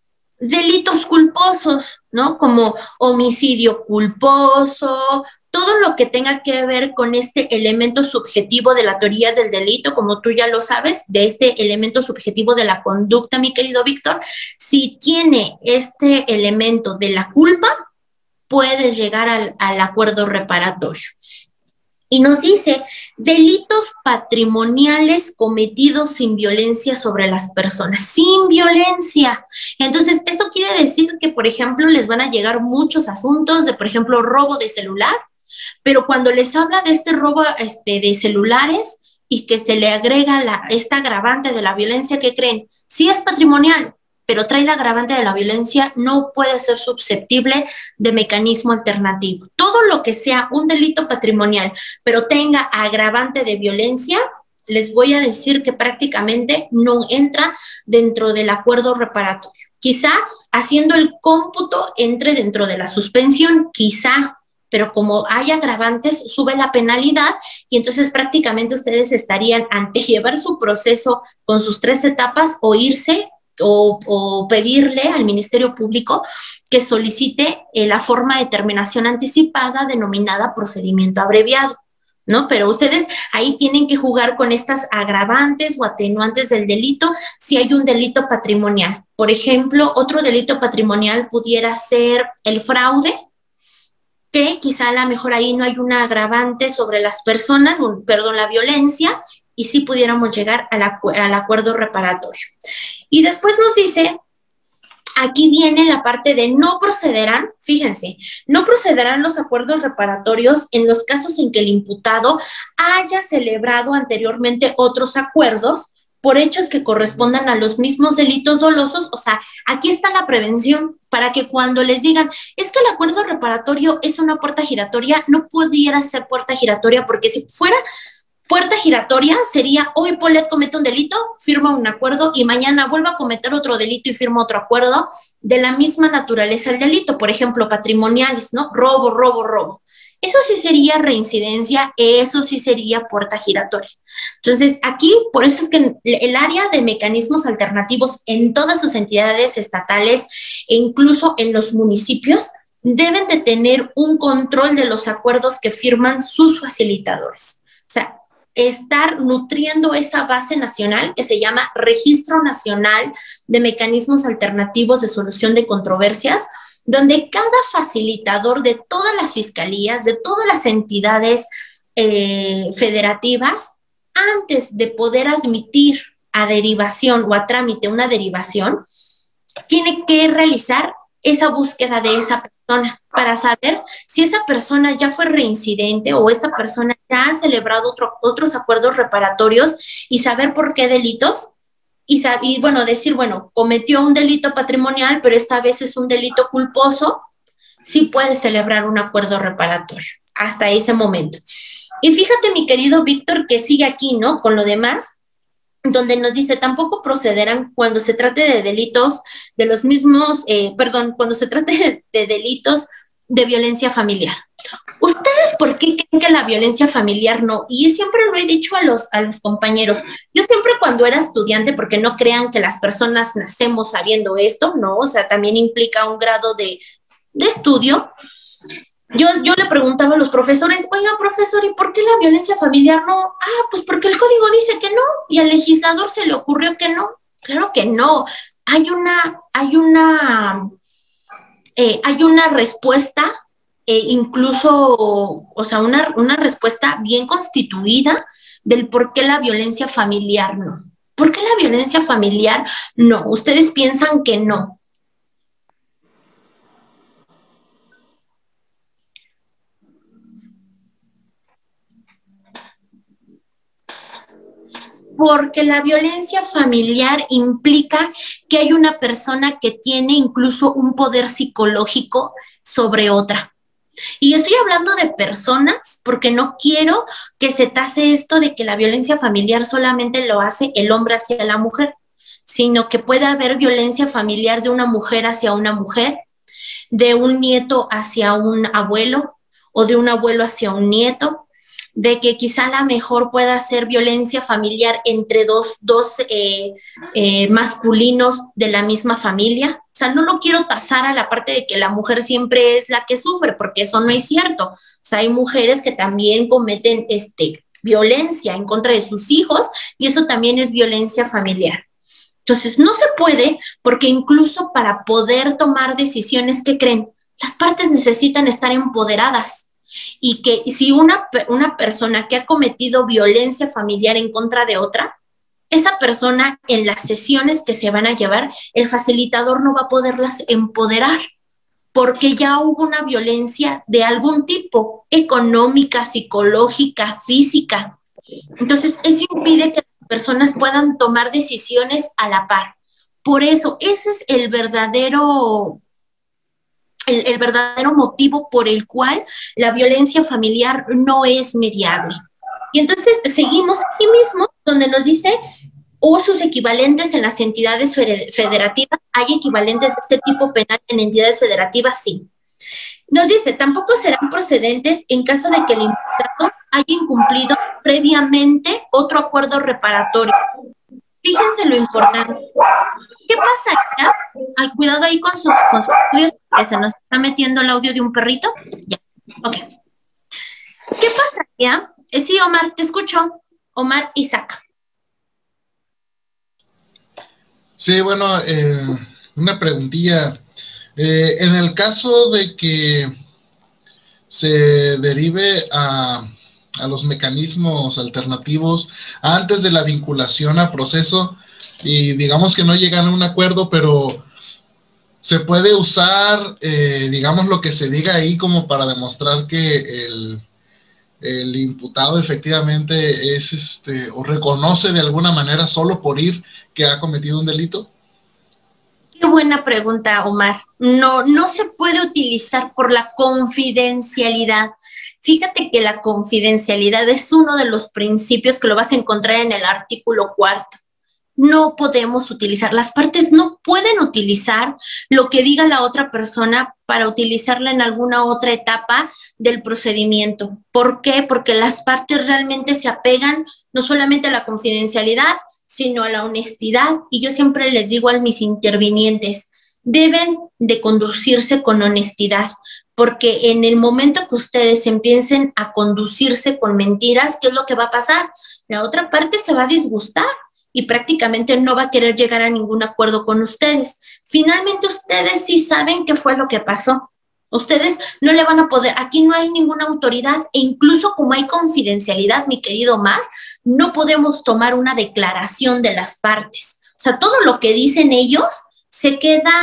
Delitos culposos, ¿no? Como homicidio culposo, todo lo que tenga que ver con este elemento subjetivo de la teoría del delito, como tú ya lo sabes, de este elemento subjetivo de la conducta, mi querido Víctor, si tiene este elemento de la culpa, puede llegar al, al acuerdo reparatorio. Y nos dice, delitos patrimoniales cometidos sin violencia sobre las personas, sin violencia. Entonces, esto quiere decir que, por ejemplo, les van a llegar muchos asuntos de, por ejemplo, robo de celular, pero cuando les habla de este robo este, de celulares y que se le agrega la, esta agravante de la violencia, ¿qué creen? Sí es patrimonial, pero trae la agravante de la violencia, no puede ser susceptible de mecanismo alternativo. Todo lo que sea un delito patrimonial, pero tenga agravante de violencia, les voy a decir que prácticamente no entra dentro del acuerdo reparatorio. Quizá haciendo el cómputo entre dentro de la suspensión, quizá, pero como hay agravantes, sube la penalidad y entonces prácticamente ustedes estarían ante llevar su proceso con sus tres etapas o irse O, o pedirle al Ministerio Público que solicite eh, la forma de terminación anticipada denominada procedimiento abreviado, ¿no? Pero ustedes ahí tienen que jugar con estas agravantes o atenuantes del delito si hay un delito patrimonial. Por ejemplo, otro delito patrimonial pudiera ser el fraude, que quizá a lo mejor ahí no hay una agravante sobre las personas, perdón, la violencia, y sí pudiéramos llegar al, acu al acuerdo reparatorio. Y después nos dice, aquí viene la parte de no procederán, fíjense, no procederán los acuerdos reparatorios en los casos en que el imputado haya celebrado anteriormente otros acuerdos por hechos que correspondan a los mismos delitos dolosos. O sea, aquí está la prevención para que cuando les digan, es que el acuerdo reparatorio es una puerta giratoria, no pudiera ser puerta giratoria, porque si fuera puerta giratoria sería, hoy Paulette comete un delito, firma un acuerdo y mañana vuelve a cometer otro delito y firma otro acuerdo de la misma naturaleza el delito, por ejemplo, patrimoniales, ¿no? Robo, robo, robo. Eso sí sería reincidencia, eso sí sería puerta giratoria. Entonces, aquí, por eso es que el área de mecanismos alternativos en todas sus entidades estatales e incluso en los municipios deben de tener un control de los acuerdos que firman sus facilitadores. O sea, estar nutriendo esa base nacional que se llama Registro Nacional de Mecanismos Alternativos de Solución de Controversias, donde cada facilitador de todas las fiscalías, de todas las entidades eh, federativas, antes de poder admitir a derivación o a trámite una derivación, tiene que realizar esa búsqueda de esa persona para saber si esa persona ya fue reincidente o esa persona ya ha celebrado otro, otros acuerdos reparatorios y saber por qué delitos y, y bueno, decir, bueno, cometió un delito patrimonial, pero esta vez es un delito culposo, sí puede celebrar un acuerdo reparatorio hasta ese momento. Y fíjate, mi querido Víctor, que sigue aquí, ¿no? Con lo demás, donde nos dice, tampoco procederán cuando se trate de delitos de los mismos, eh, perdón, cuando se trate de, de delitos de violencia familiar. ¿Ustedes por qué creen que la violencia familiar no? Y siempre lo he dicho a los, a los compañeros, yo siempre cuando era estudiante, porque no crean que las personas nacemos sabiendo esto, ¿no? O sea, también implica un grado de, de estudio. Yo, yo le preguntaba a los profesores, oiga, profesor, ¿y por qué la violencia familiar no? Ah, pues porque el código dice que no, y al legislador se le ocurrió que no. Claro que no. Hay una, hay una, eh, hay una respuesta, eh, incluso, o sea, una, una respuesta bien constituida del por qué la violencia familiar no. ¿Por qué la violencia familiar no? Ustedes piensan que no. Porque la violencia familiar implica que hay una persona que tiene incluso un poder psicológico sobre otra. Y estoy hablando de personas porque no quiero que se tase esto de que la violencia familiar solamente lo hace el hombre hacia la mujer, sino que puede haber violencia familiar de una mujer hacia una mujer, de un nieto hacia un abuelo o de un abuelo hacia un nieto, de que quizá la mejor pueda ser violencia familiar entre dos, dos eh, eh, masculinos de la misma familia. O sea, no lo quiero tasar a la parte de que la mujer siempre es la que sufre, porque eso no es cierto. O sea, hay mujeres que también cometen este, violencia en contra de sus hijos y eso también es violencia familiar. Entonces, no se puede, porque incluso para poder tomar decisiones, ¿qué creen? Las partes necesitan estar empoderadas. Y que si una, una persona que ha cometido violencia familiar en contra de otra, esa persona en las sesiones que se van a llevar, el facilitador no va a poderlas empoderar porque ya hubo una violencia de algún tipo, económica, psicológica, física. Entonces, eso impide que las personas puedan tomar decisiones a la par. Por eso, ese es el verdadero... El, el verdadero motivo por el cual la violencia familiar no es mediable. Y entonces seguimos aquí mismo, donde nos dice, o sus equivalentes en las entidades federativas, ¿hay equivalentes de este tipo penal en entidades federativas? Sí. Nos dice, tampoco serán procedentes en caso de que el imputado haya incumplido previamente otro acuerdo reparatorio. Fíjense lo importante. ¿Qué pasaría? Ay, cuidado ahí con sus, con sus audios, que se nos está metiendo el audio de un perrito. Ya, ok. ¿Qué pasaría? Eh, sí, Omar, te escucho. Omar Isaac. Sí, bueno, eh, una preguntilla. Eh, en el caso de que se derive a, a los mecanismos alternativos antes de la vinculación a proceso, y digamos que no llegan a un acuerdo, pero se puede usar, eh, digamos, lo que se diga ahí como para demostrar que el, el imputado efectivamente es, este, o reconoce de alguna manera solo por ir que ha cometido un delito. Qué buena pregunta, Omar. No, no se puede utilizar por la confidencialidad. Fíjate que la confidencialidad es uno de los principios que lo vas a encontrar en el artículo cuarto. No podemos utilizar, las partes no pueden utilizar lo que diga la otra persona para utilizarla en alguna otra etapa del procedimiento. ¿Por qué? Porque las partes realmente se apegan no solamente a la confidencialidad, sino a la honestidad. Y yo siempre les digo a mis intervinientes, deben de conducirse con honestidad, porque en el momento que ustedes empiecen a conducirse con mentiras, ¿qué es lo que va a pasar? La otra parte se va a disgustar y prácticamente no va a querer llegar a ningún acuerdo con ustedes. Finalmente ustedes sí saben qué fue lo que pasó. Ustedes no le van a poder, aquí no hay ninguna autoridad e incluso como hay confidencialidad, mi querido Omar, no podemos tomar una declaración de las partes. O sea, todo lo que dicen ellos se queda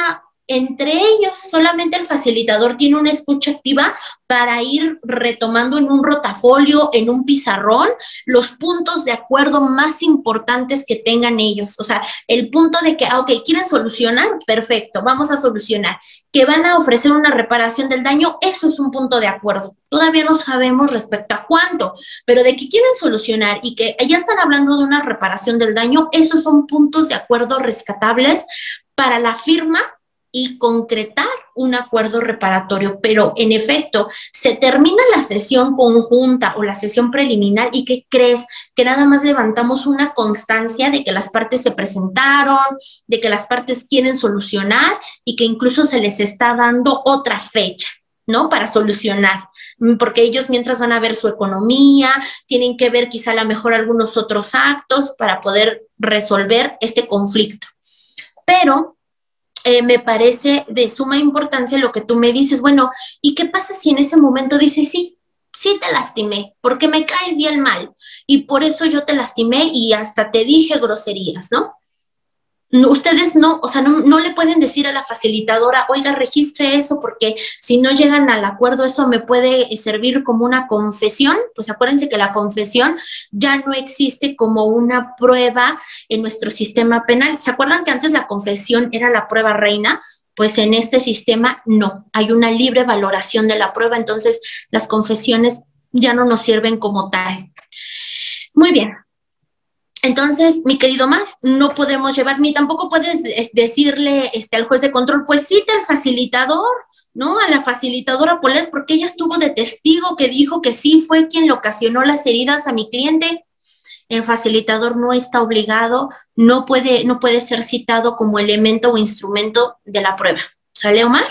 entre ellos, solamente el facilitador tiene una escucha activa para ir retomando en un rotafolio, en un pizarrón, los puntos de acuerdo más importantes que tengan ellos. O sea, el punto de que, ah, ok, ¿quieren solucionar? Perfecto, vamos a solucionar. Que van a ofrecer una reparación del daño, eso es un punto de acuerdo. Todavía no sabemos respecto a cuánto, pero de que quieren solucionar y que ya están hablando de una reparación del daño, esos son puntos de acuerdo rescatables para la firma y concretar un acuerdo reparatorio. Pero en efecto, se termina la sesión conjunta o la sesión preliminar y ¿qué crees? Que nada más levantamos una constancia de que las partes se presentaron, de que las partes quieren solucionar y que incluso se les está dando otra fecha, ¿no? Para solucionar, porque ellos mientras van a ver su economía, tienen que ver quizá a lo mejor algunos otros actos para poder resolver este conflicto. Pero Eh, me parece de suma importancia lo que tú me dices. Bueno, ¿y qué pasa si en ese momento dices, sí, sí te lastimé, porque me caes bien mal, y por eso yo te lastimé y hasta te dije groserías, ¿no? Ustedes no, o sea, no, no le pueden decir a la facilitadora, oiga, registre eso, porque si no llegan al acuerdo, eso me puede servir como una confesión. Pues acuérdense que la confesión ya no existe como una prueba en nuestro sistema penal. ¿Se acuerdan que antes la confesión era la prueba reina? Pues en este sistema no, hay una libre valoración de la prueba, entonces las confesiones ya no nos sirven como tal. Muy bien. Entonces, mi querido Mar, no podemos llevar, ni tampoco puedes decirle este, al juez de control, pues cita al facilitador, ¿no? A la facilitadora Polet, porque ella estuvo de testigo que dijo que sí fue quien le ocasionó las heridas a mi cliente. El facilitador no está obligado, no puede, no puede ser citado como elemento o instrumento de la prueba. ¿Sale, Omar?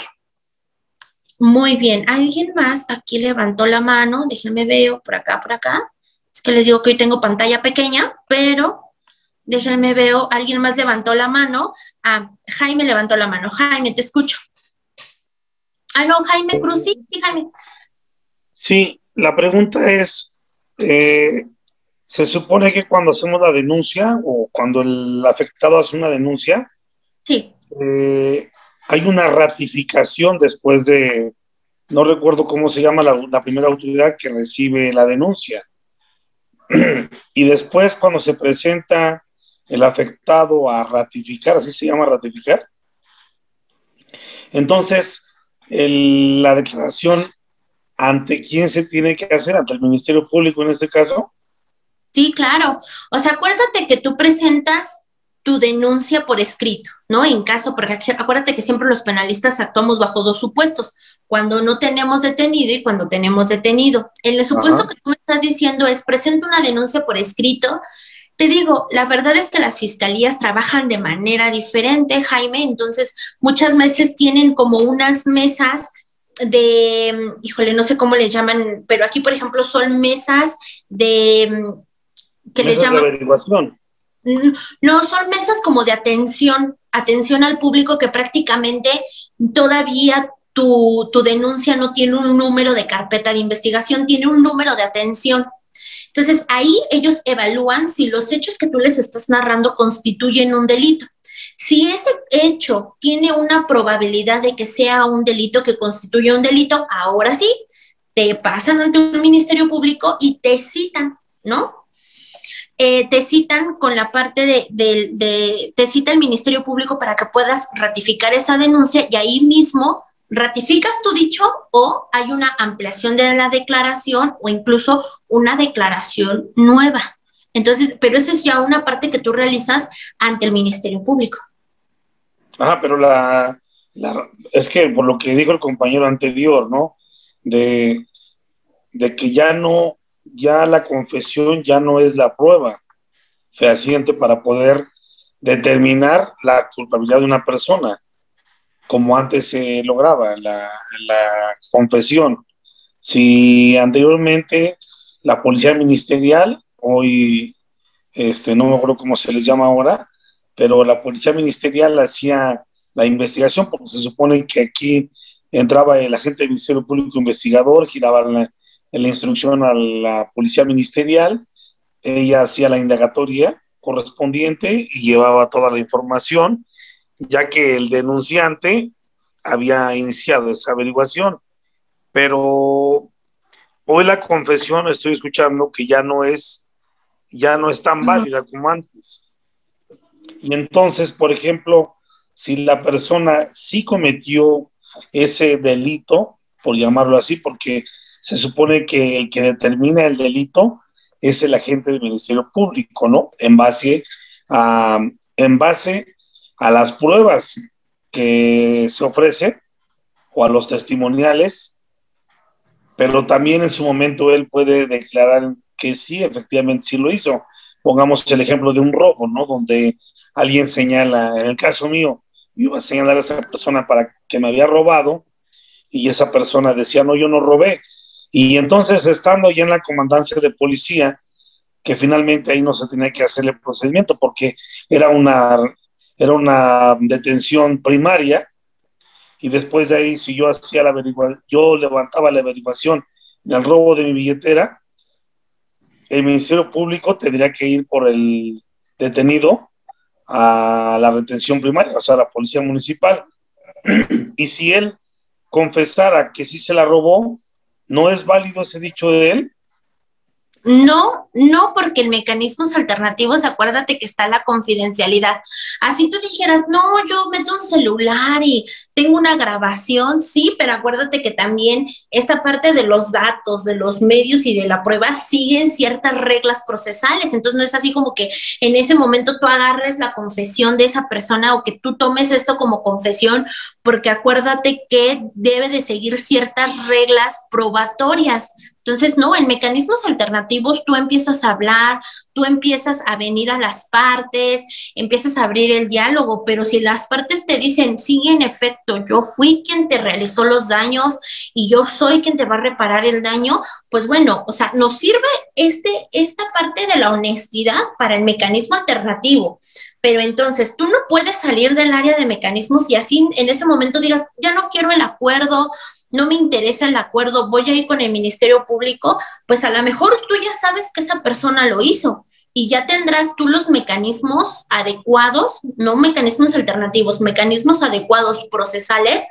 Muy bien. ¿Alguien más aquí levantó la mano? Déjenme ver, por acá, por acá. Es que les digo que hoy tengo pantalla pequeña, pero déjenme veo, alguien más levantó la mano. Ah, Jaime levantó la mano. Jaime, te escucho. Ah, no, Jaime Cruz, sí, Jaime. Sí, la pregunta es, eh, se supone que cuando hacemos la denuncia o cuando el afectado hace una denuncia, sí, eh, hay una ratificación después de, no recuerdo cómo se llama la, la primera autoridad que recibe la denuncia. Y después cuando se presenta el afectado a ratificar, así se llama ratificar, entonces el, la declaración, ¿ante quién se tiene que hacer? ¿Ante el Ministerio Público en este caso? Sí, claro. O sea, acuérdate que tú presentas tu denuncia por escrito, ¿no? En caso, porque acuérdate que siempre los penalistas actuamos bajo dos supuestos, cuando no tenemos detenido y cuando tenemos detenido. El supuesto Ajá. que tú me estás diciendo es, presento una denuncia por escrito. Te digo, la verdad es que las fiscalías trabajan de manera diferente, Jaime, entonces muchas veces tienen como unas mesas de, híjole, no sé cómo le llaman, pero aquí, por ejemplo, son mesas de, que mesas le llaman... de averiguación. No, son mesas como de atención, atención al público, que prácticamente todavía tu, tu denuncia no tiene un número de carpeta de investigación, tiene un número de atención. Entonces, ahí ellos evalúan si los hechos que tú les estás narrando constituyen un delito. Si ese hecho tiene una probabilidad de que sea un delito, que constituya un delito, ahora sí, te pasan ante un ministerio público y te citan, ¿no? Eh, te citan con la parte de, de, de, te cita el Ministerio Público para que puedas ratificar esa denuncia y ahí mismo ratificas tu dicho o hay una ampliación de la declaración o incluso una declaración nueva. Entonces, pero eso es ya una parte que tú realizas ante el Ministerio Público. Ah, pero la, la es que por lo que dijo el compañero anterior, ¿no? De, de que ya no ya la confesión ya no es la prueba fehaciente para poder determinar la culpabilidad de una persona, como antes se lograba la, la confesión. Si anteriormente la policía ministerial, hoy este, no me acuerdo cómo se les llama ahora, pero la policía ministerial hacía la investigación, porque se supone que aquí entraba el agente del Ministerio Público investigador, giraba la la instrucción a la policía ministerial, ella hacía la indagatoria correspondiente y llevaba toda la información, ya que el denunciante había iniciado esa averiguación, pero hoy la confesión estoy escuchando que ya no es, ya no es tan válida como antes. Y entonces, por ejemplo, si la persona sí cometió ese delito, por llamarlo así, porque se supone que el que determina el delito es el agente del Ministerio Público, ¿no? En base a, en base a las pruebas que se ofrecen o a los testimoniales, pero también en su momento él puede declarar que sí, efectivamente sí lo hizo. Pongamos el ejemplo de un robo, ¿no? Donde alguien señala, en el caso mío, yo iba a señalar a esa persona para que me había robado y esa persona decía, no, yo no robé. Y entonces, estando ya en la comandancia de policía, que finalmente ahí no se tenía que hacer el procedimiento porque era una, era una detención primaria, y después de ahí, si yo hacía la averiguación, yo levantaba la averiguación del robo de mi billetera, el Ministerio Público tendría que ir por el detenido a la retención primaria, o sea, a la policía municipal. Y si él confesara que sí se la robó, ¿no es válido ese dicho de él? No, no, porque en mecanismos alternativos, acuérdate que está la confidencialidad. Así tú dijeras, no, yo meto un celular y tengo una grabación, sí, pero acuérdate que también esta parte de los datos, de los medios y de la prueba siguen ciertas reglas procesales. Entonces no es así como que en ese momento tú agarres la confesión de esa persona o que tú tomes esto como confesión, porque acuérdate que debe de seguir ciertas reglas probatorias. Entonces, no, en mecanismos alternativos tú empiezas a hablar, tú empiezas a venir a las partes, empiezas a abrir el diálogo, pero si las partes te dicen, sí, en efecto, yo fui quien te realizó los daños y yo soy quien te va a reparar el daño, pues bueno, o sea, nos sirve este, esta parte de la honestidad para el mecanismo alternativo. Pero entonces tú no puedes salir del área de mecanismos y así en ese momento digas, ya no quiero el acuerdo, no me interesa el acuerdo, voy a ir con el Ministerio Público, pues a lo mejor tú ya sabes que esa persona lo hizo y ya tendrás tú los mecanismos adecuados, no mecanismos alternativos, mecanismos adecuados procesales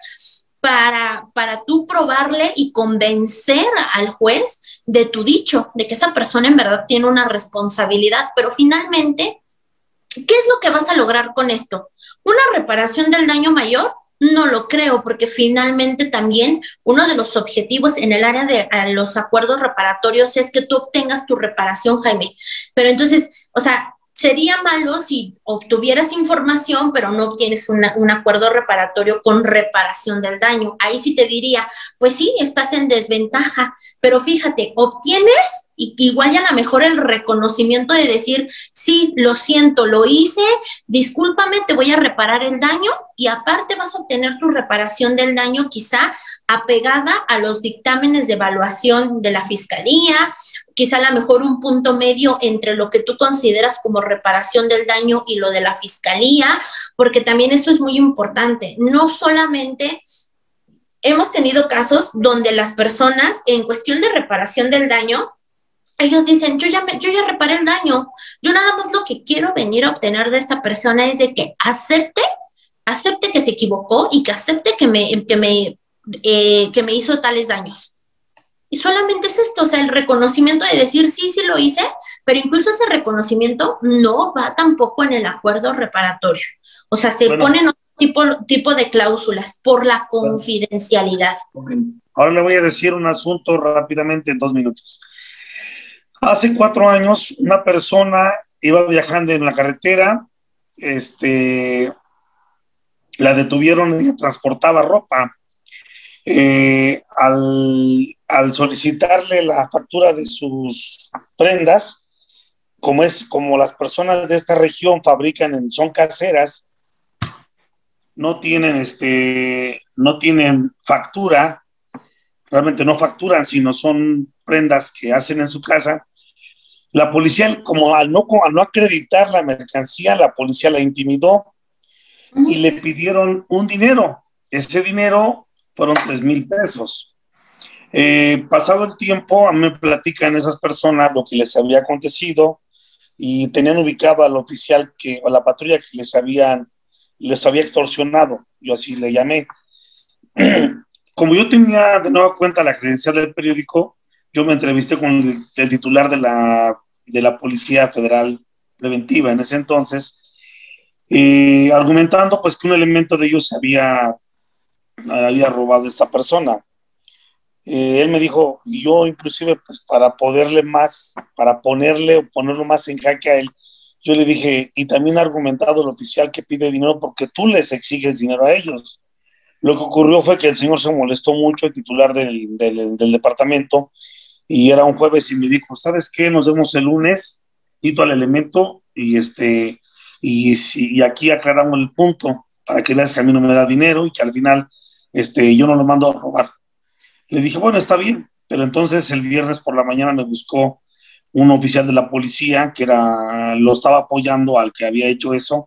para, para tú probarle y convencer al juez de tu dicho, de que esa persona en verdad tiene una responsabilidad, pero finalmente, ¿qué es lo que vas a lograr con esto? ¿Una reparación del daño mayor? No lo creo, porque finalmente también uno de los objetivos en el área de los acuerdos reparatorios es que tú obtengas tu reparación, Jaime. Pero entonces, o sea, sería malo si obtuvieras información, pero no obtienes una, un acuerdo reparatorio con reparación del daño. Ahí sí te diría, pues sí, estás en desventaja, pero fíjate, obtienes y igual ya a lo mejor el reconocimiento de decir, sí, lo siento, lo hice, discúlpame, te voy a reparar el daño y aparte vas a obtener tu reparación del daño quizá apegada a los dictámenes de evaluación de la Fiscalía, quizá a lo mejor un punto medio entre lo que tú consideras como reparación del daño y lo de la Fiscalía, porque también esto es muy importante, no solamente... Hemos tenido casos donde las personas en cuestión de reparación del daño, ellos dicen, yo ya, me, yo ya reparé el daño, yo nada más lo que quiero venir a obtener de esta persona es de que acepte, acepte que se equivocó y que acepte que me, que me, eh, que me hizo tales daños. Y solamente es esto, o sea, el reconocimiento de decir, sí, sí lo hice, pero incluso ese reconocimiento no va tampoco en el acuerdo reparatorio. O sea, se bueno. ponen otro tipo, tipo de cláusulas por la confidencialidad. Ahora le voy a decir un asunto rápidamente en dos minutos. Hace cuatro años, una persona iba viajando en la carretera, este, la detuvieron y transportaba ropa. Eh, al, al solicitarle la factura de sus prendas, como es como las personas de esta región fabrican, son caseras, no tienen, este, no tienen factura, realmente no facturan, sino son prendas que hacen en su casa. La policía, como al no, al no acreditar la mercancía, la policía la intimidó y le pidieron un dinero. Ese dinero fueron tres mil pesos. Eh, pasado el tiempo, a mí me platican esas personas lo que les había acontecido y tenían ubicado al oficial que, o la patrulla que les habían, les había extorsionado, yo así le llamé. como yo tenía de nueva cuenta la credencial del periódico, yo me entrevisté con el, el titular de la, de la Policía Federal Preventiva en ese entonces, eh, argumentando pues que un elemento de ellos había, había robado a esta persona. Eh, él me dijo, y yo inclusive pues para poderle más, para ponerle o ponerlo más en jaque a él, yo le dije, y también ha argumentado el oficial que pide dinero porque tú les exiges dinero a ellos. Lo que ocurrió fue que el señor se molestó mucho, el titular del, del, del departamento, y era un jueves y me dijo, ¿sabes qué? Nos vemos el lunes, quito al elemento y, este, y, y aquí aclaramos el punto para que veas que a mí no me da dinero y que al final este, yo no lo mando a robar. Le dije, bueno, está bien, pero entonces el viernes por la mañana me buscó un oficial de la policía que era, lo estaba apoyando al que había hecho eso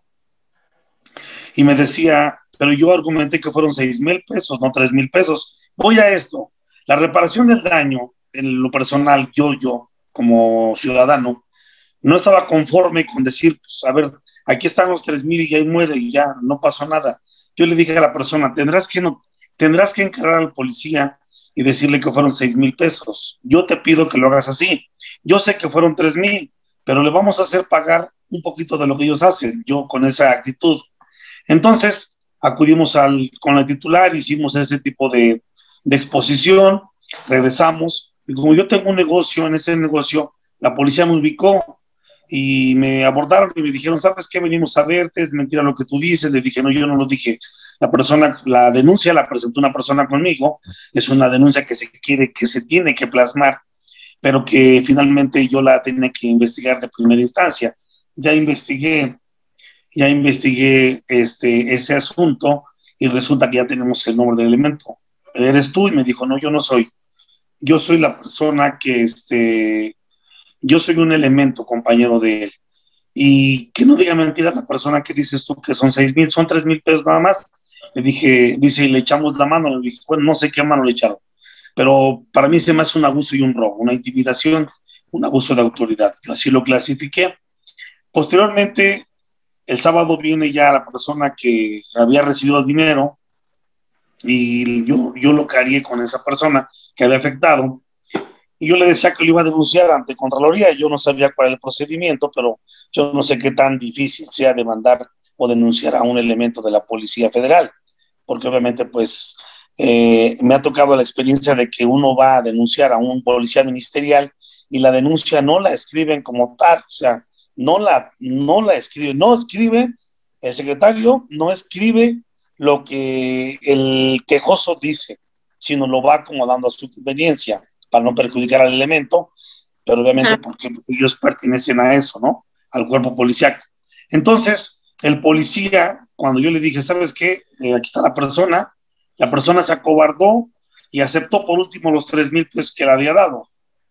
y me decía, pero yo argumenté que fueron seis mil pesos, no tres mil pesos. Voy a esto, la reparación del daño, en lo personal, yo, yo, como ciudadano, no estaba conforme con decir, pues, a ver, aquí están los tres mil y ahí muere y ya, no pasó nada. Yo le dije a la persona, tendrás que, no, tendrás que encargar al policía y decirle que fueron seis mil pesos. Yo te pido que lo hagas así. Yo sé que fueron tres mil, pero le vamos a hacer pagar un poquito de lo que ellos hacen, yo con esa actitud. Entonces, acudimos al, con la titular, hicimos ese tipo de, de exposición, regresamos, y como yo tengo un negocio, en ese negocio, la policía me ubicó y me abordaron y me dijeron, ¿sabes qué? Venimos a verte, es mentira lo que tú dices. Le dije, no, yo no lo dije. La persona, la denuncia la presentó una persona conmigo, es una denuncia que se quiere, que se tiene que plasmar, pero que finalmente yo la tenía que investigar de primera instancia. Ya investigué, ya investigué este, ese asunto y resulta que ya tenemos el nombre del elemento. ¿Eres tú? Y me dijo, no, yo no soy. Yo soy la persona que, este, yo soy un elemento, compañero de él. Y que no diga mentiras la persona que dices tú que son seis mil, son tres mil pesos nada más. Le dije, dice, y le echamos la mano. Le dije, bueno, no sé qué mano le echaron, pero para mí se me hace un abuso y un robo, una intimidación, un abuso de autoridad. Yo así lo clasifiqué. Posteriormente, el sábado viene ya la persona que había recibido el dinero y yo, yo lo cargué con esa persona que había afectado. Y yo le decía que lo iba a denunciar ante Contraloría. Yo no sabía cuál era el procedimiento, pero yo no sé qué tan difícil sea demandar o denunciar a un elemento de la Policía Federal, porque obviamente pues eh, me ha tocado la experiencia de que uno va a denunciar a un policía ministerial y la denuncia no la escriben como tal, o sea, no la, no la escriben, no escribe, el secretario no escribe lo que el quejoso dice, sino lo va acomodando a su conveniencia para no perjudicar al elemento, pero obviamente ah. porque ellos pertenecen a eso, ¿no? Al cuerpo policiaco. Entonces, el policía, cuando yo le dije, ¿sabes qué? Eh, aquí está la persona, la persona se acobardó y aceptó por último los tres mil pesos que le había dado.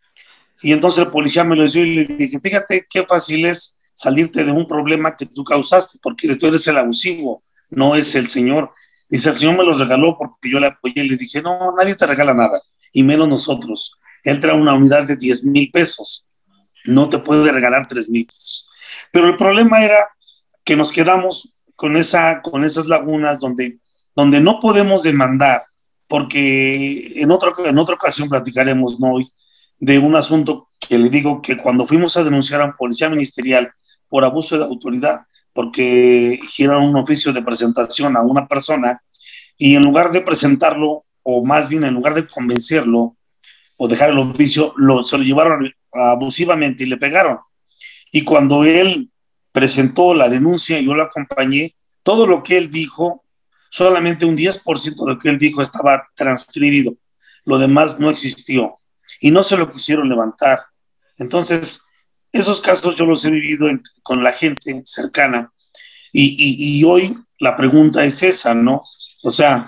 Y entonces el policía me lo dio y le dije, fíjate qué fácil es salirte de un problema que tú causaste, porque tú eres el abusivo, no es el señor. Dice, el señor me los regaló porque yo le apoyé y le dije, no, nadie te regala nada, y menos nosotros. Él trae una unidad de diez mil pesos, no te puede regalar tres mil pesos. Pero el problema era que nos quedamos con, esa, con esas lagunas donde, donde no podemos demandar, porque en, otro, en otra ocasión platicaremos, ¿no? Hoy, de un asunto que le digo que cuando fuimos a denunciar a un policía ministerial por abuso de autoridad, porque giraron un oficio de presentación a una persona y en lugar de presentarlo, o más bien en lugar de convencerlo o dejar el oficio, lo, se lo llevaron abusivamente y le pegaron. Y cuando él presentó la denuncia y yo lo acompañé, todo lo que él dijo, solamente un diez por ciento de lo que él dijo estaba transcribido, lo demás no existió y no se lo quisieron levantar. Entonces, esos casos yo los he vivido en, con la gente cercana y, y, y hoy la pregunta es esa, ¿no? O sea,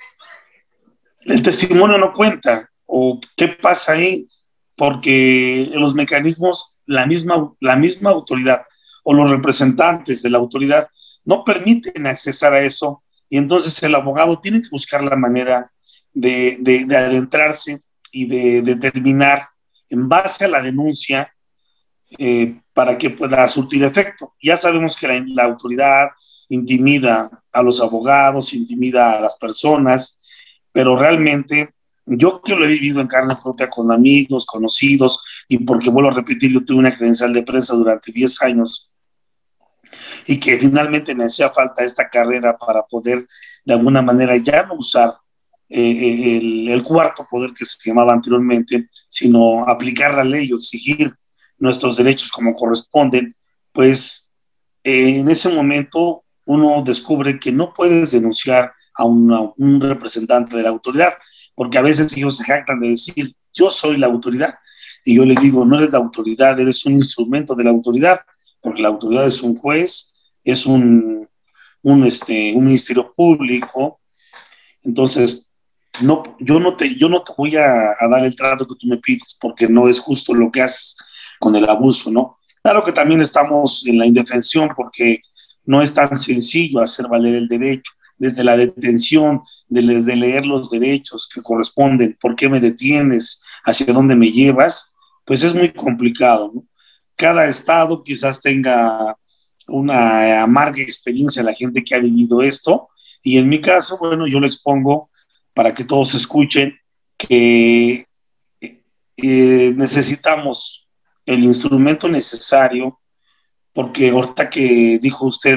el testimonio no cuenta, o qué pasa ahí, porque los mecanismos, la misma, la misma autoridad o los representantes de la autoridad no permiten accesar a eso, y entonces el abogado tiene que buscar la manera de, de, de adentrarse y de, de determinar en base a la denuncia eh, para que pueda surtir efecto. Ya sabemos que la, la autoridad intimida a los abogados, intimida a las personas, pero realmente yo que lo he vivido en carne propia con amigos, conocidos, y porque vuelvo a repetir, yo tuve una credencial de prensa durante diez años y que finalmente me hacía falta esta carrera para poder de alguna manera ya no usar eh, el, el cuarto poder que se llamaba anteriormente, sino aplicar la ley o exigir nuestros derechos como corresponden, pues eh, en ese momento uno descubre que no puedes denunciar a una, un representante de la autoridad, porque a veces ellos se jactan de decir, yo soy la autoridad, y yo les digo, no eres la autoridad, eres un instrumento de la autoridad, porque la autoridad es un juez, es un, un, este, un ministerio público. Entonces, no, yo, no te, yo no te voy a, a dar el trato que tú me pides, porque no es justo lo que haces con el abuso, ¿no? Claro que también estamos en la indefensión, porque no es tan sencillo hacer valer el derecho, desde la detención, desde leer los derechos que corresponden, por qué me detienes, hacia dónde me llevas, pues es muy complicado, ¿no? Cada estado quizás tenga una amarga experiencia la gente que ha vivido esto, y en mi caso, bueno, yo lo expongo para que todos escuchen que eh, necesitamos el instrumento necesario, porque ahorita que dijo usted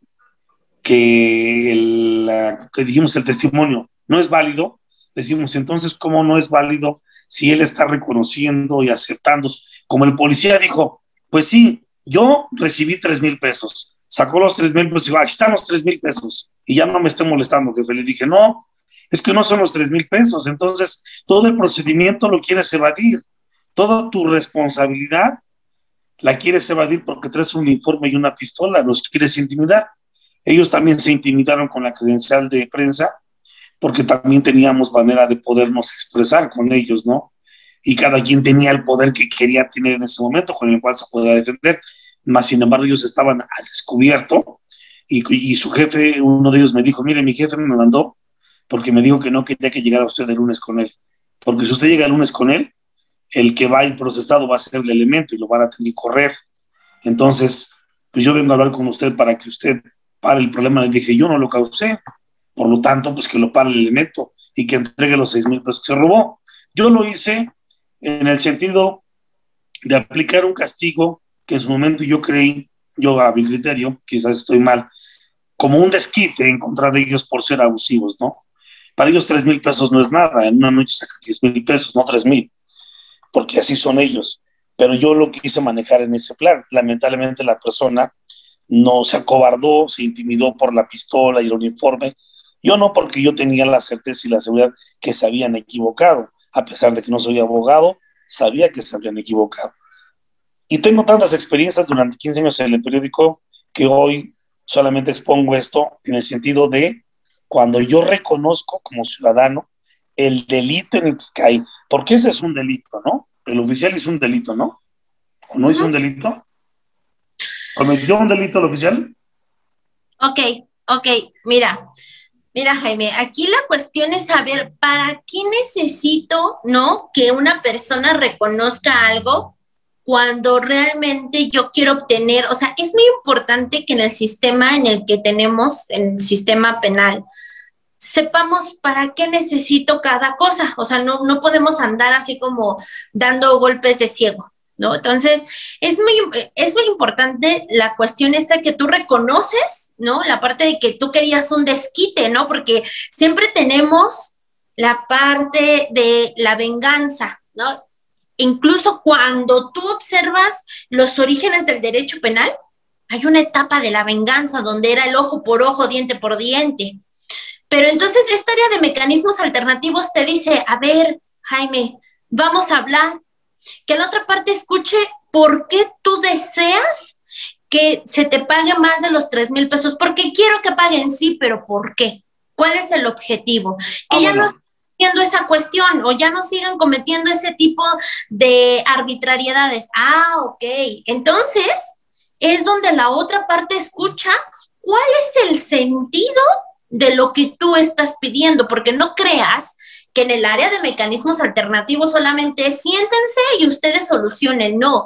que, el, que dijimos el testimonio no es válido, decimos entonces cómo no es válido si él está reconociendo y aceptando, como el policía dijo, pues sí, yo recibí tres mil pesos, sacó los tres mil pesos y dijo, aquí están los tres mil pesos, y ya no me esté molestando, jefe. Le dije, no, es que no son los tres mil pesos, entonces todo el procedimiento lo quieres evadir, toda tu responsabilidad la quieres evadir porque traes un uniforme y una pistola, los quieres intimidar. Ellos también se intimidaron con la credencial de prensa, porque también teníamos manera de podernos expresar con ellos, ¿no? Y cada quien tenía el poder que quería tener en ese momento, con el cual se podía defender, más sin embargo ellos estaban al descubierto, y, y su jefe, uno de ellos me dijo, mire, mi jefe me mandó, porque me dijo que no quería que llegara usted el lunes con él, porque si usted llega el lunes con él, el que va a ir procesado va a ser el elemento y lo van a tener que correr. Entonces, pues yo vengo a hablar con usted para que usted pare el problema. Le dije, yo no lo causé, por lo tanto, pues que lo pare el elemento y que entregue los seis mil pesos que se robó. Yo lo hice en el sentido de aplicar un castigo que en su momento yo creí, yo a mi criterio, quizás estoy mal, como un desquite en contra de ellos por ser abusivos, ¿no? Para ellos tres mil pesos no es nada, en una noche sacan diez mil pesos, no tres mil, porque así son ellos, pero yo lo quise manejar en ese plan. Lamentablemente la persona no se acobardó, se intimidó por la pistola y el uniforme. Yo no, porque yo tenía la certeza y la seguridad que se habían equivocado, a pesar de que no soy abogado, sabía que se habían equivocado. Y tengo tantas experiencias durante quince años en el periódico que hoy solamente expongo esto en el sentido de cuando yo reconozco como ciudadano el delito en el que caí, porque ese es un delito, ¿no? El oficial hizo un delito, ¿no? ¿O no hizo un delito? ¿Cometió un delito el oficial? Ok, ok, mira, mira Jaime, aquí la cuestión es saber para qué necesito, ¿no? Que una persona reconozca algo cuando realmente yo quiero obtener, o sea, es muy importante que en el sistema en el que tenemos, en el sistema penal, sepamos para qué necesito cada cosa, o sea, no, no podemos andar así como dando golpes de ciego, ¿no? Entonces, es muy, es muy importante la cuestión esta que tú reconoces, ¿no? La parte de que tú querías un desquite, ¿no? Porque siempre tenemos la parte de la venganza, ¿no? Incluso cuando tú observas los orígenes del derecho penal, hay una etapa de la venganza donde era el ojo por ojo, diente por diente. Pero entonces esta área de mecanismos alternativos te dice, a ver, Jaime, vamos a hablar, que la otra parte escuche por qué tú deseas que se te pague más de los tres mil pesos, porque quiero que paguen, sí, pero ¿por qué? ¿Cuál es el objetivo? Que ah, ya bueno. no sigan haciendo esa cuestión o ya no sigan cometiendo ese tipo de arbitrariedades. Ah, ok. Entonces es donde la otra parte escucha cuál es el sentido de lo que tú estás pidiendo, porque no creas que en el área de mecanismos alternativos solamente es siéntense y ustedes solucionen, no.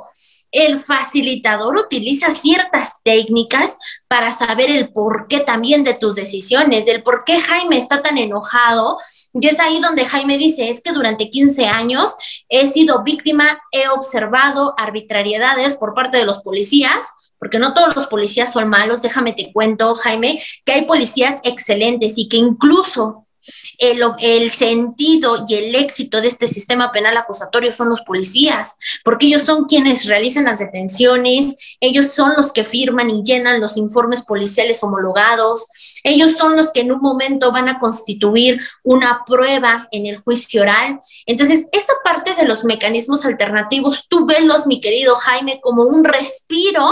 El facilitador utiliza ciertas técnicas para saber el porqué también de tus decisiones, del por qué Jaime está tan enojado. Y es ahí donde Jaime dice, es que durante quince años he sido víctima, he observado arbitrariedades por parte de los policías, porque no todos los policías son malos. Déjame te cuento, Jaime, que hay policías excelentes y que incluso El, el sentido y el éxito de este sistema penal acusatorio son los policías, porque ellos son quienes realizan las detenciones, ellos son los que firman y llenan los informes policiales homologados, ellos son los que en un momento van a constituir una prueba en el juicio oral. Entonces, esta parte de los mecanismos alternativos, tú velos, mi querido Jaime, como un respiro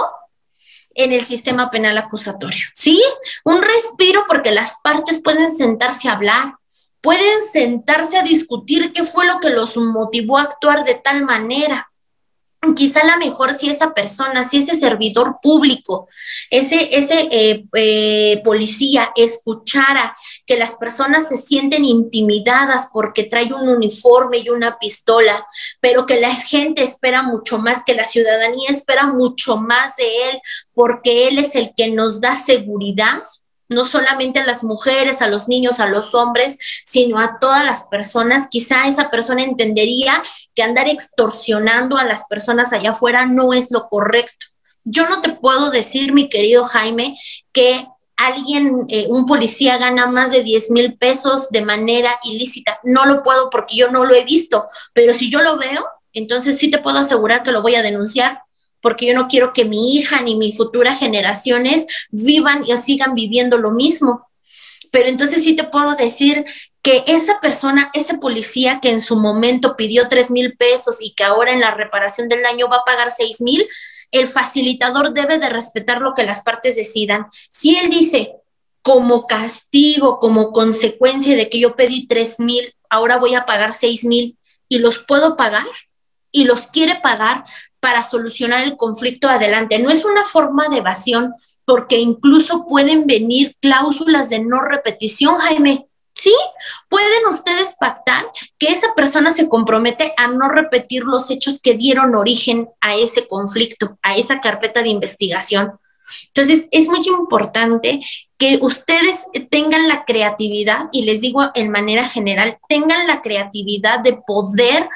en el sistema penal acusatorio, ¿sí? Un respiro porque las partes pueden sentarse a hablar, pueden sentarse a discutir qué fue lo que los motivó a actuar de tal manera. Quizá a lo mejor si esa persona, si ese servidor público, ese, ese eh, eh, policía escuchara que las personas se sienten intimidadas porque trae un uniforme y una pistola, pero que la gente espera mucho más, que la ciudadanía espera mucho más de él, porque él es el que nos da seguridad, no solamente a las mujeres, a los niños, a los hombres, sino a todas las personas. Quizá esa persona entendería que andar extorsionando a las personas allá afuera no es lo correcto. Yo no te puedo decir, mi querido Jaime, que alguien, eh, un policía gana más de diez mil pesos de manera ilícita. No lo puedo porque yo no lo he visto, pero si yo lo veo, entonces sí te puedo asegurar que lo voy a denunciar, porque yo no quiero que mi hija ni mis futuras generaciones vivan y sigan viviendo lo mismo. Pero entonces sí te puedo decir que esa persona, ese policía que en su momento pidió tres mil pesos y que ahora en la reparación del daño va a pagar seis mil, el facilitador debe de respetar lo que las partes decidan. Si él dice, como castigo, como consecuencia de que yo pedí tres mil, ahora voy a pagar seis mil y los puedo pagar, y los quiere pagar para solucionar el conflicto adelante. No es una forma de evasión, porque incluso pueden venir cláusulas de no repetición, Jaime. Sí, pueden ustedes pactar que esa persona se compromete a no repetir los hechos que dieron origen a ese conflicto, a esa carpeta de investigación. Entonces, es muy importante que ustedes tengan la creatividad, y les digo en manera general, tengan la creatividad de poder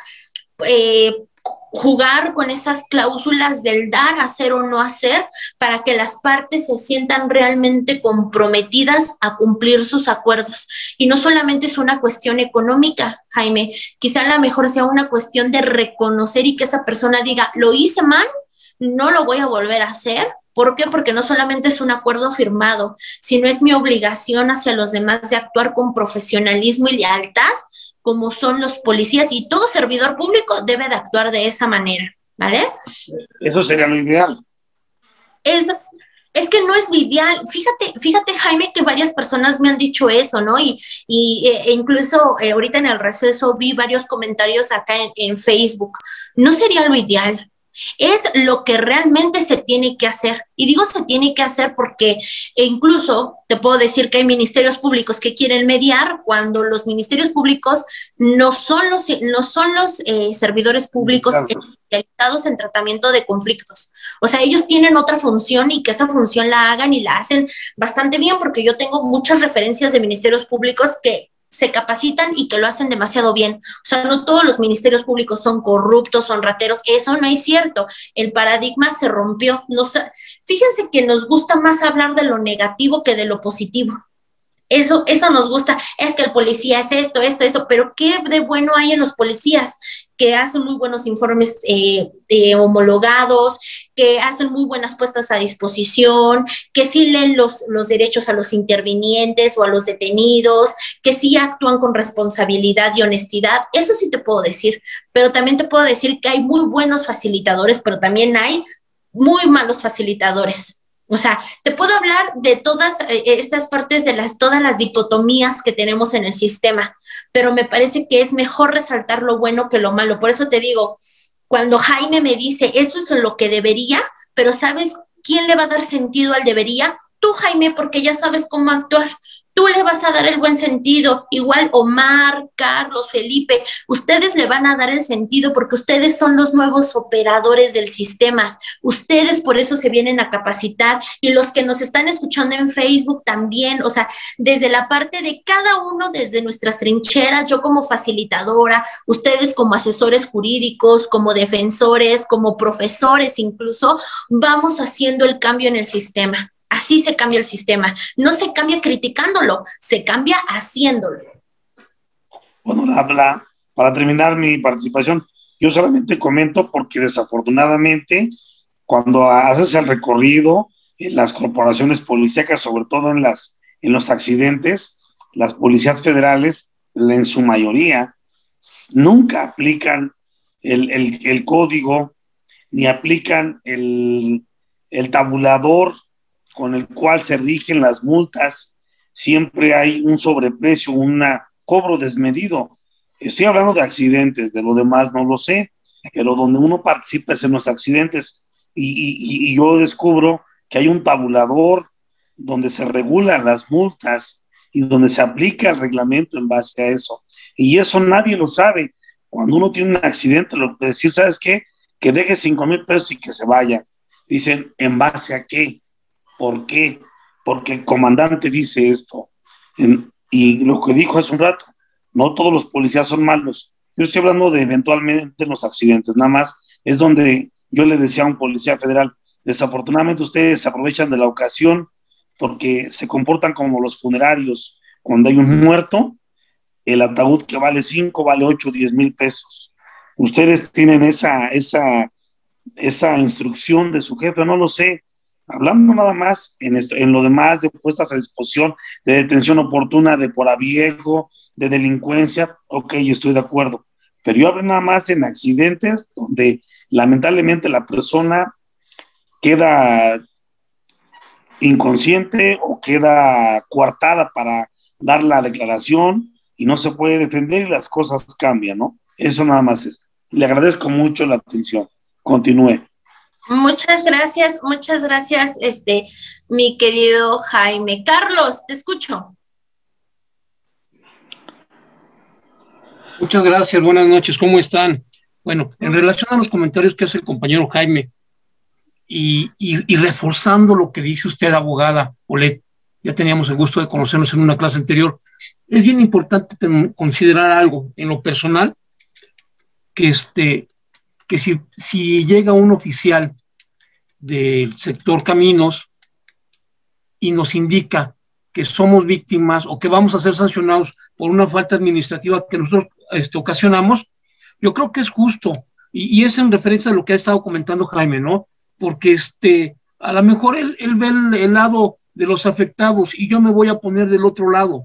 eh, jugar con esas cláusulas del dar, hacer o no hacer, para que las partes se sientan realmente comprometidas a cumplir sus acuerdos. Y no solamente es una cuestión económica, Jaime, quizá a lo mejor sea una cuestión de reconocer y que esa persona diga, lo hice mal, no lo voy a volver a hacer. ¿Por qué? Porque no solamente es un acuerdo firmado, sino es mi obligación hacia los demás de actuar con profesionalismo y lealtad, como son los policías, y todo servidor público debe de actuar de esa manera, ¿vale? Eso sería lo ideal. Es, es que no es lo ideal. Fíjate, fíjate, Jaime, que varias personas me han dicho eso, ¿no? Y, y e incluso eh, ahorita en el receso vi varios comentarios acá en, en Facebook. No sería lo ideal. Es lo que realmente se tiene que hacer. Y digo se tiene que hacer porque incluso te puedo decir que hay ministerios públicos que quieren mediar cuando los ministerios públicos no son los, no son los eh, servidores públicos especializados en tratamiento de conflictos. O sea, ellos tienen otra función, y que esa función la hagan y la hacen bastante bien, porque yo tengo muchas referencias de ministerios públicos que se capacitan y que lo hacen demasiado bien. O sea, no todos los ministerios públicos son corruptos, son rateros. Eso no es cierto. El paradigma se rompió. Nos, fíjense que nos gusta más hablar de lo negativo que de lo positivo. Eso, eso nos gusta. Es que el policía es esto, esto, esto. Pero ¿qué de bueno hay en los policías? Que hacen muy buenos informes eh, eh, homologados, que hacen muy buenas puestas a disposición, que sí leen los, los derechos a los intervinientes o a los detenidos, que sí actúan con responsabilidad y honestidad. Eso sí te puedo decir, pero también te puedo decir que hay muy buenos facilitadores, pero también hay muy malos facilitadores. O sea, te puedo hablar de todas eh, estas partes de las, todas las dicotomías que tenemos en el sistema, pero me parece que es mejor resaltar lo bueno que lo malo. Por eso te digo, cuando Jaime me dice, eso es lo que debería, pero ¿sabes quién le va a dar sentido al debería? Tú, Jaime, porque ya sabes cómo actuar. Tú le vas a dar el buen sentido, igual Omar, Carlos, Felipe, ustedes le van a dar el sentido porque ustedes son los nuevos operadores del sistema. Ustedes por eso se vienen a capacitar, y los que nos están escuchando en Facebook también, o sea, desde la parte de cada uno, desde nuestras trincheras, yo como facilitadora, ustedes como asesores jurídicos, como defensores, como profesores incluso, vamos haciendo el cambio en el sistema. Así se cambia el sistema. No se cambia criticándolo, se cambia haciéndolo. Bueno, la, la, para terminar mi participación, yo solamente comento porque desafortunadamente cuando haces el recorrido en las corporaciones policíacas, sobre todo en, las, en los accidentes, las policías federales, en su mayoría, nunca aplican el, el, el código, ni aplican el, el tabulador con el cual se rigen las multas. Siempre hay un sobreprecio, un cobro desmedido. Estoy hablando de accidentes, de lo demás no lo sé, pero donde uno participa es en los accidentes, y, y, y yo descubro que hay un tabulador donde se regulan las multas y donde se aplica el reglamento en base a eso, y eso nadie lo sabe. Cuando uno tiene un accidente, lo que decir, ¿sabes qué? Que deje cinco mil pesos y que se vaya. Dicen, ¿en base a qué? ¿Por qué? Porque el comandante dice esto. En, y lo que dijo hace un rato, no todos los policías son malos. Yo estoy hablando de eventualmente los accidentes, nada más es donde yo le decía a un policía federal, desafortunadamente ustedes se aprovechan de la ocasión porque se comportan como los funerarios. Cuando hay un muerto, el ataúd que vale cinco, vale ocho, diez mil pesos. Ustedes tienen esa, esa, esa instrucción de su jefe, no lo sé. Hablando nada más en, esto, en lo demás de puestas a disposición, de detención oportuna, de por aviego, de delincuencia, ok, estoy de acuerdo. Pero yo hablo nada más en accidentes donde lamentablemente la persona queda inconsciente o queda coartada para dar la declaración y no se puede defender y las cosas cambian, ¿no? Eso nada más es. Le agradezco mucho la atención. Continúe. Muchas gracias, muchas gracias, este, mi querido Jaime. Carlos, te escucho. Muchas gracias, buenas noches, ¿cómo están? Bueno, en relación a los comentarios que hace el compañero Jaime, y, y, y reforzando lo que dice usted, abogada Olet, ya teníamos el gusto de conocernos en una clase anterior, es bien importante considerar algo en lo personal, que este... que si, si llega un oficial del sector caminos y nos indica que somos víctimas o que vamos a ser sancionados por una falta administrativa que nosotros este, ocasionamos, yo creo que es justo, y, y es en referencia a lo que ha estado comentando Jaime, ¿no? Porque este, a lo mejor él, él ve el, el lado de los afectados y yo me voy a poner del otro lado.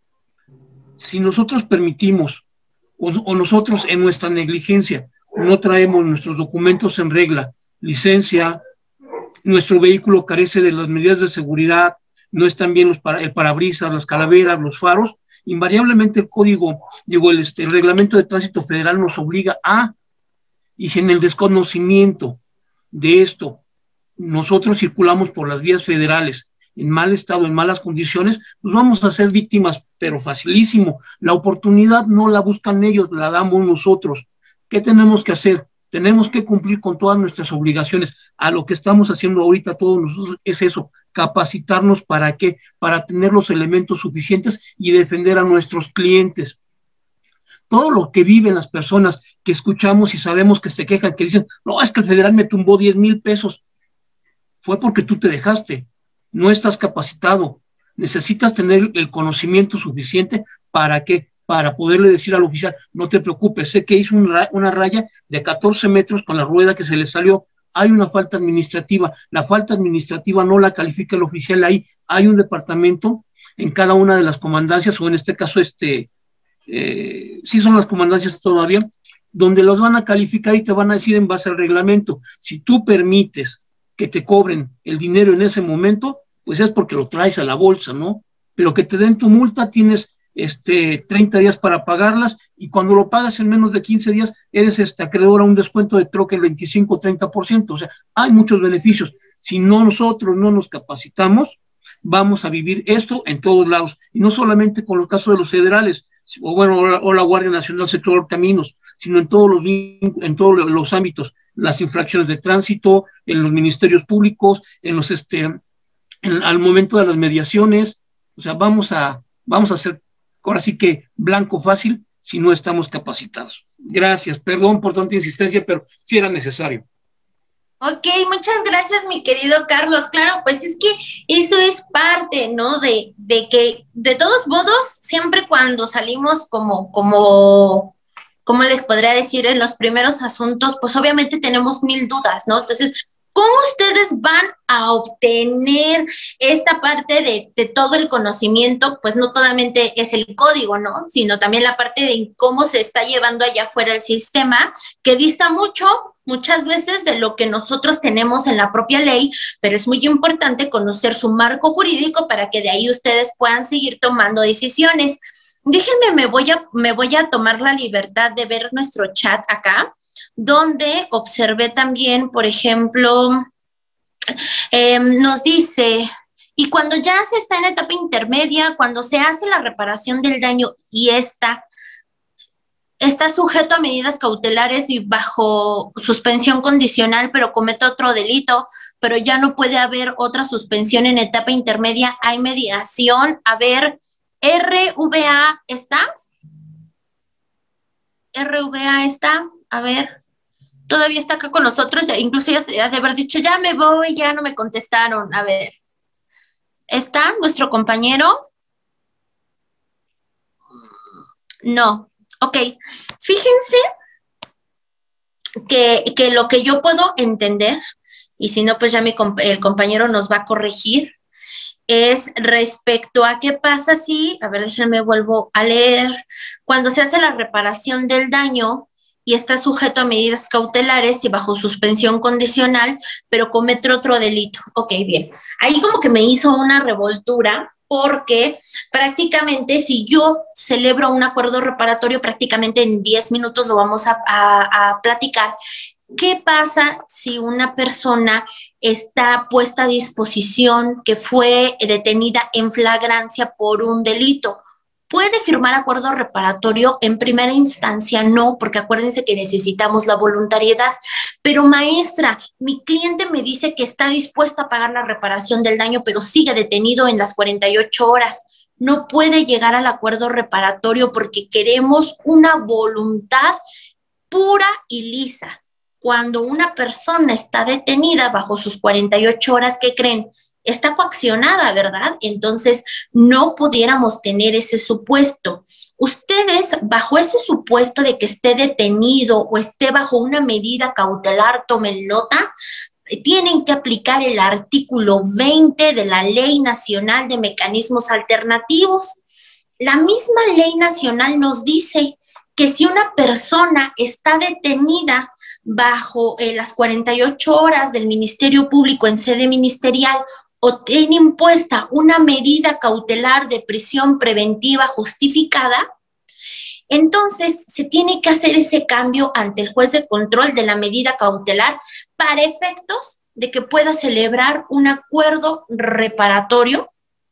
Si nosotros permitimos, o, o nosotros en nuestra negligencia, no traemos nuestros documentos en regla, licencia, nuestro vehículo carece de las medidas de seguridad, no están bien los para, el parabrisas, las calaveras, los faros, invariablemente el código, digo, el, este, el reglamento de tránsito federal nos obliga a, y si en el desconocimiento de esto nosotros circulamos por las vías federales en mal estado, en malas condiciones, pues vamos a ser víctimas, pero facilísimo. La oportunidad no la buscan ellos, la damos nosotros. ¿Qué tenemos que hacer? Tenemos que cumplir con todas nuestras obligaciones. A lo que estamos haciendo ahorita todos nosotros es eso, capacitarnos para qué, para tener los elementos suficientes y defender a nuestros clientes. Todo lo que viven las personas que escuchamos y sabemos que se quejan, que dicen, no, es que el federal me tumbó diez mil pesos. Fue porque tú te dejaste, no estás capacitado. Necesitas tener el conocimiento suficiente para qué, para poderle decir al oficial, no te preocupes, sé que hizo un ra una raya de catorce metros con la rueda que se le salió, hay una falta administrativa, la falta administrativa no la califica el oficial ahí, hay un departamento en cada una de las comandancias, o en este caso, este, eh, sí son las comandancias todavía, donde los van a calificar y te van a decir en base al reglamento, si tú permites que te cobren el dinero en ese momento, pues es porque lo traes a la bolsa, ¿no? Pero que te den tu multa, tienes este, treinta días para pagarlas, y cuando lo pagas en menos de quince días, eres este, acreedor a un descuento de creo que el veinticinco o treinta por ciento, o sea, hay muchos beneficios. Si no nosotros no nos capacitamos, vamos a vivir esto en todos lados, y no solamente con los casos de los federales, o bueno, o la, o la Guardia Nacional Sector Caminos, sino en todos los, en todos los ámbitos, las infracciones de tránsito, en los ministerios públicos, en los, este, en, al momento de las mediaciones. O sea, vamos a, vamos a hacer, ahora sí que blanco fácil, si no estamos capacitados. Gracias, perdón por tanta insistencia, pero sí era necesario. Ok, muchas gracias, mi querido Carlos. Claro, pues es que eso es parte, ¿no? De, de que, de todos modos, siempre cuando salimos como, como, ¿cómo les podría decir? En los primeros asuntos, pues obviamente tenemos mil dudas, ¿no? Entonces, ¿cómo ustedes van a obtener esta parte de, de todo el conocimiento? Pues no solamente es el código, ¿no? Sino también la parte de cómo se está llevando allá afuera el sistema, que dista mucho, muchas veces, de lo que nosotros tenemos en la propia ley, pero es muy importante conocer su marco jurídico para que de ahí ustedes puedan seguir tomando decisiones. Déjenme, me voy a, me voy a tomar la libertad de ver nuestro chat acá, donde observé también, por ejemplo, eh, nos dice, y cuando ya se está en etapa intermedia, cuando se hace la reparación del daño y esta está sujeto a medidas cautelares y bajo suspensión condicional, pero comete otro delito, pero ya no puede haber otra suspensión en etapa intermedia, hay mediación. A ver, R V A está, R V A está, a ver, todavía está acá con nosotros, ya, incluso ya se ha de haber dicho, ya me voy, ya no me contestaron. A ver, ¿está nuestro compañero? No. Ok, fíjense que, que lo que yo puedo entender, y si no, pues ya mi, el compañero nos va a corregir, es respecto a qué pasa si, a ver, déjenme vuelvo a leer, cuando se hace la reparación del daño y está sujeto a medidas cautelares y bajo suspensión condicional, pero comete otro delito. Ok, bien. Ahí como que me hizo una revoltura, porque prácticamente si yo celebro un acuerdo reparatorio, prácticamente en diez minutos lo vamos a, a, a platicar. ¿Qué pasa si una persona está puesta a disposición, que fue detenida en flagrancia por un delito? ¿Puede firmar acuerdo reparatorio? En primera instancia no, porque acuérdense que necesitamos la voluntariedad. Pero maestra, mi cliente me dice que está dispuesto a pagar la reparación del daño, pero sigue detenido en las cuarenta y ocho horas. No puede llegar al acuerdo reparatorio porque queremos una voluntad pura y lisa. Cuando una persona está detenida bajo sus cuarenta y ocho horas, ¿qué creen? Está coaccionada, ¿verdad? Entonces, no pudiéramos tener ese supuesto. Ustedes, bajo ese supuesto de que esté detenido o esté bajo una medida cautelar, tomen nota, tienen que aplicar el artículo veinte de la Ley Nacional de Mecanismos Alternativos. La misma Ley Nacional nos dice que si una persona está detenida bajo eh, las cuarenta y ocho horas del Ministerio Público en sede ministerial o tiene impuesta una medida cautelar de prisión preventiva justificada, entonces se tiene que hacer ese cambio ante el juez de control de la medida cautelar para efectos de que pueda celebrar un acuerdo reparatorio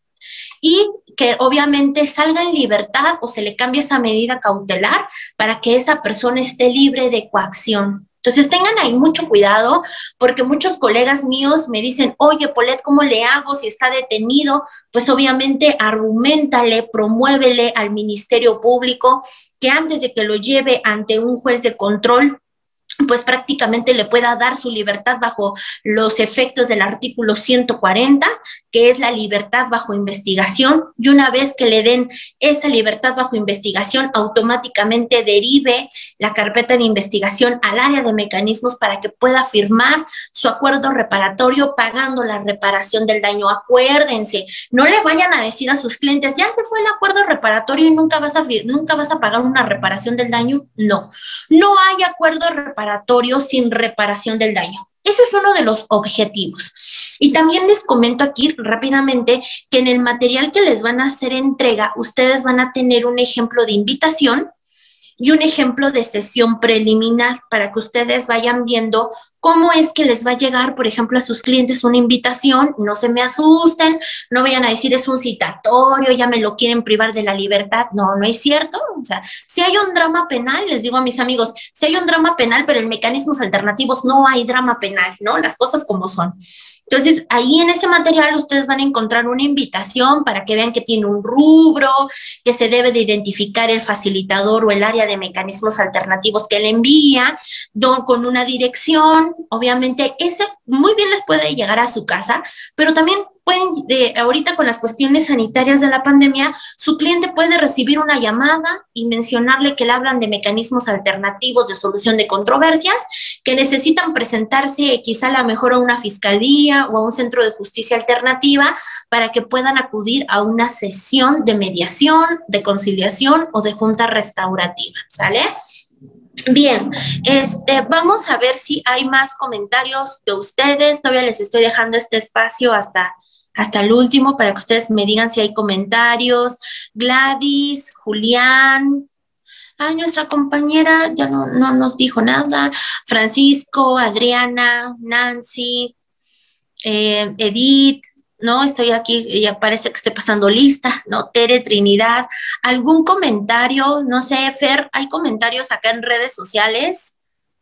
y que obviamente salga en libertad o se le cambie esa medida cautelar para que esa persona esté libre de coacción. Entonces tengan ahí mucho cuidado, porque muchos colegas míos me dicen, oye, Paulette, ¿cómo le hago si está detenido? Pues obviamente arguméntale, promuévele al Ministerio Público que antes de que lo lleve ante un juez de control, pues prácticamente le pueda dar su libertad bajo los efectos del artículo ciento cuarenta, que es la libertad bajo investigación, y una vez que le den esa libertad bajo investigación, automáticamente derive la carpeta de investigación al área de mecanismos para que pueda firmar su acuerdo reparatorio pagando la reparación del daño. Acuérdense, no le vayan a decir a sus clientes, ya se fue el acuerdo reparatorio y nunca vas a, nunca vas a pagar una reparación del daño. No, no hay acuerdo reparatorio sin reparación del daño. Ese es uno de los objetivos. Y también les comento aquí rápidamente que en el material que les van a hacer entrega, ustedes van a tener un ejemplo de invitación y un ejemplo de sesión preliminar para que ustedes vayan viendo cómo es que les va a llegar, por ejemplo, a sus clientes una invitación. No se me asusten, no vayan a decir es un citatorio, ya me lo quieren privar de la libertad. No, no es cierto. O sea, si hay un drama penal, les digo a mis amigos, si hay un drama penal, pero en mecanismos alternativos no hay drama penal, ¿no? Las cosas como son. Entonces, ahí en ese material ustedes van a encontrar una invitación para que vean que tiene un rubro, que se debe de identificar el facilitador o el área de mecanismos alternativos que le envía, don, con una dirección. Obviamente, ese muy bien les puede llegar a su casa, pero también pueden, eh, ahorita con las cuestiones sanitarias de la pandemia, su cliente puede recibir una llamada y mencionarle que le hablan de mecanismos alternativos de solución de controversias, que necesitan presentarse quizá a lo mejor a una fiscalía o a un centro de justicia alternativa para que puedan acudir a una sesión de mediación, de conciliación o de junta restaurativa, ¿sale? Bien, este, vamos a ver si hay más comentarios de ustedes. Todavía les estoy dejando este espacio hasta, hasta el último para que ustedes me digan si hay comentarios. Gladys, Julián, ay, nuestra compañera ya no, no nos dijo nada. Francisco, Adriana, Nancy, eh, Edith, no, estoy aquí, ya parece que estoy pasando lista, ¿no? Tere, Trinidad, ¿algún comentario? No sé, Fer, ¿hay comentarios acá en redes sociales?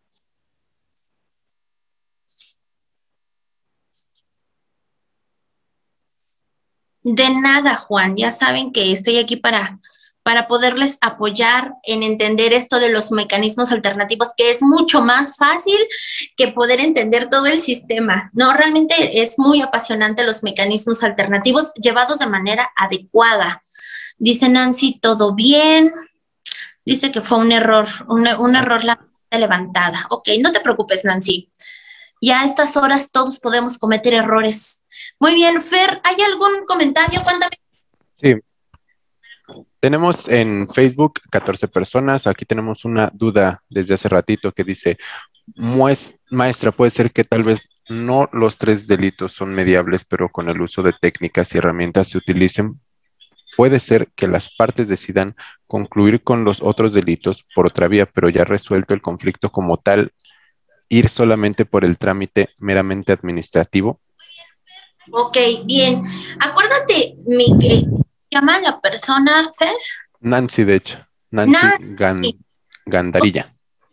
De nada, Juan, ya saben que estoy aquí para, para poderles apoyar en entender esto de los mecanismos alternativos, que es mucho más fácil que poder entender todo el sistema, ¿no? Realmente es muy apasionante los mecanismos alternativos llevados de manera adecuada. Dice Nancy, todo bien. Dice que fue un error, un, un error la levantada. Ok, no te preocupes, Nancy. Ya a estas horas todos podemos cometer errores. Muy bien, Fer, ¿hay algún comentario? Cuéntame. Sí. Tenemos en Facebook catorce personas. Aquí tenemos una duda desde hace ratito que dice, maestra, puede ser que tal vez no los tres delitos son mediables, pero con el uso de técnicas y herramientas se utilicen. Puede ser que las partes decidan concluir con los otros delitos por otra vía, pero ya resuelto el conflicto como tal, ir solamente por el trámite meramente administrativo. Ok, bien. Acuérdate, mi, que llama la persona, Fer. Nancy, de hecho. Nancy, Nancy. Gan, Gandarilla.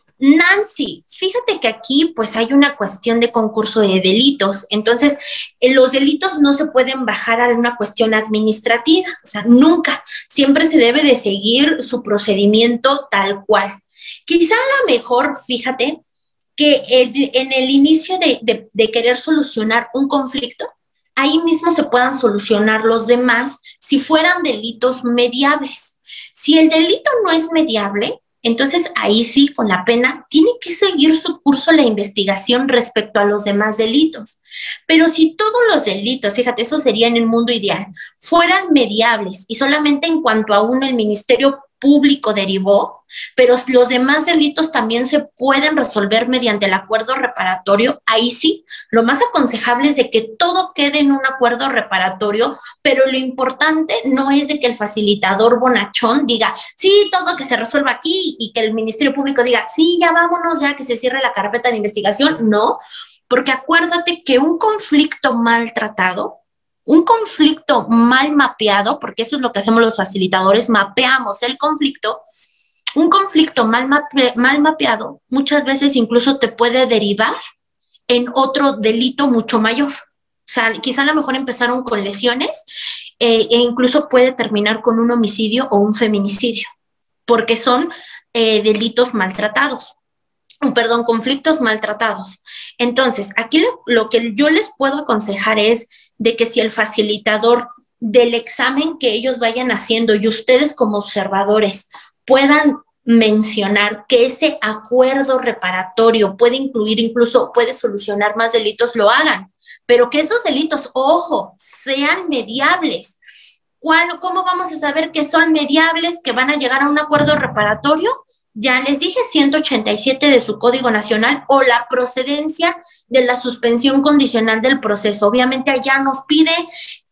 Nancy, fíjate que aquí pues hay una cuestión de concurso de delitos. Entonces, eh, los delitos no se pueden bajar a una cuestión administrativa. O sea, nunca. Siempre se debe de seguir su procedimiento tal cual. Quizá a lo mejor, fíjate, que el, en el inicio de, de, de querer solucionar un conflicto, ahí mismo se puedan solucionar los demás si fueran delitos mediables. Si el delito no es mediable, entonces ahí sí, con la pena, tiene que seguir su curso la investigación respecto a los demás delitos. Pero si todos los delitos, fíjate, eso sería en el mundo ideal, fueran mediables y solamente en cuanto a uno el Ministerio Público derivó, pero los demás delitos también se pueden resolver mediante el acuerdo reparatorio, ahí sí, lo más aconsejable es de que todo quede en un acuerdo reparatorio, pero lo importante no es de que el facilitador bonachón diga, sí, todo que se resuelva aquí, y que el Ministerio Público diga, sí, ya vámonos, ya que se cierre la carpeta de investigación. No, porque acuérdate que un conflicto maltratado, un conflicto mal mapeado, porque eso es lo que hacemos los facilitadores, mapeamos el conflicto. Un conflicto mal, mape, mal mapeado muchas veces incluso te puede derivar en otro delito mucho mayor. O sea, quizá a lo mejor empezaron con lesiones eh, e incluso puede terminar con un homicidio o un feminicidio, porque son eh, delitos maltratados. Perdón, conflictos maltratados. Entonces, aquí lo, lo que yo les puedo aconsejar es de que si el facilitador del examen que ellos vayan haciendo y ustedes como observadores puedan mencionar que ese acuerdo reparatorio puede incluir, incluso puede solucionar más delitos, lo hagan, pero que esos delitos, ojo, sean mediables. ¿Cuál, cómo vamos a saber que son mediables, que van a llegar a un acuerdo reparatorio? Ya les dije ciento ochenta y siete de su Código Nacional o la procedencia de la suspensión condicional del proceso. Obviamente allá nos pide que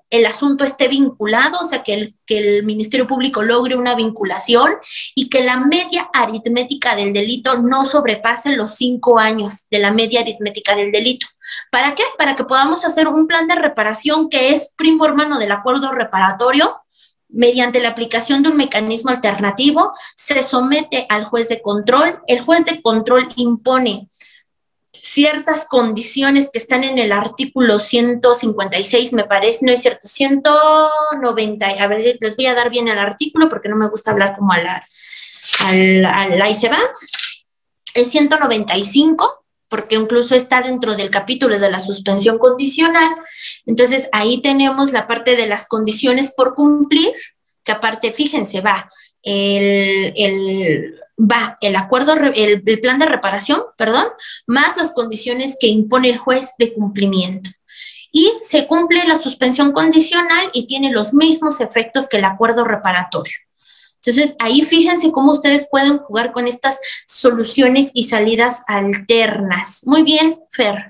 el asunto esté vinculado, o sea, que el, que el Ministerio Público logre una vinculación y que la media aritmética del delito no sobrepase los cinco años de la media aritmética del delito. ¿Para qué? Para que podamos hacer un plan de reparación que es primo hermano del acuerdo reparatorio. Mediante la aplicación de un mecanismo alternativo, se somete al juez de control. El juez de control impone ciertas condiciones que están en el artículo ciento cincuenta y seis, me parece, no es cierto, ciento noventa, a ver, les voy a dar bien el artículo porque no me gusta hablar como a la, a la, a la ahí se va, es ciento noventa y cinco, porque incluso está dentro del capítulo de la suspensión condicional. Entonces ahí tenemos la parte de las condiciones por cumplir, que aparte, fíjense, va el, el, va el acuerdo, el, el plan de reparación, perdón, más las condiciones que impone el juez de cumplimiento. Y se cumple la suspensión condicional y tiene los mismos efectos que el acuerdo reparatorio. Entonces, ahí fíjense cómo ustedes pueden jugar con estas soluciones y salidas alternas. Muy bien, Fer.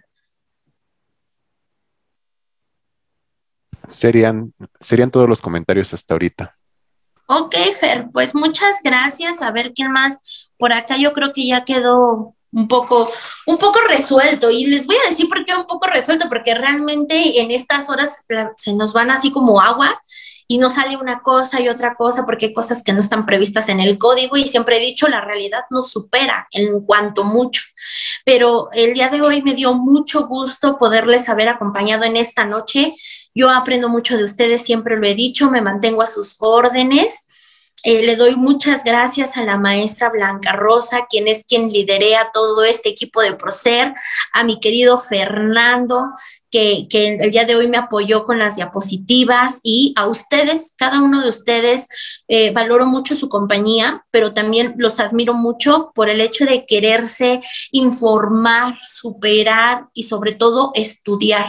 Serían, serían todos los comentarios hasta ahorita. Ok, Fer, pues muchas gracias. A ver quién más por acá. Yo creo que ya quedó un poco, un poco resuelto. Y les voy a decir por qué un poco resuelto, porque realmente en estas horas se nos van así como agua y nos sale una cosa y otra cosa, porque hay cosas que no están previstas en el código y siempre he dicho, la realidad nos supera en cuanto mucho. Pero el día de hoy me dio mucho gusto poderles haber acompañado en esta noche. Yo aprendo mucho de ustedes, siempre lo he dicho, me mantengo a sus órdenes. Eh, le doy muchas gracias a la maestra Blanca Rosa, quien es quien liderea todo este equipo de Procer, a mi querido Fernando, que, que el día de hoy me apoyó con las diapositivas, y a ustedes, cada uno de ustedes, eh, valoro mucho su compañía, pero también los admiro mucho por el hecho de quererse informar, superar y sobre todo estudiar.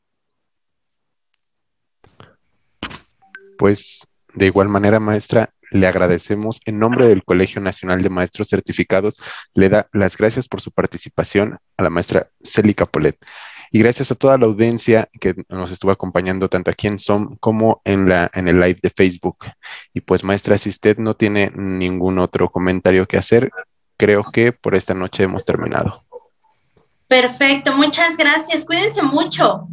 Pues de igual manera, maestra, le agradecemos en nombre del Colegio Nacional de Maestros Certificados, le da las gracias por su participación a la maestra Célica Polet. Y gracias a toda la audiencia que nos estuvo acompañando tanto aquí en Zoom como en, la, en el live de Facebook. Y pues, maestra, si usted no tiene ningún otro comentario que hacer, creo que por esta noche hemos terminado. Perfecto, muchas gracias. Cuídense mucho.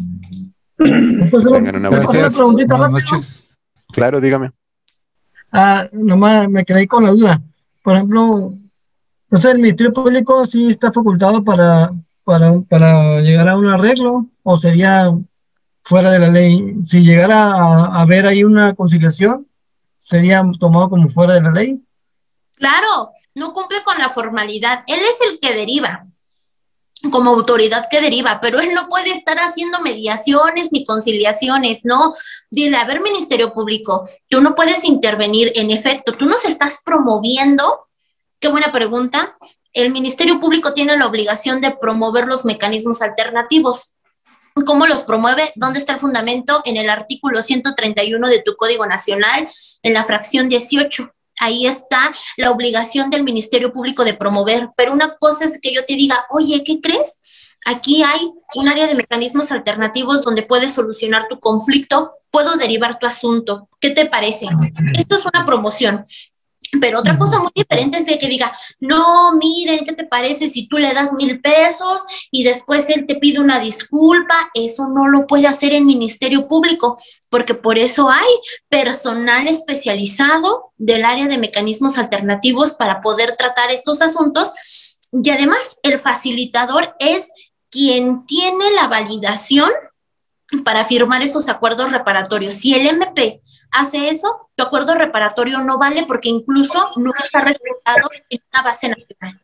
Tengan una buena Una preguntita rápido. Claro, dígame. Ah, nomás me quedé con la duda. Por ejemplo, no sé, el Ministerio Público sí está facultado para, para, para llegar a un arreglo, o sería fuera de la ley. Si llegara a, a haber ahí una conciliación, sería tomado como fuera de la ley. Claro, no cumple con la formalidad. Él es el que deriva, como autoridad que deriva, pero él no puede estar haciendo mediaciones ni conciliaciones, no. Dile, a ver, Ministerio Público, tú no puedes intervenir, en efecto, tú nos estás promoviendo. Qué buena pregunta. El Ministerio Público tiene la obligación de promover los mecanismos alternativos. ¿Cómo los promueve? ¿Dónde está el fundamento? En el artículo ciento treinta y uno de tu Código Nacional, en la fracción dieciocho. Ahí está la obligación del Ministerio Público de promover, pero una cosa es que yo te diga, oye, ¿qué crees? Aquí hay un área de mecanismos alternativos donde puedes solucionar tu conflicto, puedo derivar tu asunto. ¿Qué te parece? Esto es una promoción. Pero otra cosa muy diferente es de que diga, no, miren, ¿qué te parece si tú le das mil pesos y después él te pide una disculpa? Eso no lo puede hacer el Ministerio Público, porque por eso hay personal especializado del área de mecanismos alternativos para poder tratar estos asuntos. Y además, el facilitador es quien tiene la validación para firmar esos acuerdos reparatorios. Si el M P hace eso, tu acuerdo reparatorio no vale porque incluso no está respetado en una base nacional.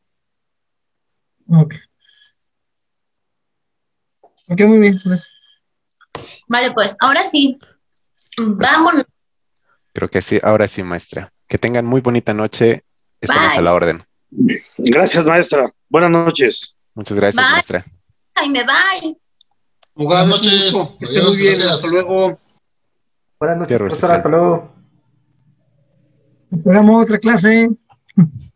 Ok. Ok, muy bien. Pues. Vale, pues, ahora sí, vámonos. Creo que sí, ahora sí, maestra. Que tengan muy bonita noche. Estamos Bye. a la orden. Gracias, maestra. Buenas noches. Muchas gracias, Bye. maestra. Jaime, bye. Buenas noches. Que esté muy bien. Gracias. Hasta luego. Buenas noches, Qué profesora. Hasta luego. Esperamos otra clase.